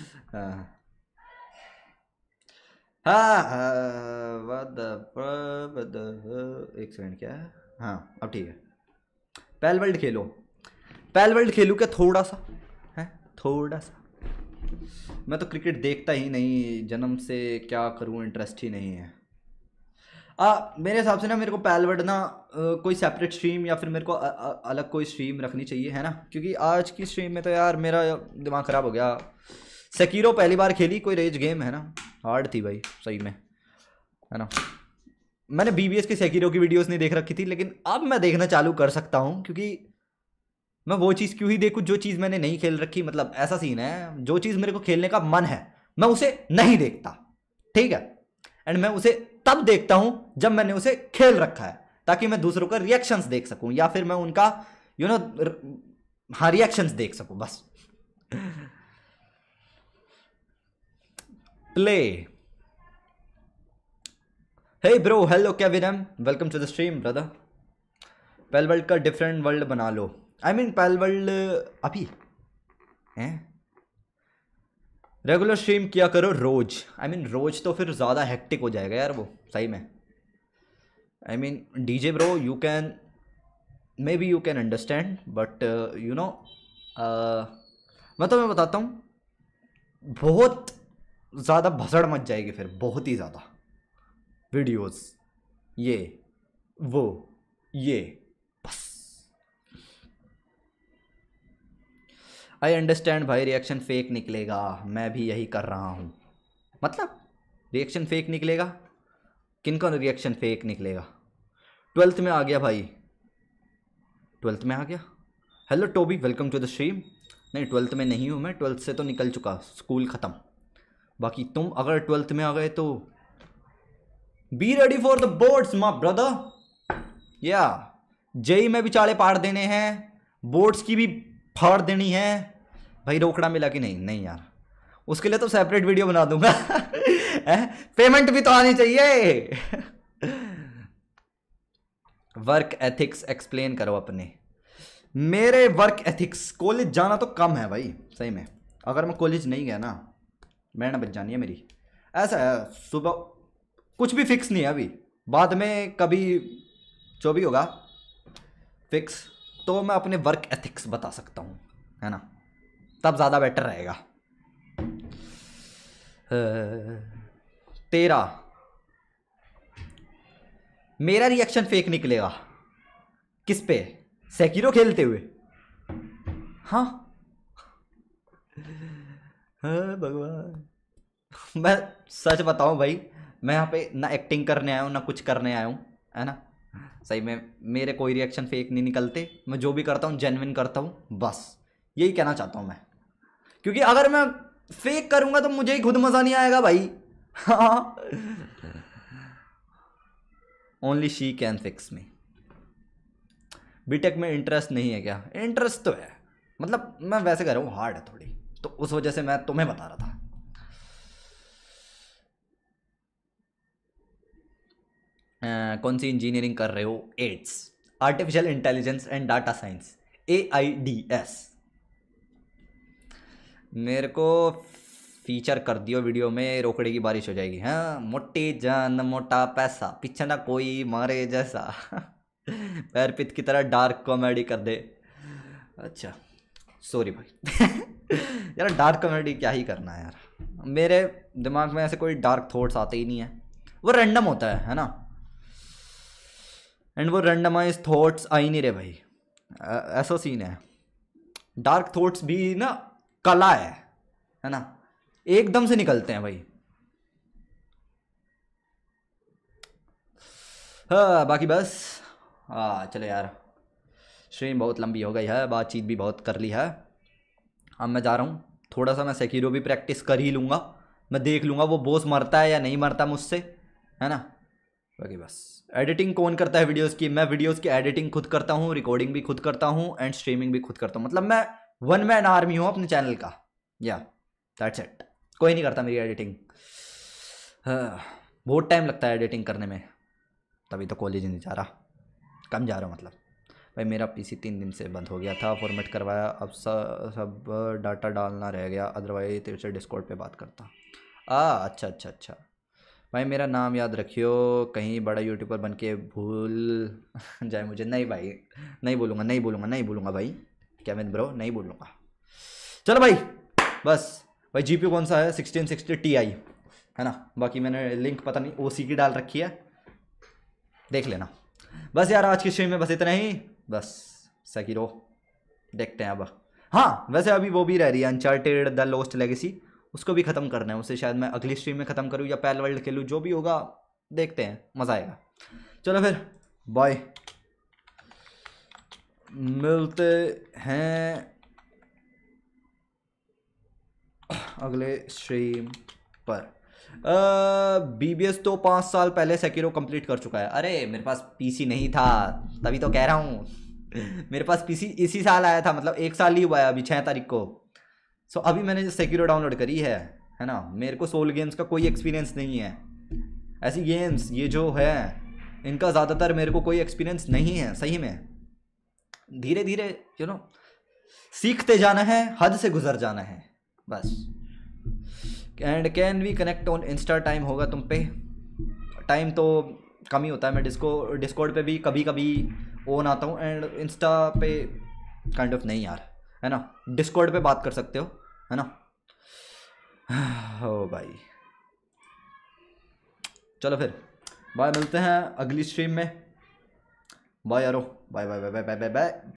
एक सेकंड, क्या है? हाँ अब ठीक है। पैल वर्ल्ड खेलो। पैल वर्ल्ड खेलूँ क्या? थोड़ा सा है, थोड़ा सा। मैं तो क्रिकेट देखता ही नहीं जन्म से, क्या करूँ, इंटरेस्ट ही नहीं है। मेरे हिसाब से ना मेरे को पैल वर्ल्ड ना कोई सेपरेट स्ट्रीम या फिर मेरे को अलग कोई स्ट्रीम रखनी चाहिए, है ना। क्योंकि आज की स्ट्रीम में तो यार मेरा दिमाग ख़राब हो गया। सेकीरो पहली बार खेली, कोई रेज गेम है ना, हार्ड थी भाई सही में, है ना। मैंने बीबीएस के सेकीरो की वीडियोस नहीं देख रखी थी, लेकिन अब मैं देखना चालू कर सकता हूँ क्योंकि मैं वो चीज़ क्यों ही देखूँ जो चीज़ मैंने नहीं खेल रखी। मतलब ऐसा सीन है, जो चीज़ मेरे को खेलने का मन है मैं उसे नहीं देखता, ठीक है। एंड मैं उसे तब देखता हूं जब मैंने उसे खेल रखा है, ताकि मैं दूसरों का रिएक्शंस देख सकूं या फिर मैं उनका हाँ रिएक्शंस देख सकूं बस। Play. Hey bro, hello Kevin, welcome to the stream brother. Pal world का डिफरेंट वर्ल्ड बना लो। आई मीन पैल वर्ल्ड अभी हैं, रेगुलर स्ट्रीम किया करो रोज। आई मीन रोज तो फिर ज़्यादा हेक्टिक हो जाएगा यार वो, सही में। I mean DJ bro you can, maybe you can understand, but you know मैं तुम्हें बताता हूँ, बहुत ज़्यादा भसड़ मच जाएगी फिर, बहुत ही ज़्यादा वीडियोस, ये वो ये बस। आई अंडरस्टैंड भाई, रिएक्शन फेक निकलेगा, मैं भी यही कर रहा हूँ। मतलब रिएक्शन फेक निकलेगा? किनका रिएक्शन फेक निकलेगा? 12th में आ गया भाई, 12th में आ गया। Hello Toby, welcome to the stream. नहीं 12th में नहीं हूँ मैं, 12th से तो निकल चुका, स्कूल ख़त्म। बाकी तुम अगर 12th में आ गए तो be ready for the boards my brother. या जेई में भी चाड़े पाड़ देने हैं, बोर्ड्स की भी फाड़ देनी है। भाई रोकड़ा मिला कि नहीं? नहीं यार, उसके लिए तो सेपरेट वीडियो बना दूंगा। पेमेंट भी तो आनी चाहिए। वर्क एथिक्स एक्सप्लेन करो अपने। मेरे वर्क एथिक्स, कॉलेज जाना तो कम है भाई सही में। अगर मैं कॉलेज नहीं गया ना, मैंने बच जानी है मेरी। ऐसा है, सुबह कुछ भी फिक्स नहीं है अभी, बाद में कभी जो भी होगा फिक्स, तो मैं अपने वर्क एथिक्स बता सकता हूँ, है ना, तब ज़्यादा बेटर रहेगा। तेरा मेरा रिएक्शन फेक निकलेगा किस पे? सेकिरो खेलते हुए? हाँ भगवान, मैं सच बताऊं भाई, मैं यहाँ पे ना एक्टिंग करने आया हूँ ना कुछ करने आया हूँ, है ना। सही में मेरे कोई रिएक्शन फेक नहीं निकलते, मैं जो भी करता हूँ जेन्युइन करता हूँ, बस यही कहना चाहता हूँ मैं। क्योंकि अगर मैं फेक करूँगा तो मुझे ही खुद मज़ा नहीं आएगा भाई। हाँ, only she can fix me. BTech में इंटरेस्ट नहीं है क्या? इंटरेस्ट तो है, मतलब मैं वैसे कह रहा हूँ हार्ड है थोड़ी, तो उस वजह से मैं तुम्हें बता रहा था। कौन सी इंजीनियरिंग कर रहे हो? AIDS, artificial intelligence and data science, AIDS। मेरे को फीचर कर दियो वीडियो में, रोकड़े की बारिश हो जाएगी। हाँ, मोटी जान मोटा पैसा, पीछे ना कोई मारे जैसा। पैर पित की तरह डार्क कॉमेडी कर दे। अच्छा सॉरी भाई। यार डार्क कॉमेडी क्या ही करना है यार, मेरे दिमाग में ऐसे कोई डार्क थॉट्स आते ही नहीं है, वो रैंडम होता है ना। एंड वो रैंडमाइज थॉट्स आ ही नहीं रहे भाई, ऐसा सीन है। डार्क थॉट्स भी ना कला है ना, एकदम से निकलते हैं भाई। हाँ बाकी बस, चलो यार, स्ट्रीम बहुत लंबी हो गई है, बातचीत भी बहुत कर ली है। अब मैं जा रहा हूँ, थोड़ा सा मैं सेकिरो भी प्रैक्टिस कर ही लूँगा, मैं देख लूँगा वो बॉस मरता है या नहीं मरता मुझसे, है ना। बाकी बस, एडिटिंग कौन करता है वीडियोस की? मैं वीडियोस की एडिटिंग खुद करता हूँ, रिकॉर्डिंग भी खुद करता हूँ एंड स्ट्रीमिंग भी खुद करता हूँ। मतलब मैं वन मैन आर्मी हूँ अपने चैनल का। या दैट्स इट, कोई नहीं करता मेरी एडिटिंग। बहुत टाइम लगता है एडिटिंग करने में, तभी तो कॉलेज नहीं जा रहा, कम जा रहा हूँ मतलब। भाई मेरा पीसी 3 दिन से बंद हो गया था, फॉर्मेट करवाया, अब सब डाटा डालना रह गया, अदरवाइज तेरे से डिस्कॉर्ड पे बात करता। अच्छा भाई मेरा नाम याद रखियो, कहीं बड़ा यूट्यूबर बन के भूल जाए मुझे। नहीं भाई, नहीं बोलूँगा भाई, क्या मैं ब्रो नहीं बोलूँगा। चलो भाई बस, भाई जीपीयू कौन सा है? 1660 Ti है ना। बाकी मैंने लिंक पता नहीं OC की डाल रखी है, देख लेना। बस यार आज की स्ट्रीम में बस इतना ही, बस सेकिरो देखते हैं अब। हाँ वैसे अभी वो भी रह रही है अनचार्टेड द लॉस्ट लेगेसी, उसको भी ख़त्म करना है, उसे शायद मैं अगली स्ट्रीम में ख़त्म करूँ या पैल वर्ल्ड खेलूँ, जो भी होगा देखते हैं, मज़ा आएगा। चलो फिर बाय, मिलते हैं अगले स्ट्रीम पर। BBS तो 5 साल पहले सेकिरो कंप्लीट कर चुका है। अरे मेरे पास पीसी नहीं था, तभी तो कह रहा हूँ। मेरे पास पीसी इसी साल आया था, मतलब 1 साल ही हुआ है अभी 6 तारीख को। सो अभी मैंने सेकिरो डाउनलोड करी है ना। मेरे को सोल गेम्स का कोई एक्सपीरियंस नहीं है, ऐसी गेम्स ये जो है इनका ज़्यादातर मेरे को कोई एक्सपीरियंस नहीं है सही में। धीरे धीरे सीखते जाना है, हद से गुजर जाना है बस। And can we connect on Insta? Time होगा तुम पे? टाइम तो कम ही होता है, मैं डिस्कॉर्ड पे भी कभी कभी ऑन आता हूँ, एंड इंस्टा पे काइंड ऑफ नहीं यार, है ना। डिस्कॉर्ड पे बात कर सकते हो, है ना। ओ भाई चलो फिर बाय, मिलते हैं अगली स्ट्रीम में। बाय यारो, bye bye bye bye bye bye.